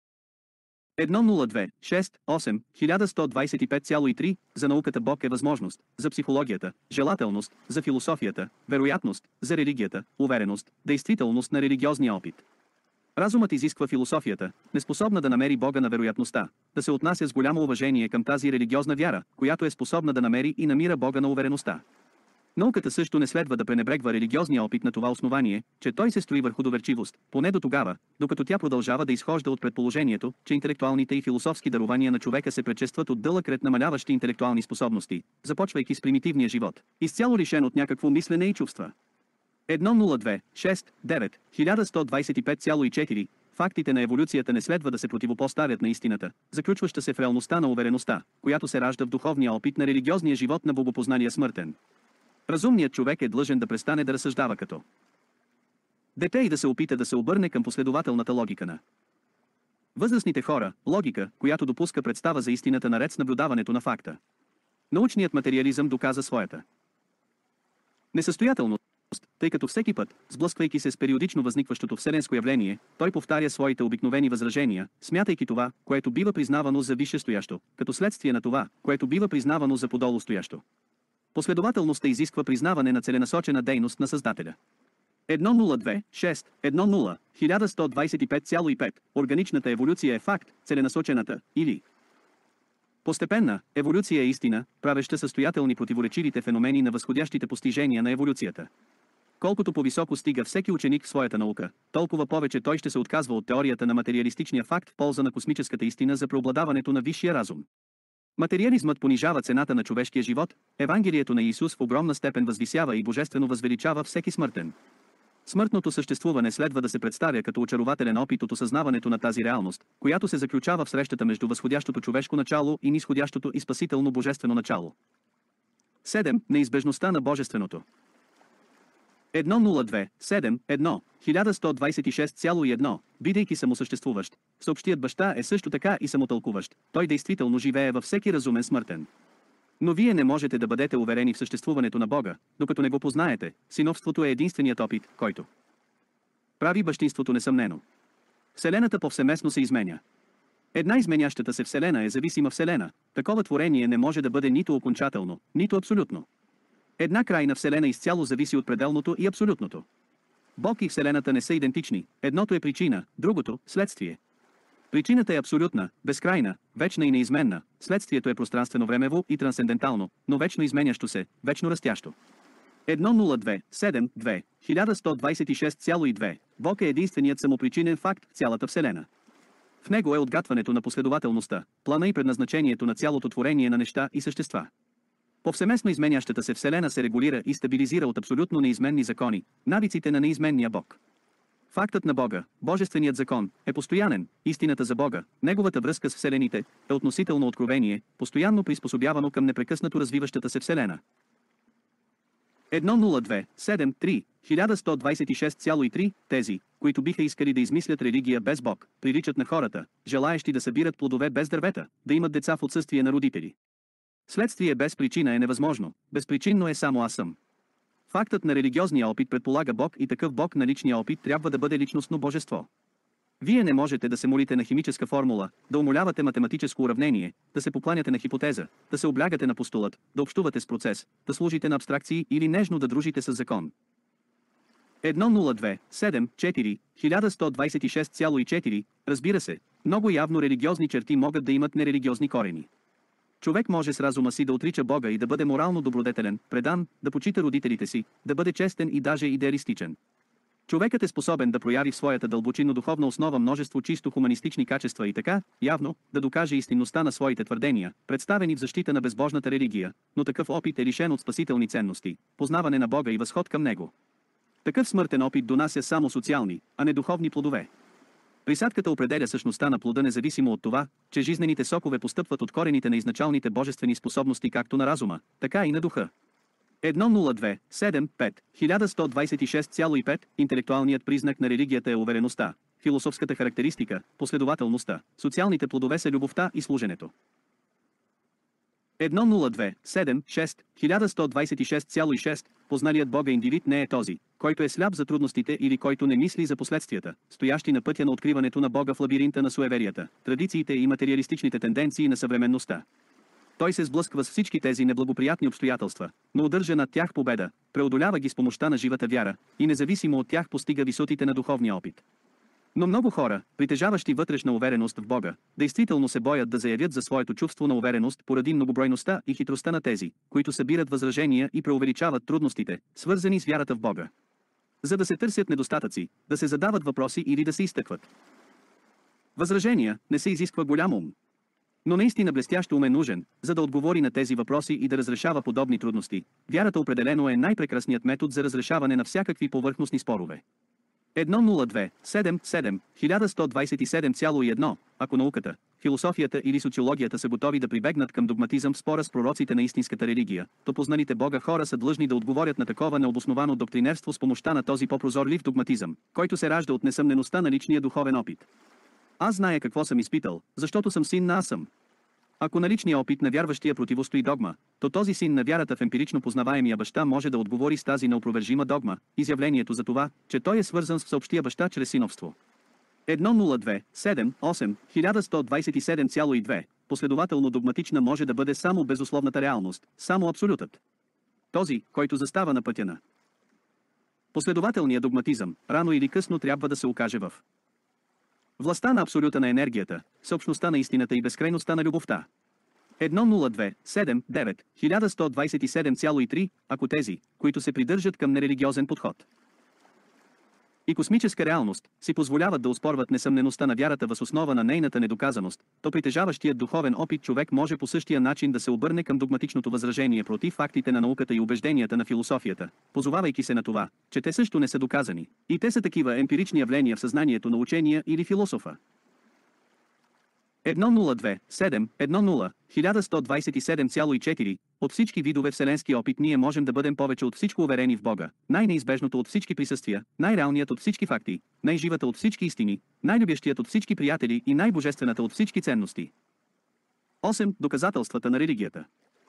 едно нула две шест осем хиляда сто двадесет и пет цяло и три За науката Бог е възможност, за психологията, желателност, за философията, вероятност, за религията, увереност, действителност на религиозния опит. Разумът изисква философията, неспособна да намери Бога на вероятността, да се отнася с голямо уважение към тази религиозна вяра, която е способна да намери и намира Бога на увереността. Науката също не следва да пренебрегва религиозния опит на това основание, че той се строи върху доверчивост, поне до тогава, докато тя продължава да изхожда от предположението, че интелектуалните и философски дарования на човека се предшестват от дълъг ред намаляващи интелектуални способности, започвайки с примитивния живот, изцяло лишен от някакво мислене и чувства. едно нула две шест девет хиляда сто двадесет и пет цяло и четири Фактите на еволюцията не следва да се противопоставят на истината, заключваща се в реалността на увереността, която се ражда в духовния опит на религиозния живот на богопознания смъртен. Разумният човек е длъжен да престане да разсъждава като дете и да се опита да се обърне към последователната логика на Възрастните хора – логика, която допуска представа за истината наред с наблюдаването на факта. Научният материализъм доказа своята несъстоятелност, тъй като всеки път, сблъсквайки се с периодично възникващото вселенско явление, той повтаря своите обикновени възражения, смятайки това, което бива признавано за висшестоящо, като следствие на това, което бива признавано за подолустоящо. Последователността изисква признаване на целенасочена дейност на Създателя. едно нула две шест едно нула хиляда сто двадесет и пет цяло и пет Органичната еволюция е факт, целенасочената, или постепенна, еволюция е истина, правеща състоятелни противоречивите феномени на възходящите постижения на еволюцията. Колкото по-високо стига всеки ученик в своята наука, толкова повече той ще се отказва от теорията на материалистичния факт в полза на космическата истина за преобладаването на висшия разум. Материализмът понижава цената на човешкия живот, Евангелието на Исус в огромна степен възвисява и божествено възвеличава всеки смъртен. Смъртното съществуване следва да се представя като очарователен опит от осъзнаването на тази реалност, която се заключава в срещата между възходящото човешко начало и нисходящото и спасително божествено начало. седем. Неизбежността на божественото. едно нула две седем едно хиляда сто двадесет и шест цяло и едно Бидейки самосъществуващ, съобщият баща е също така и самотълкуващ, той действително живее във всеки разумен смъртен. Но вие не можете да бъдете уверени в съществуването на Бога, докато не го познаете. Синовството е единственият опит, който прави бащинството несъмнено. Вселената повсеместно се изменя. Една изменящата се Вселена е зависима Вселена. Такова творение не може да бъде нито окончателно, нито абсолютно. Една крайна Вселена изцяло зависи от пределното и абсолютното. Бог и Вселената не са идентични. Едното е причина, другото – следствие. Причината е абсолютна, безкрайна, вечна и неизменна, следствието е пространствено-времево и трансцендентално, но вечно изменящо се, вечно растящо. едно нула две седем две хиляда сто двадесет и шест цяло и две Бог е единственият самопричинен факт в цялата Вселена. В него е отгатването на последователността, плана и предназначението на цялото творение на неща и същества. Повсеместно изменящата се Вселена се регулира и стабилизира от абсолютно неизменни закони, навиците на неизменния Бог. Фактът на Бога, божественият закон, е постоянен, истината за Бога, неговата връзка с Вселените, е относително откровение, постоянно приспособявано към непрекъснато развиващата се Вселена. едно нула две седем три хиляда сто двадесет и шест цяло и три Тези, които биха искали да измислят религия без Бог, приличат на хората, желаещи да събират плодове без дървета, да имат деца в отсъствие на родители. Следствие без причина е невъзможно, безпричинно е само аз съм. Фактът на религиозния опит предполага Бог и такъв Бог на личния опит трябва да бъде личностно божество. Вие не можете да се молите на химическа формула, да умолявате математическо уравнение, да се покланяте на хипотеза, да се облягате на постулат, да общувате с процес, да служите на абстракции или нежно да дружите с закон. едно нула две седем четири хиляда сто двадесет и шест цяло и четири Разбира се, много явно религиозни черти могат да имат нерелигиозни корени. Човек може с разума си да отрича Бога и да бъде морално добродетелен, предан, да почита родителите си, да бъде честен и даже идеалистичен. Човекът е способен да прояви в своята дълбочинно духовна основа множество чисто хуманистични качества и така, явно, да докаже истинността на своите твърдения, представени в защита на безбожната религия, но такъв опит е лишен от спасителни ценности, познаване на Бога и възход към Него. Такъв смъртен опит донася само социални, а не духовни плодове. Присадката определя същността на плода независимо от това, че жизнените сокове постъпват от корените на изначалните божествени способности както на разума, така и на духа. едно нула две седем пет хиляда сто двадесет и шест цяло и пет Интелектуалният признак на религията е увереността, философската характеристика, последователността, социалните плодове са любовта и служенето. едно нула две седем шест хиляда сто двадесет и шест цяло и шест Позналият Бога индивид не е този, който е сляп за трудностите или който не мисли за последствията, стоящи на пътя на откриването на Бога в лабиринта на суеверията, традициите и материалистичните тенденции на съвременността. Той се сблъсква с всички тези неблагоприятни обстоятелства, но удържа над тях победа, преодолява ги с помощта на живата вяра и независимо от тях постига висотите на духовния опит. Но много хора, притежаващи вътрешна увереност в Бога, действително се боят да заявят за своето чувство на увереност поради многобройността и хитростта на тези, които събират възражения и преувеличават трудностите, свързани с вярата в Бога. За да се търсят недостатъци, да се задават въпроси или да се изтъкват възражения, не се изисква голям ум. Но наистина блестящ ум е нужен, за да отговори на тези въпроси и да разрешава подобни трудности. Вярата определено е най-прекрасният метод за разрешаване на всякакви повърхностни спорове. едно нула две седем седем хиляда сто двадесет и седем цяло и едно Ако науката, философията или социологията са готови да прибегнат към догматизъм в спора с пророците на истинската религия, то позналите Бога хора са длъжни да отговорят на такова необосновано доктринерство с помощта на този по-прозорлив догматизъм, който се ражда от несъмнеността на личния духовен опит. Аз зная какво съм изпитал, защото съм син на Асъм. Ако наличният опит на вярващия противостои догма, то този син на вярата в емпирично познаваемия баща може да отговори с тази неопровержима догма, изявлението за това, че той е свързан с всеобщия баща чрез синовство. едно нула две седем осем хиляда сто двадесет и седем цяло и две Последователно догматична може да бъде само безусловната реалност, само абсолютът. Този, който застава на пътя на последователният догматизъм, рано или късно трябва да се окаже в властта на абсолюта на енергията, съобщността на истината и безкрайността на любовта. едно нула две седем девет хиляда сто двадесет и седем цяло и три Ако тези, които се придържат към нерелигиозен подход и космическа реалност, си позволяват да оспорват несъмнеността на вярата въз основа на нейната недоказаност, то притежаващият духовен опит човек може по същия начин да се обърне към догматичното възражение против фактите на науката и убежденията на философията, позовавайки се на това, че те също не са доказани, и те са такива емпирични явления в съзнанието на учения или философа. едно нула две седем едно нула хиляда сто двадесет и седем цяло и четири От всички видове вселенски опит ние можем да бъдем повече от всичко уверени в Бога, най-неизбежното от всички присъствия, най-реалният от всички факти, най-живата от всички истини, най-любящият от всички приятели и най-божествената от всички ценности. осем Доказателствата на религията.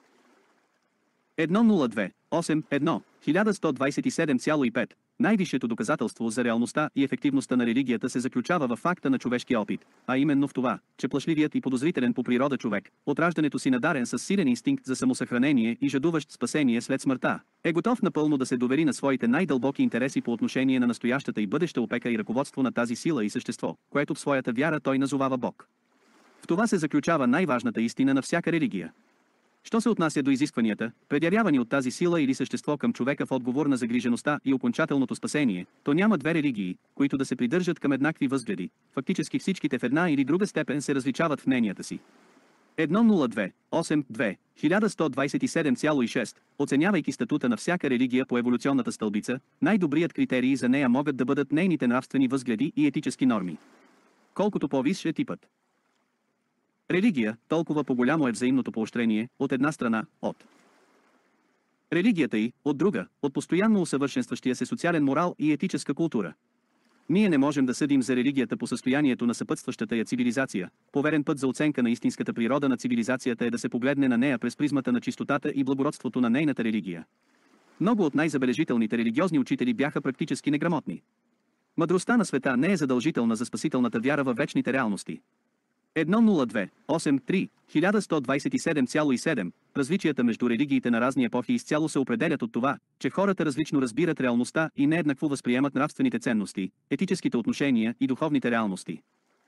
едно нула две осем едно хиляда сто двадесет и седем цяло и пет Най-висшето доказателство за реалността и ефективността на религията се заключава във факта на човешкия опит, а именно в това, че плашливият и подозрителен по природа човек, от раждането си надарен с силен инстинкт за самосъхранение и жадуващ спасение след смъртта, е готов напълно да се довери на своите най-дълбоки интереси по отношение на настоящата и бъдеща опека и ръководство на тази сила и същество, което в своята вяра той назовава Бог. В това се заключава най-важната истина на всяка религия. Що се отнася до изискванията, предявявани от тази сила или същество към човека в отговор на загрижеността и окончателното спасение, то няма две религии, които да се придържат към еднакви възгледи, фактически всичките в една или друга степен се различават в мненията си. едно нула две осем две хиляда сто двадесет и седем цяло и шест Оценявайки статута на всяка религия по еволюционната стълбица, най-добрият критерий за нея могат да бъдат нейните нравствени възгледи и етически норми. Колкото по-висш е типът религия, толкова по-голямо е взаимното поощрение, от една страна, от религията и, от друга, от постоянно усъвършенстващия се социален морал и етическа култура. Ние не можем да съдим за религията по състоянието на съпътстващата я цивилизация. Поверен път за оценка на истинската природа на цивилизацията е да се погледне на нея през призмата на чистотата и благородството на нейната религия. Много от най-забележителните религиозни учители бяха практически неграмотни. Мъдростта на света не е задължителна за спасителната вяра във вечните реалности. едно нула две осем три хиляда сто двадесет и седем цяло и седем Различията между религиите на разни епохи изцяло се определят от това, че хората различно разбират реалността и нееднакво възприемат нравствените ценности, етическите отношения и духовните реалности.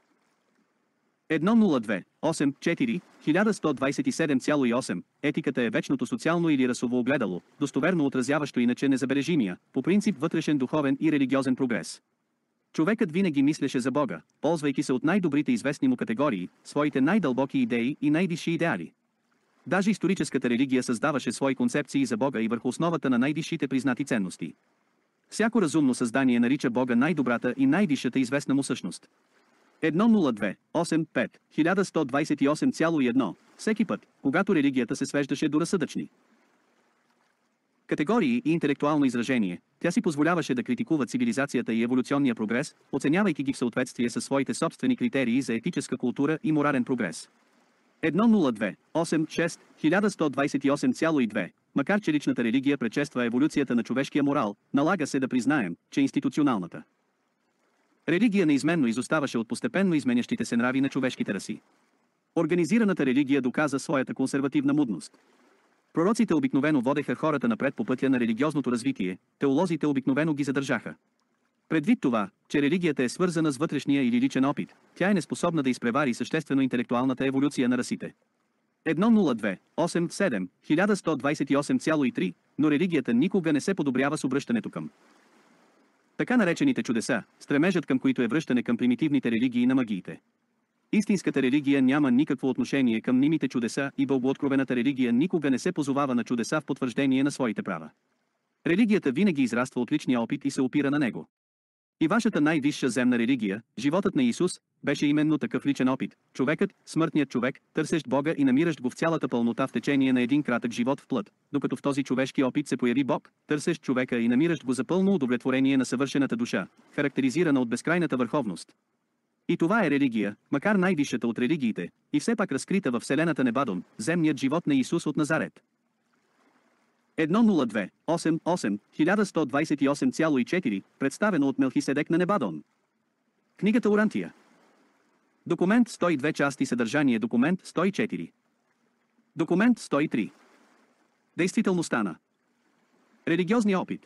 едно нула две осем четири хиляда сто двадесет и седем цяло и осем Етиката е вечното социално или расово огледало, достоверно отразяващо иначе незабележимия, по принцип вътрешен духовен и религиозен прогрес. Човекът винаги мислеше за Бога, ползвайки се от най-добрите известни му категории, своите най-дълбоки идеи и най-висши идеали. Даже историческата религия създаваше свои концепции за Бога и върху основата на най-висшите признати ценности. Всяко разумно създание нарича Бога най-добрата и най-висшата известна му същност. едно нула две осем пет хиляда сто двадесет и осем цяло и едно Всеки път, когато религията се свеждаше до разсъдъчни категории и интелектуално изражение, тя си позволяваше да критикува цивилизацията и еволюционния прогрес, оценявайки ги в съответствие със своите собствени критерии за етическа култура и морален прогрес. едно нула две осем шест хиляда сто двадесет и осем цяло и две Макар че личната религия предшества еволюцията на човешкия морал, налага се да признаем, че институционалната религия неизменно изоставаше от постепенно изменящите се нрави на човешките раси. Организираната религия доказа своята консервативна мудност. Пророците обикновено водеха хората напред по пътя на религиозното развитие, теолозите обикновено ги задържаха. Предвид това, че религията е свързана с вътрешния или личен опит, тя е неспособна да изпревари съществено интелектуалната еволюция на расите. едно нула две осем седем хиляда сто двадесет и осем цяло и три Но религията никога не се подобрява с обръщането към така наречените чудеса, стремежът към които е връщане към примитивните религии на магиите. Истинската религия няма никакво отношение към мнимите чудеса и богооткровената религия никога не се позовава на чудеса в потвърждение на своите права. Религията винаги израства от личния опит и се опира на него. И вашата най-висша земна религия, животът на Исус, беше именно такъв личен опит. Човекът, смъртният човек, търсещ Бога и намиращ го в цялата пълнота в течение на един кратък живот в плът, докато в този човешки опит се появи Бог, търсещ човека и намиращ го за пълно удовлетворение на съвършената душа, характеризирана от безкрайната върховност. И това е религия, макар най-висшата от религиите, и все пак разкрита във вселената Небадон, земният живот на Исус от Назарет. едно нула две осем осем хиляда сто двадесет и осем цяло и четири, представено от Мелхиседек на Небадон. Книгата Урантия. Документ сто и две части съдържание документ сто и четири. Документ сто и три. Действителността на религиозния опит.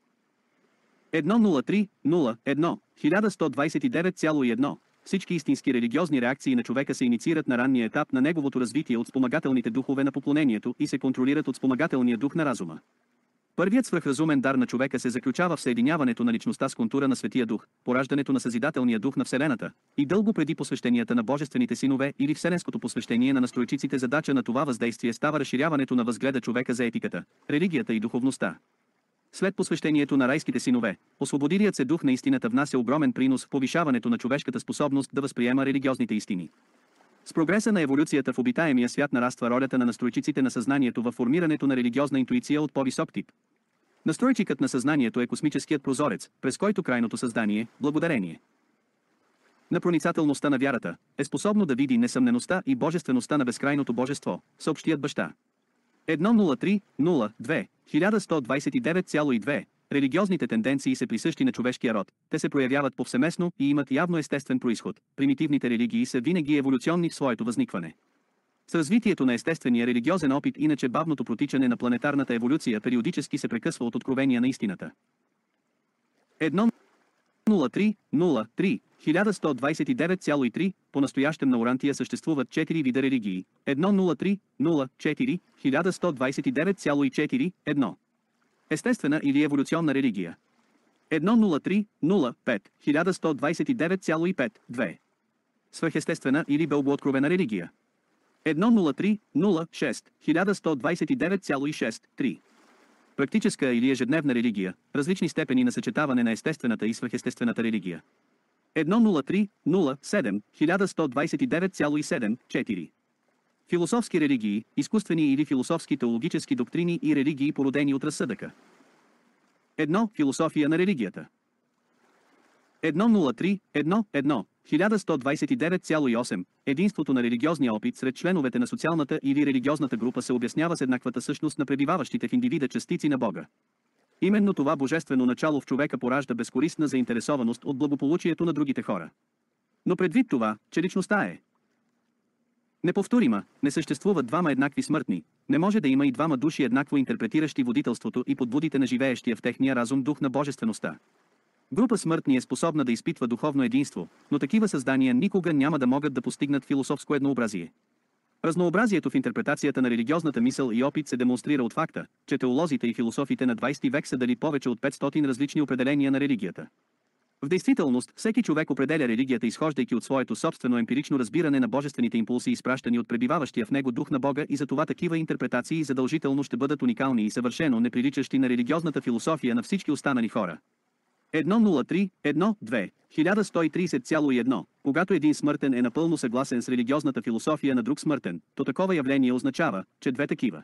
едно нула три нула едно хиляда сто двадесет и девет цяло и едно. Всички истински религиозни реакции на човека се инициират на ранния етап на неговото развитие от спомагателните духове на поклонението и се контролират от спомагателния дух на разума. Първият свръхразумен дар на човека се заключава в съединяването на личността с контура на Светия Дух, пораждането на съзидателния дух на Вселената, и дълго преди посвещенията на божествените синове или вселенското посвещение на настройчиците задача на това въздействие става разширяването на възгледа човека за етиката, религията и духовността. След посвещението на райските синове, освободилият се дух на истината внася огромен принос в повишаването на човешката способност да възприема религиозните истини. С прогреса на еволюцията в обитаемия свят нараства ролята на настройчиците на съзнанието във формирането на религиозна интуиция от по-висок тип. Настройчикът на съзнанието е космическият прозорец, през който крайното създание, благодарение на проницателността на вярата, е способно да види несъмнеността и божествеността на безкрайното божество, съобщият баща. едно нула три нула две хиляда сто двадесет и девет цяло и две. Религиозните тенденции са присъщи на човешкия род, те се проявяват повсеместно и имат явно естествен произход. Примитивните религии са винаги еволюционни в своето възникване. С развитието на естествения религиозен опит иначе бавното протичане на планетарната еволюция периодически се прекъсва от откровения на истината. едно нула три нула три хиляда сто двадесет и девет цяло и три. По-настоящем на Урантия съществуват четири вида религии. едно нула три нула четири хиляда сто двадесет и девет цяло и четири. едно. Естествена или еволюционна религия. едно нула три нула пет хиляда сто двадесет и девет цяло и пет. две. Свръхестествена или бългооткровена религия. едно нула три нула шест хиляда сто двадесет и девет цяло и шест. три. Практическа или ежедневна религия, различни степени на съчетаване на естествената и свръхестествената религия. едно нула три нула седем хиляда сто двадесет и девет цяло и седем. четири. Философски религии, изкуствени или философски теологически доктрини и религии породени от разсъдъка. едно. Философия на религията. едно нула три едно едно хиляда сто двадесет и девет цяло и осем. Единството на религиозния опит сред членовете на социалната или религиозната група се обяснява с еднаквата същност на пребиваващите в индивида частици на Бога. Именно това божествено начало в човека поражда безкористна заинтересованост от благополучието на другите хора. Но предвид това, че личността е неповторима, не съществуват двама еднакви смъртни, не може да има и двама души еднакво интерпретиращи водителството и подбудите на живеещия в техния разум дух на божествеността. Група смъртни е способна да изпитва духовно единство, но такива създания никога няма да могат да постигнат философско еднообразие. Разнообразието в интерпретацията на религиозната мисъл и опит се демонстрира от факта, че теолозите и философите на двадесети век са дали повече от петстотин различни определения на религията. В действителност, всеки човек определя религията изхождайки от своето собствено емпирично разбиране на божествените импулси, изпращани от пребиваващия в него дух на Бога, и затова такива интерпретации задължително ще бъдат уникални и съвършено неприличащи на религиозната философия на всички останали хора. едно нула три едно две хиляда сто и тридесет цяло и едно. Когато един смъртен е напълно съгласен с религиозната философия на друг смъртен, то такова явление означава, че две такива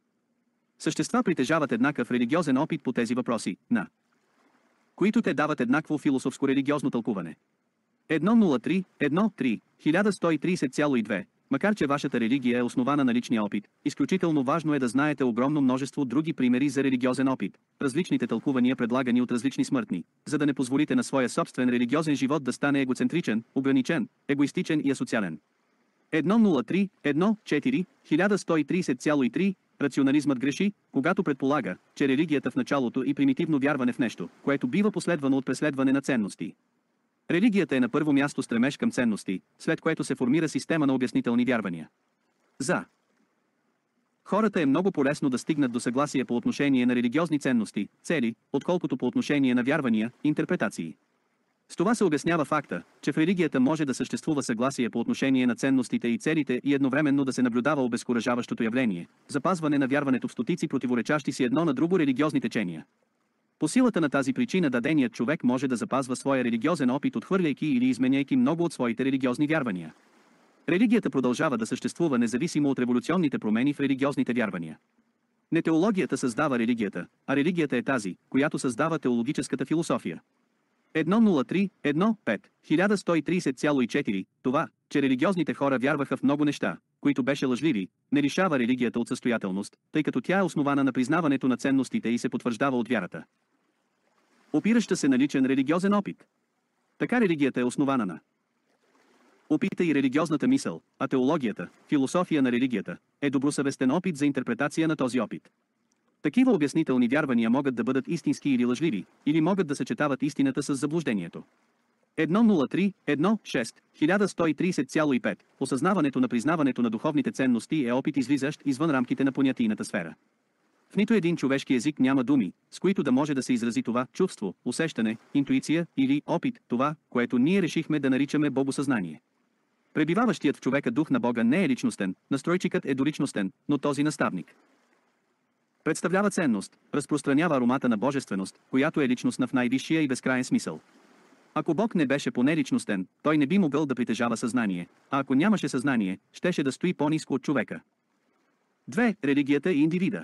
същества притежават еднакъв религиозен опит по тези въпроси, на които те дават еднакво философско-религиозно тълкуване. едно нула три едно три хиляда сто и тридесет цяло и две. Макар че вашата религия е основана на личния опит, изключително важно е да знаете огромно множество други примери за религиозен опит, различните тълкувания предлагани от различни смъртни, за да не позволите на своя собствен религиозен живот да стане егоцентричен, ограничен, егоистичен и асоциален. едно нула три едно четири хиляда сто и тридесет цяло и три. Рационализмът греши, когато предполага, че религията в началото и примитивно вярване в нещо, което бива последвано от преследване на ценности. Религията е на първо място стремеж към ценности, след което се формира система на обяснителни вярвания. За хората е много по-лесно да стигнат до съгласие по отношение на религиозни ценности, цели, отколкото по отношение на вярвания, интерпретации. С това се обяснява факта, че в религията може да съществува съгласие по отношение на ценностите и целите и едновременно да се наблюдава обезкуражаващото явление – запазване на вярването в стотици противоречащи си едно на друго религиозни течения. По силата на тази причина даденият човек може да запазва своя религиозен опит, отхвърляйки или изменяйки много от своите религиозни вярвания. Религията продължава да съществува независимо от революционните промени в религиозните вярвания. Не теологията създава религията, а религията е тази, която създава теологическата философия. едно нула три едно пет хиляда сто и тридесет цяло и четири Това, че религиозните хора вярваха в много неща, които беше лъжливи, не лишава религията от състоятелност, тъй като тя е основана на признаването на ценностите и се потвърждава от вярата, опираща се на личен религиозен опит. Така религията е основана на опита и религиозната мисъл, а теологията, философия на религията, е добросъвестен опит за интерпретация на този опит. Такива обяснителни вярвания могат да бъдат истински или лъжливи, или могат да съчетават истината с заблуждението. едно нула три едно шест хиляда сто и тридесет цяло и пет Осъзнаването на признаването на духовните ценности е опит излизащ извън рамките на понятийната сфера. В нито един човешки език няма думи, с които да може да се изрази това чувство, усещане, интуиция или опит, това, което ние решихме да наричаме богосъзнание. Пребиваващият в човека дух на Бога не е личностен, настройчикът е доличностен, но този наставник представлява ценност, разпространява аромата на божественост, която е личностна в най-висшия и безкрайен смисъл. Ако Бог не беше понеличностен, той не би могъл да притежава съзнание, а ако нямаше съзнание, щеше да стои по-ниско от човека. две Религията и индивида.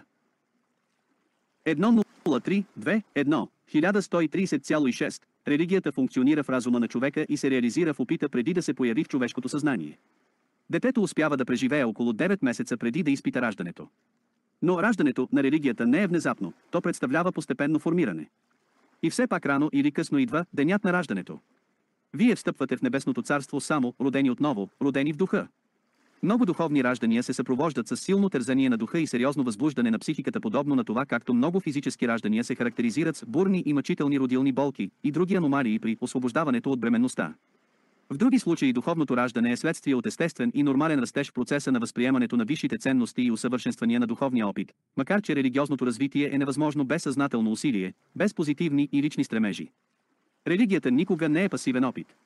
едно нула три две едно хиляда сто и тридесет цяло и шест Религията функционира в разума на човека и се реализира в опита преди да се появи в човешкото съзнание. Детето успява да преживее около девет месеца преди да изпита раждането. Но раждането на религията не е внезапно, то представлява постепенно формиране. И все пак рано или късно идва денят на раждането. Вие встъпвате в небесното царство само, родени отново, родени в духа. Много духовни раждания се съпровождат с силно тързание на духа и сериозно възбуждане на психиката, подобно на това, както много физически раждания се характеризират с бурни и мъчителни родилни болки и други аномалии при освобождаването от бременността. В други случаи духовното раждане е следствие от естествен и нормален растеж в процеса на възприемането на висшите ценности и усъвършенствания на духовния опит, макар че религиозното развитие е невъзможно без съзнателно усилие, без позитивни и лични стремежи. Религията никога не е пасивен опит.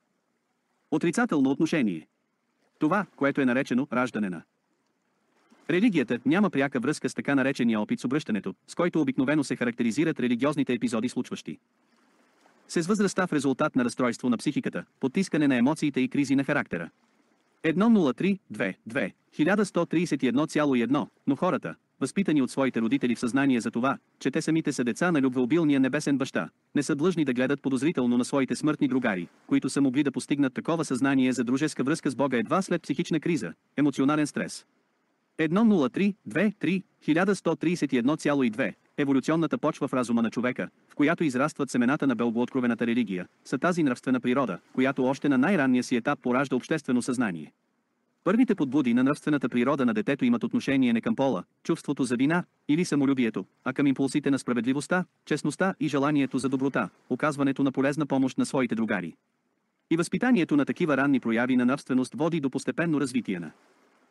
Отрицателно отношение. Това, което е наречено раждане на религията, няма пряка връзка с така наречения опит с обръщането, с който обикновено се характеризират религиозните епизоди, случващи се с възрастта в резултат на разстройство на психиката, потискане на емоциите и кризи на характера. едно нула три две две хиляда сто тридесет и едно цяло и едно Но хората, възпитани от своите родители в съзнание за това, че те самите са деца на любвеобилния небесен баща, не са длъжни да гледат подозрително на своите смъртни другари, които са могли да постигнат такова съзнание за дружеска връзка с Бога едва след психична криза, емоционален стрес. едно нула три две три хиляда сто тридесет и едно цяло и две Еволюционната почва в разума на човека, в която израстват семената на белгооткровената религия, са тази нравствена природа, която още на най-ранния си етап поражда обществено съзнание. Първите подбуди на нравствената природа на детето имат отношение не към пола, чувството за вина или самолюбието, а към импулсите на справедливостта, честността и желанието за доброта, оказването на полезна помощ на своите другари. И възпитанието на такива ранни прояви на нравственост води до постепенно развитие на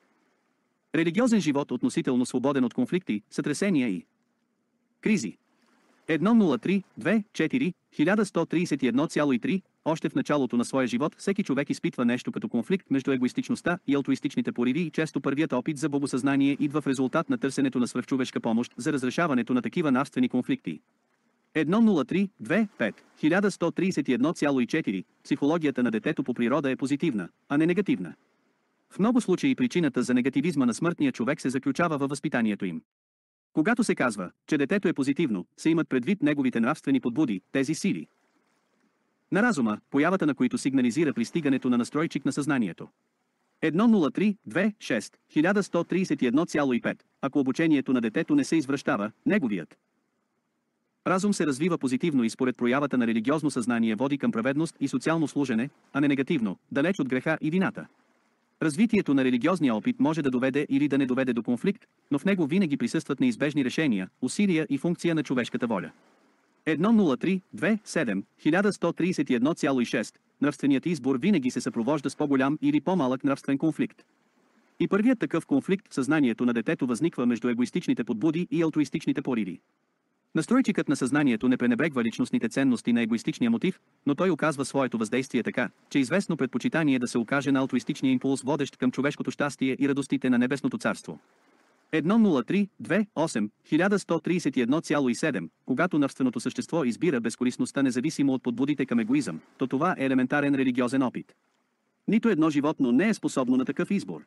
религиозен живот, относително свободен от конфликти, сътресения и кризи. едно нула три две четири хиляда сто тридесет и едно цяло и три Още в началото на своя живот всеки човек изпитва нещо като конфликт между егоистичността и алтруистичните пориви и често първият опит за богосъзнание идва в резултат на търсенето на свръхчовешка помощ за разрешаването на такива нравствени конфликти. едно нула три две пет хиляда сто тридесет и едно цяло и четири Психологията на детето по природа е позитивна, а не негативна. В много случаи причината за негативизма на смъртния човек се заключава във възпитанието им. Когато се казва, че детето е позитивно, се имат предвид неговите нравствени подбуди, тези сили на разума, появата на които сигнализира пристигането на настройчик на съзнанието. едно нула три две шест хиляда сто тридесет и едно цяло и пет Ако обучението на детето не се извращава, неговият разум се развива позитивно и според проявата на религиозно съзнание води към праведност и социално служене, а не негативно, далеч от греха и вината. Развитието на религиозния опит може да доведе или да не доведе до конфликт, но в него винаги присъстват неизбежни решения, усилия и функция на човешката воля. едно нула три две седем хиляда сто тридесет и едно цяло и шест Нравственият избор винаги се съпровожда с по-голям или по-малък нравствен конфликт. И първият такъв конфликт в съзнанието на детето възниква между егоистичните подбуди и алтруистичните пориви. Настройчикът на съзнанието не пренебрегва личностните ценности на егоистичния мотив, но той оказва своето въздействие така, че известно предпочитание да се окаже на алтруистичния импулс, водещ към човешкото щастие и радостите на небесното царство. едно нула три две осем хиляда сто тридесет и едно цяло и седем Когато нравственото същество избира безкорисността независимо от подбудите към егоизъм, то това е елементарен религиозен опит. Нито едно животно не е способно на такъв избор.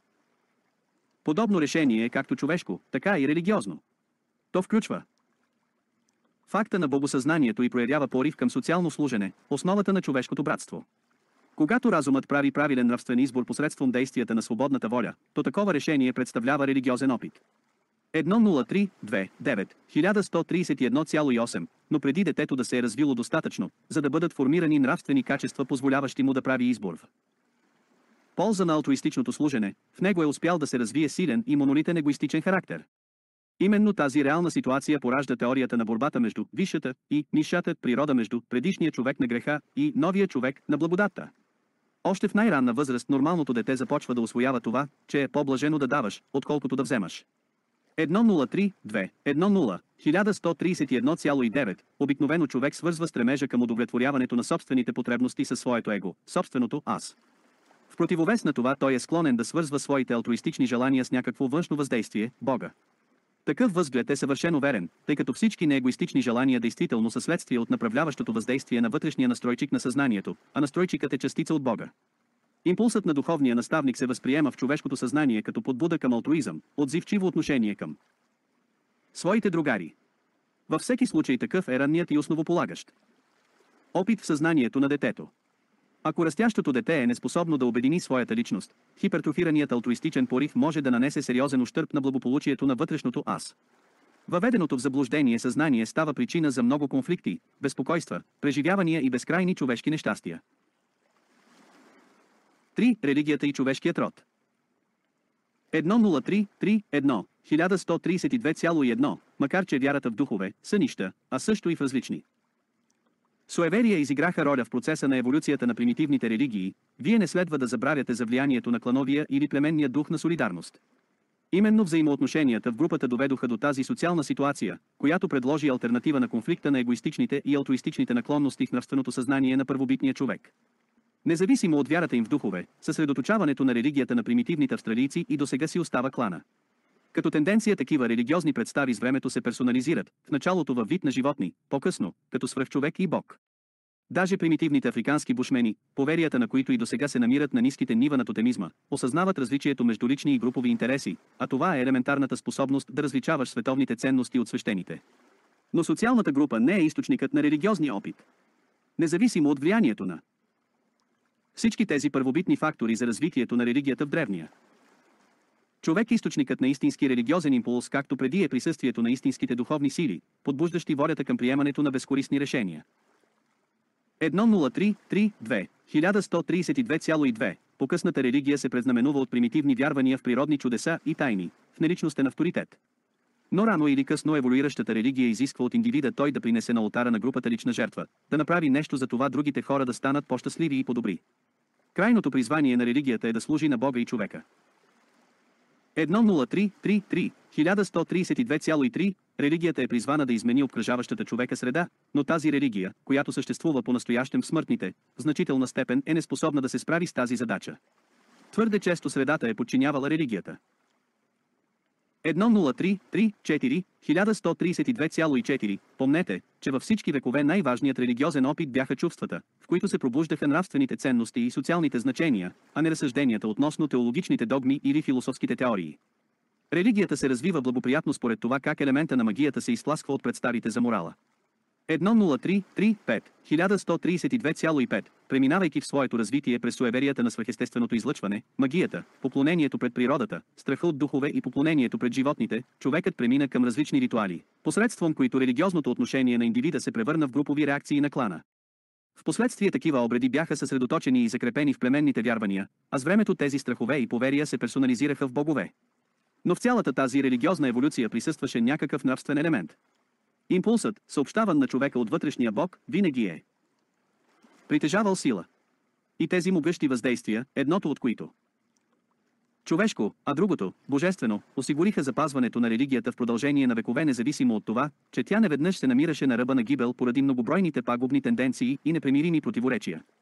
Подобно решение е както човешко, така и религиозно. То включва факта на богосъзнанието и проявява порив към социално служене, основата на човешкото братство. Когато разумът прави правилен нравствен избор посредством действията на свободната воля, то такова решение представлява религиозен опит. едно нула три две девет хиляда сто тридесет и едно цяло и осем, но преди детето да се е развило достатъчно, за да бъдат формирани нравствени качества, позволяващи му да прави избор в полза на алтруистичното служене, в него е успял да се развие силен и монолитен егоистичен характер. Именно тази реална ситуация поражда теорията на борбата между висшата и нисшата природа, между предишния човек на греха и новия човек на благодатта. Още в най-ранна възраст нормалното дете започва да усвоява това, че е по-блажено да даваш, отколкото да вземаш. едно нула три две едно нула хиляда сто тридесет и едно цяло и девет Обикновено човек свързва стремежа към удовлетворяването на собствените потребности със своето его, собственото аз. В противовес на това той е склонен да свързва своите алтруистични желания с някакво външно въздействие – Бога. Такъв възглед е съвършено верен, тъй като всички неегоистични желания действително са следствие от направляващото въздействие на вътрешния настройчик на съзнанието, а настройчикът е частица от Бога. Импулсът на духовния наставник се възприема в човешкото съзнание като подбуда към алтруизъм, отзивчиво отношение към своите другари. Във всеки случай такъв е ранният и основополагащ опит в съзнанието на детето. Ако растящото дете е неспособно да обедини своята личност, хипертрофираният алтруистичен порив може да нанесе сериозен ущърб на благополучието на вътрешното аз. Въведеното в заблуждение съзнание става причина за много конфликти, безпокойства, преживявания и безкрайни човешки нещастия. три. Религията и човешкият род. едно нула три три едно хиляда сто тридесет и две цяло и едно Макар че вярата в духове, сънища, а също и в различни суеверия изиграха роля в процеса на еволюцията на примитивните религии, вие не следва да забравяте за влиянието на клановия или племенния дух на солидарност. Именно взаимоотношенията в групата доведоха до тази социална ситуация, която предложи алтернатива на конфликта на егоистичните и алтруистичните наклонности в нравственото съзнание на първобитния човек. Независимо от вярата им в духове, съсредоточаването на религията на примитивните австралийци и досега си остава клана. Като тенденция такива религиозни представи с времето се персонализират, в началото във вид на животни, по-късно, като свръхчовек и бог. Даже примитивните африкански бушмени, поверията на които и досега се намират на ниските нива на тотемизма, осъзнават различието между лични и групови интереси, а това е елементарната способност да различаваш световните ценности от свещените. Но социалната група не е източникът на религиозния опит. Независимо от влиянието на всички тези първобитни фактори за развитието на религията в древния човек, източникът на истински религиозен импулс, както преди, е присъствието на истинските духовни сили, подбуждащи волята към приемането на безкорисни решения. едно нула три три две хиляда сто тридесет и две цяло и две По-късната религия се предзнаменува от примитивни вярвания в природни чудеса и тайни, в неличностен авторитет. Но рано или късно еволюиращата религия изисква от индивида той да принесе на олтара на групата лична жертва, да направи нещо за това другите хора да станат по-щастливи и по-добри. Крайното призвание на религията е да служи на Бога и човека. едно нула три три три хиляда сто тридесет и две цяло и три Религията е призвана да измени обкръжаващата човека среда, но тази религия, която съществува по-настоящем в смъртните, в значителна степен е неспособна да се справи с тази задача. Твърде често средата е подчинявала религията. едно нула три три четири хиляда сто тридесет и две цяло и четири Помнете, че във всички векове най-важният религиозен опит бяха чувствата, в които се пробуждаха нравствените ценности и социалните значения, а не разсъжденията относно теологичните догми или философските теории. Религията се развива благоприятно според това как елемента на магията се изтласква от представите за морала. едно нула три три пет хиляда сто тридесет и две цяло и пет Преминавайки в своето развитие през суеверията на свръхестественото излъчване, магията, поклонението пред природата, страха от духове и поклонението пред животните, човекът премина към различни ритуали, посредством които религиозното отношение на индивида се превърна в групови реакции на клана. Впоследствие такива обреди бяха съсредоточени и закрепени в племенните вярвания, а с времето тези страхове и поверия се персонализираха в богове. Но в цялата тази религиозна еволюция присъстваше някакъв нравствен елемент. Импулсът, съобщаван на човека от вътрешния Бог, винаги е притежавал сила. И тези могъщи въздействия, едното от които човешко, а другото, божествено, осигуриха запазването на религията в продължение на векове, независимо от това, че тя неведнъж се намираше на ръба на гибел поради многобройните пагубни тенденции и непремирими противоречия.